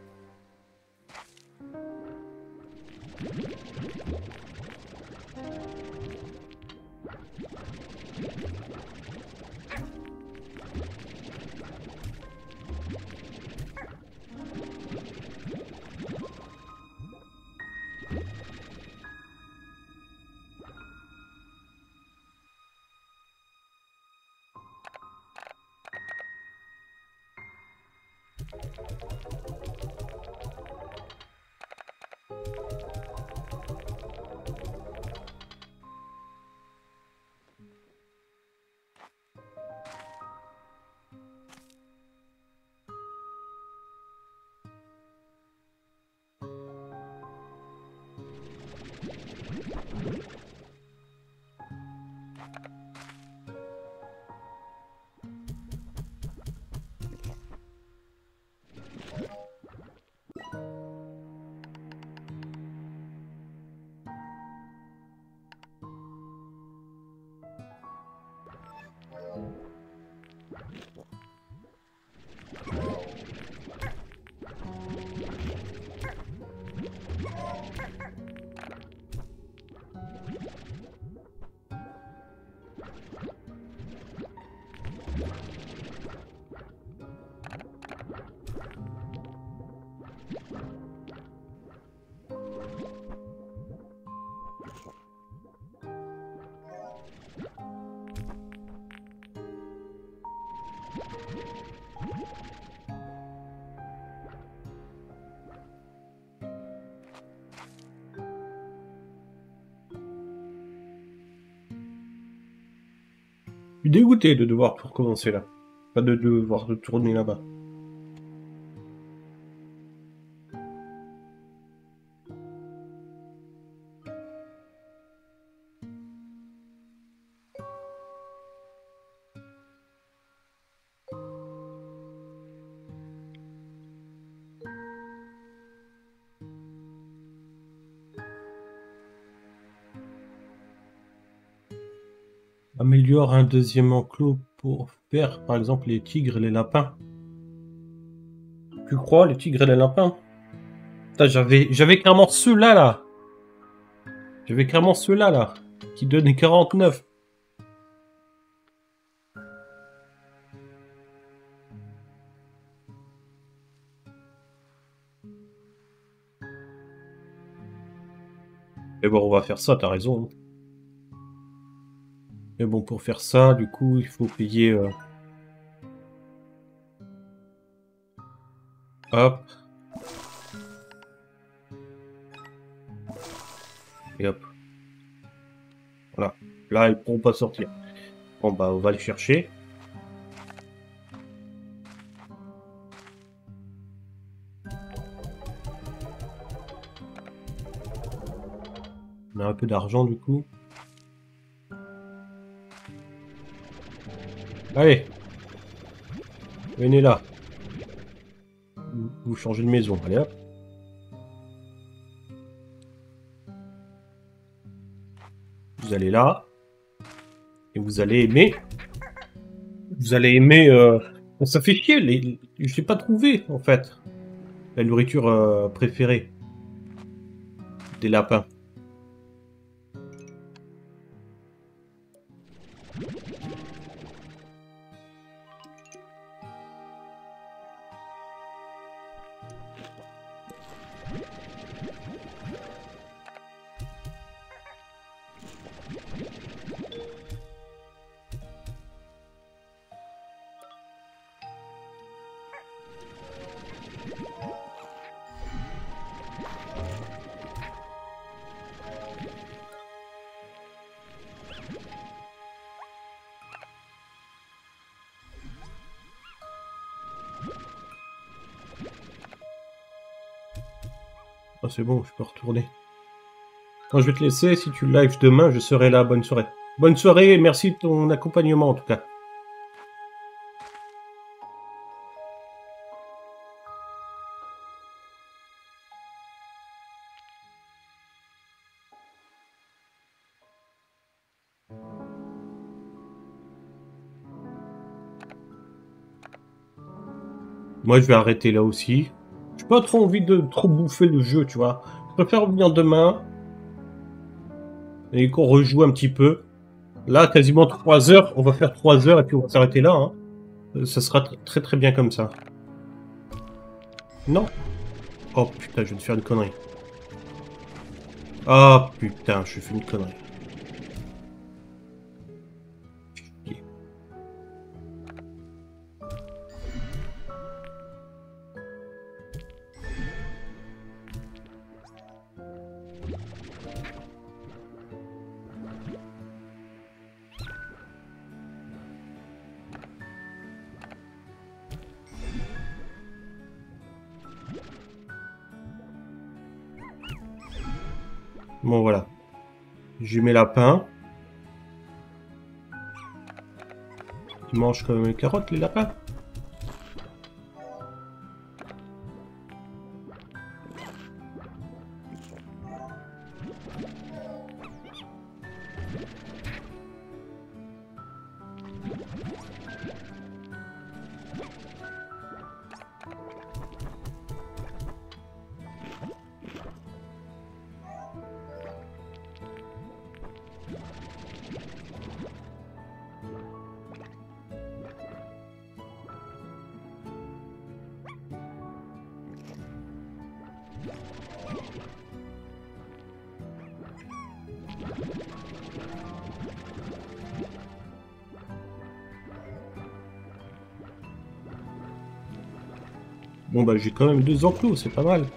Je suis dégoûté de devoir tout recommencer là. Pas de devoir retourner là-bas. Améliore un deuxième enclos pour faire, par exemple, les tigres et les lapins. Tu crois, les tigres et les lapins? Putain, j'avais clairement ceux-là, là. J'avais clairement ceux-là, là. Qui donnaient 49. Mais bon, on va faire ça, t'as raison. Mais bon, pour faire ça, du coup, il faut payer... Hop. Et hop. Voilà. Là, ils pourront pas sortir. Bon, bah, on va les chercher. On a un peu d'argent, du coup. Allez. Venez là. Vous changez de maison. Allez, hop. Vous allez là. Et vous allez aimer. Vous allez aimer... Ça fait chier. Je l'ai pas trouvé, en fait. La nourriture préférée. Des lapins. Ah, c'est bon, je peux retourner. Quand je vais te laisser, si tu live demain, je serai là. Bonne soirée. Bonne soirée et merci de ton accompagnement en tout cas. Moi, je vais arrêter là aussi. J'ai pas trop envie de trop bouffer le jeu, tu vois. Je préfère revenir demain et qu'on rejoue un petit peu. Là, quasiment 3 heures. On va faire 3 heures et puis on va s'arrêter là. Hein. Ça sera très très bien comme ça. Non. Oh putain, je viens de faire une connerie. Ah putain, je fais une connerie. Bon voilà. J'ai mes lapins. Ils mangent quand même les carottes, les lapins. Bon bah j'ai quand même 2 enclos, c'est pas mal.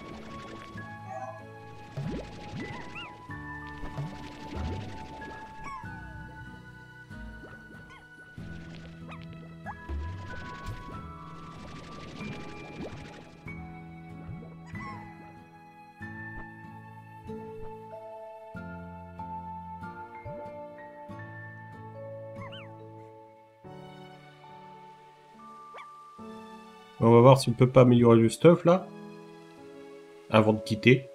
On va voir si on peut pas améliorer le stuff là. Avant de quitter.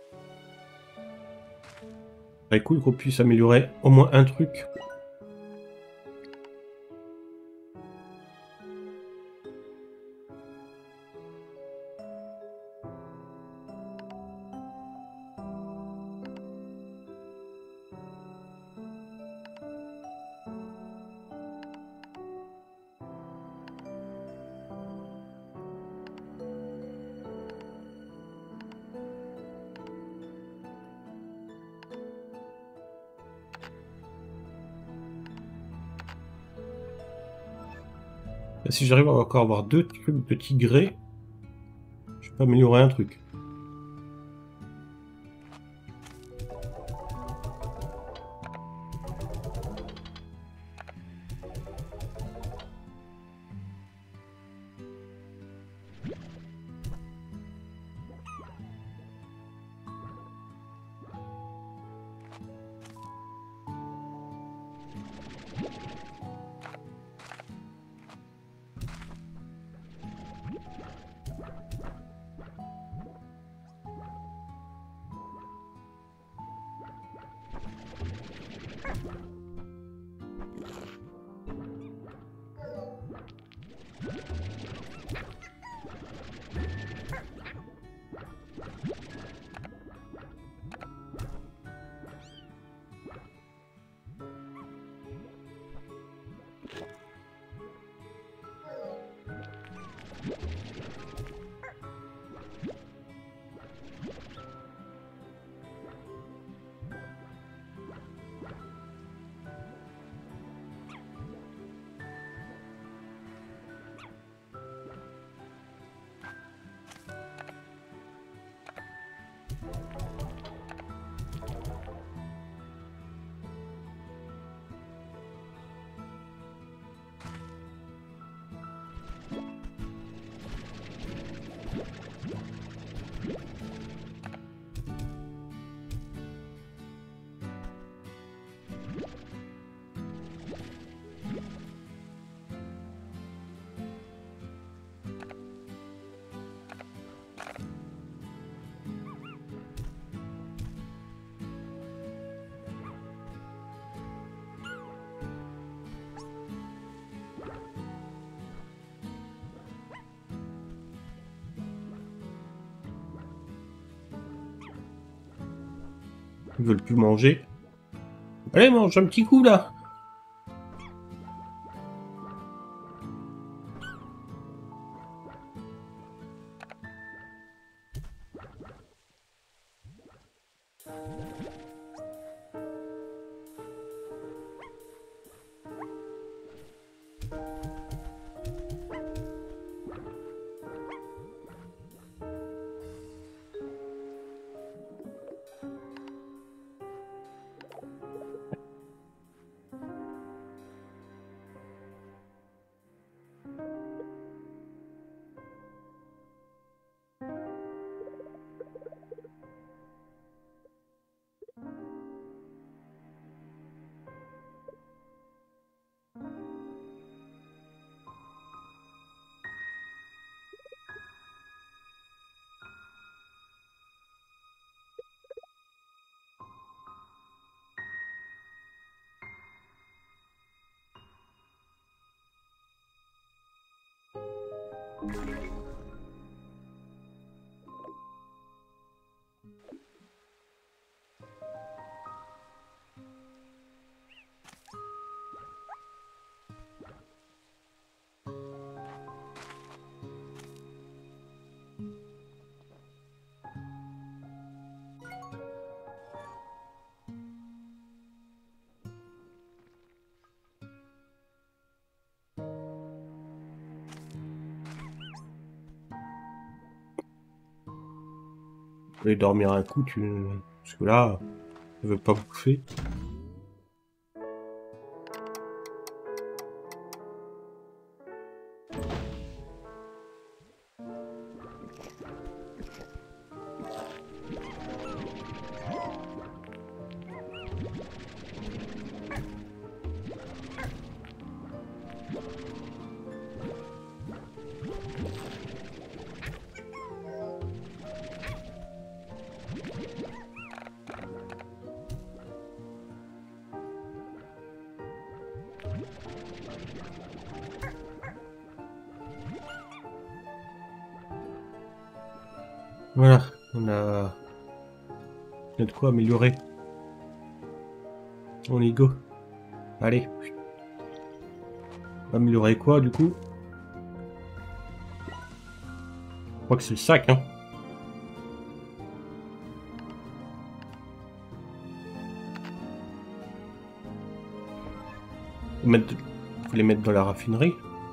Ça serait cool qu'on puisse améliorer au moins un truc. Et si j'arrive à encore avoir 2 trucs de tigré, je peux améliorer un truc. Ils veulent plus manger. Allez, mange un petit coup là. Je vais dormir un coup, parce que là, je veux pas bouffer. Voilà, on a de quoi améliorer. On y go. Allez. Améliorer quoi du coup? Je crois que c'est le sac, hein. Faut les mettre dans la raffinerie.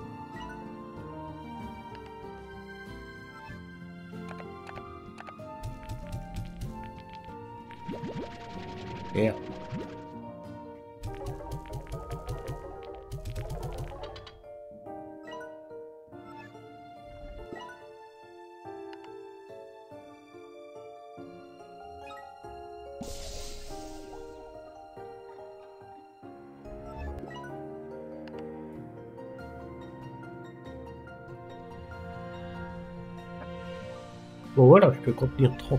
Merde. Bon voilà, je peux contenir 30.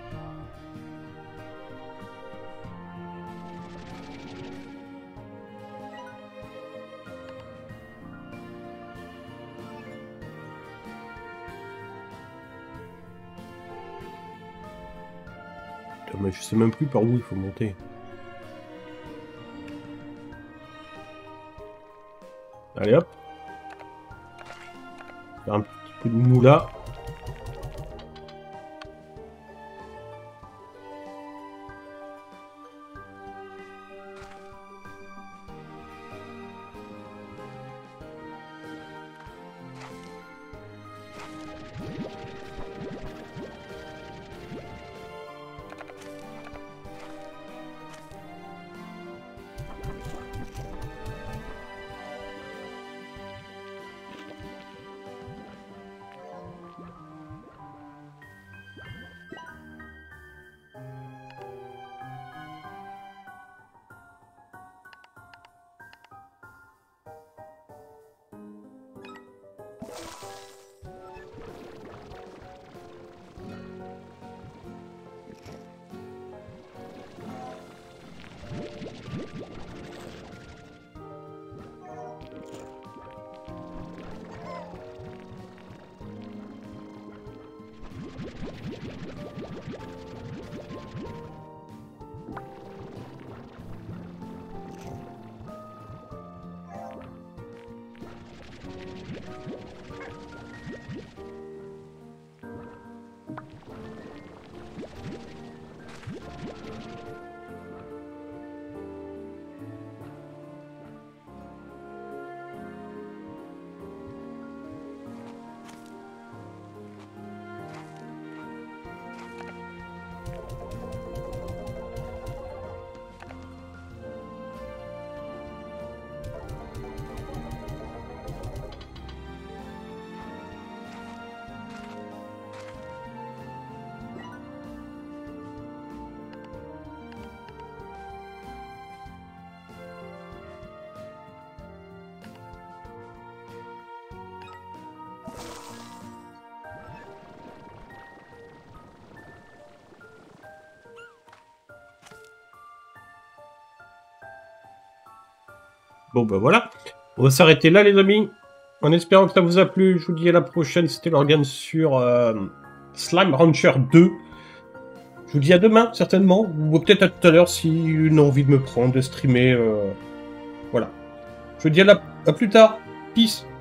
Putain, mais je sais même plus par où il faut monter. Allez hop. Faire un petit coup de moula. Bon bah voilà, on va s'arrêter là les amis, en espérant que ça vous a plu. Je vous dis à la prochaine, c'était Lorgan sur Slime Rancher 2. Je vous dis à demain certainement, ou peut-être à tout à l'heure si une envie de me prendre, de streamer, voilà. Je vous dis à plus tard, peace.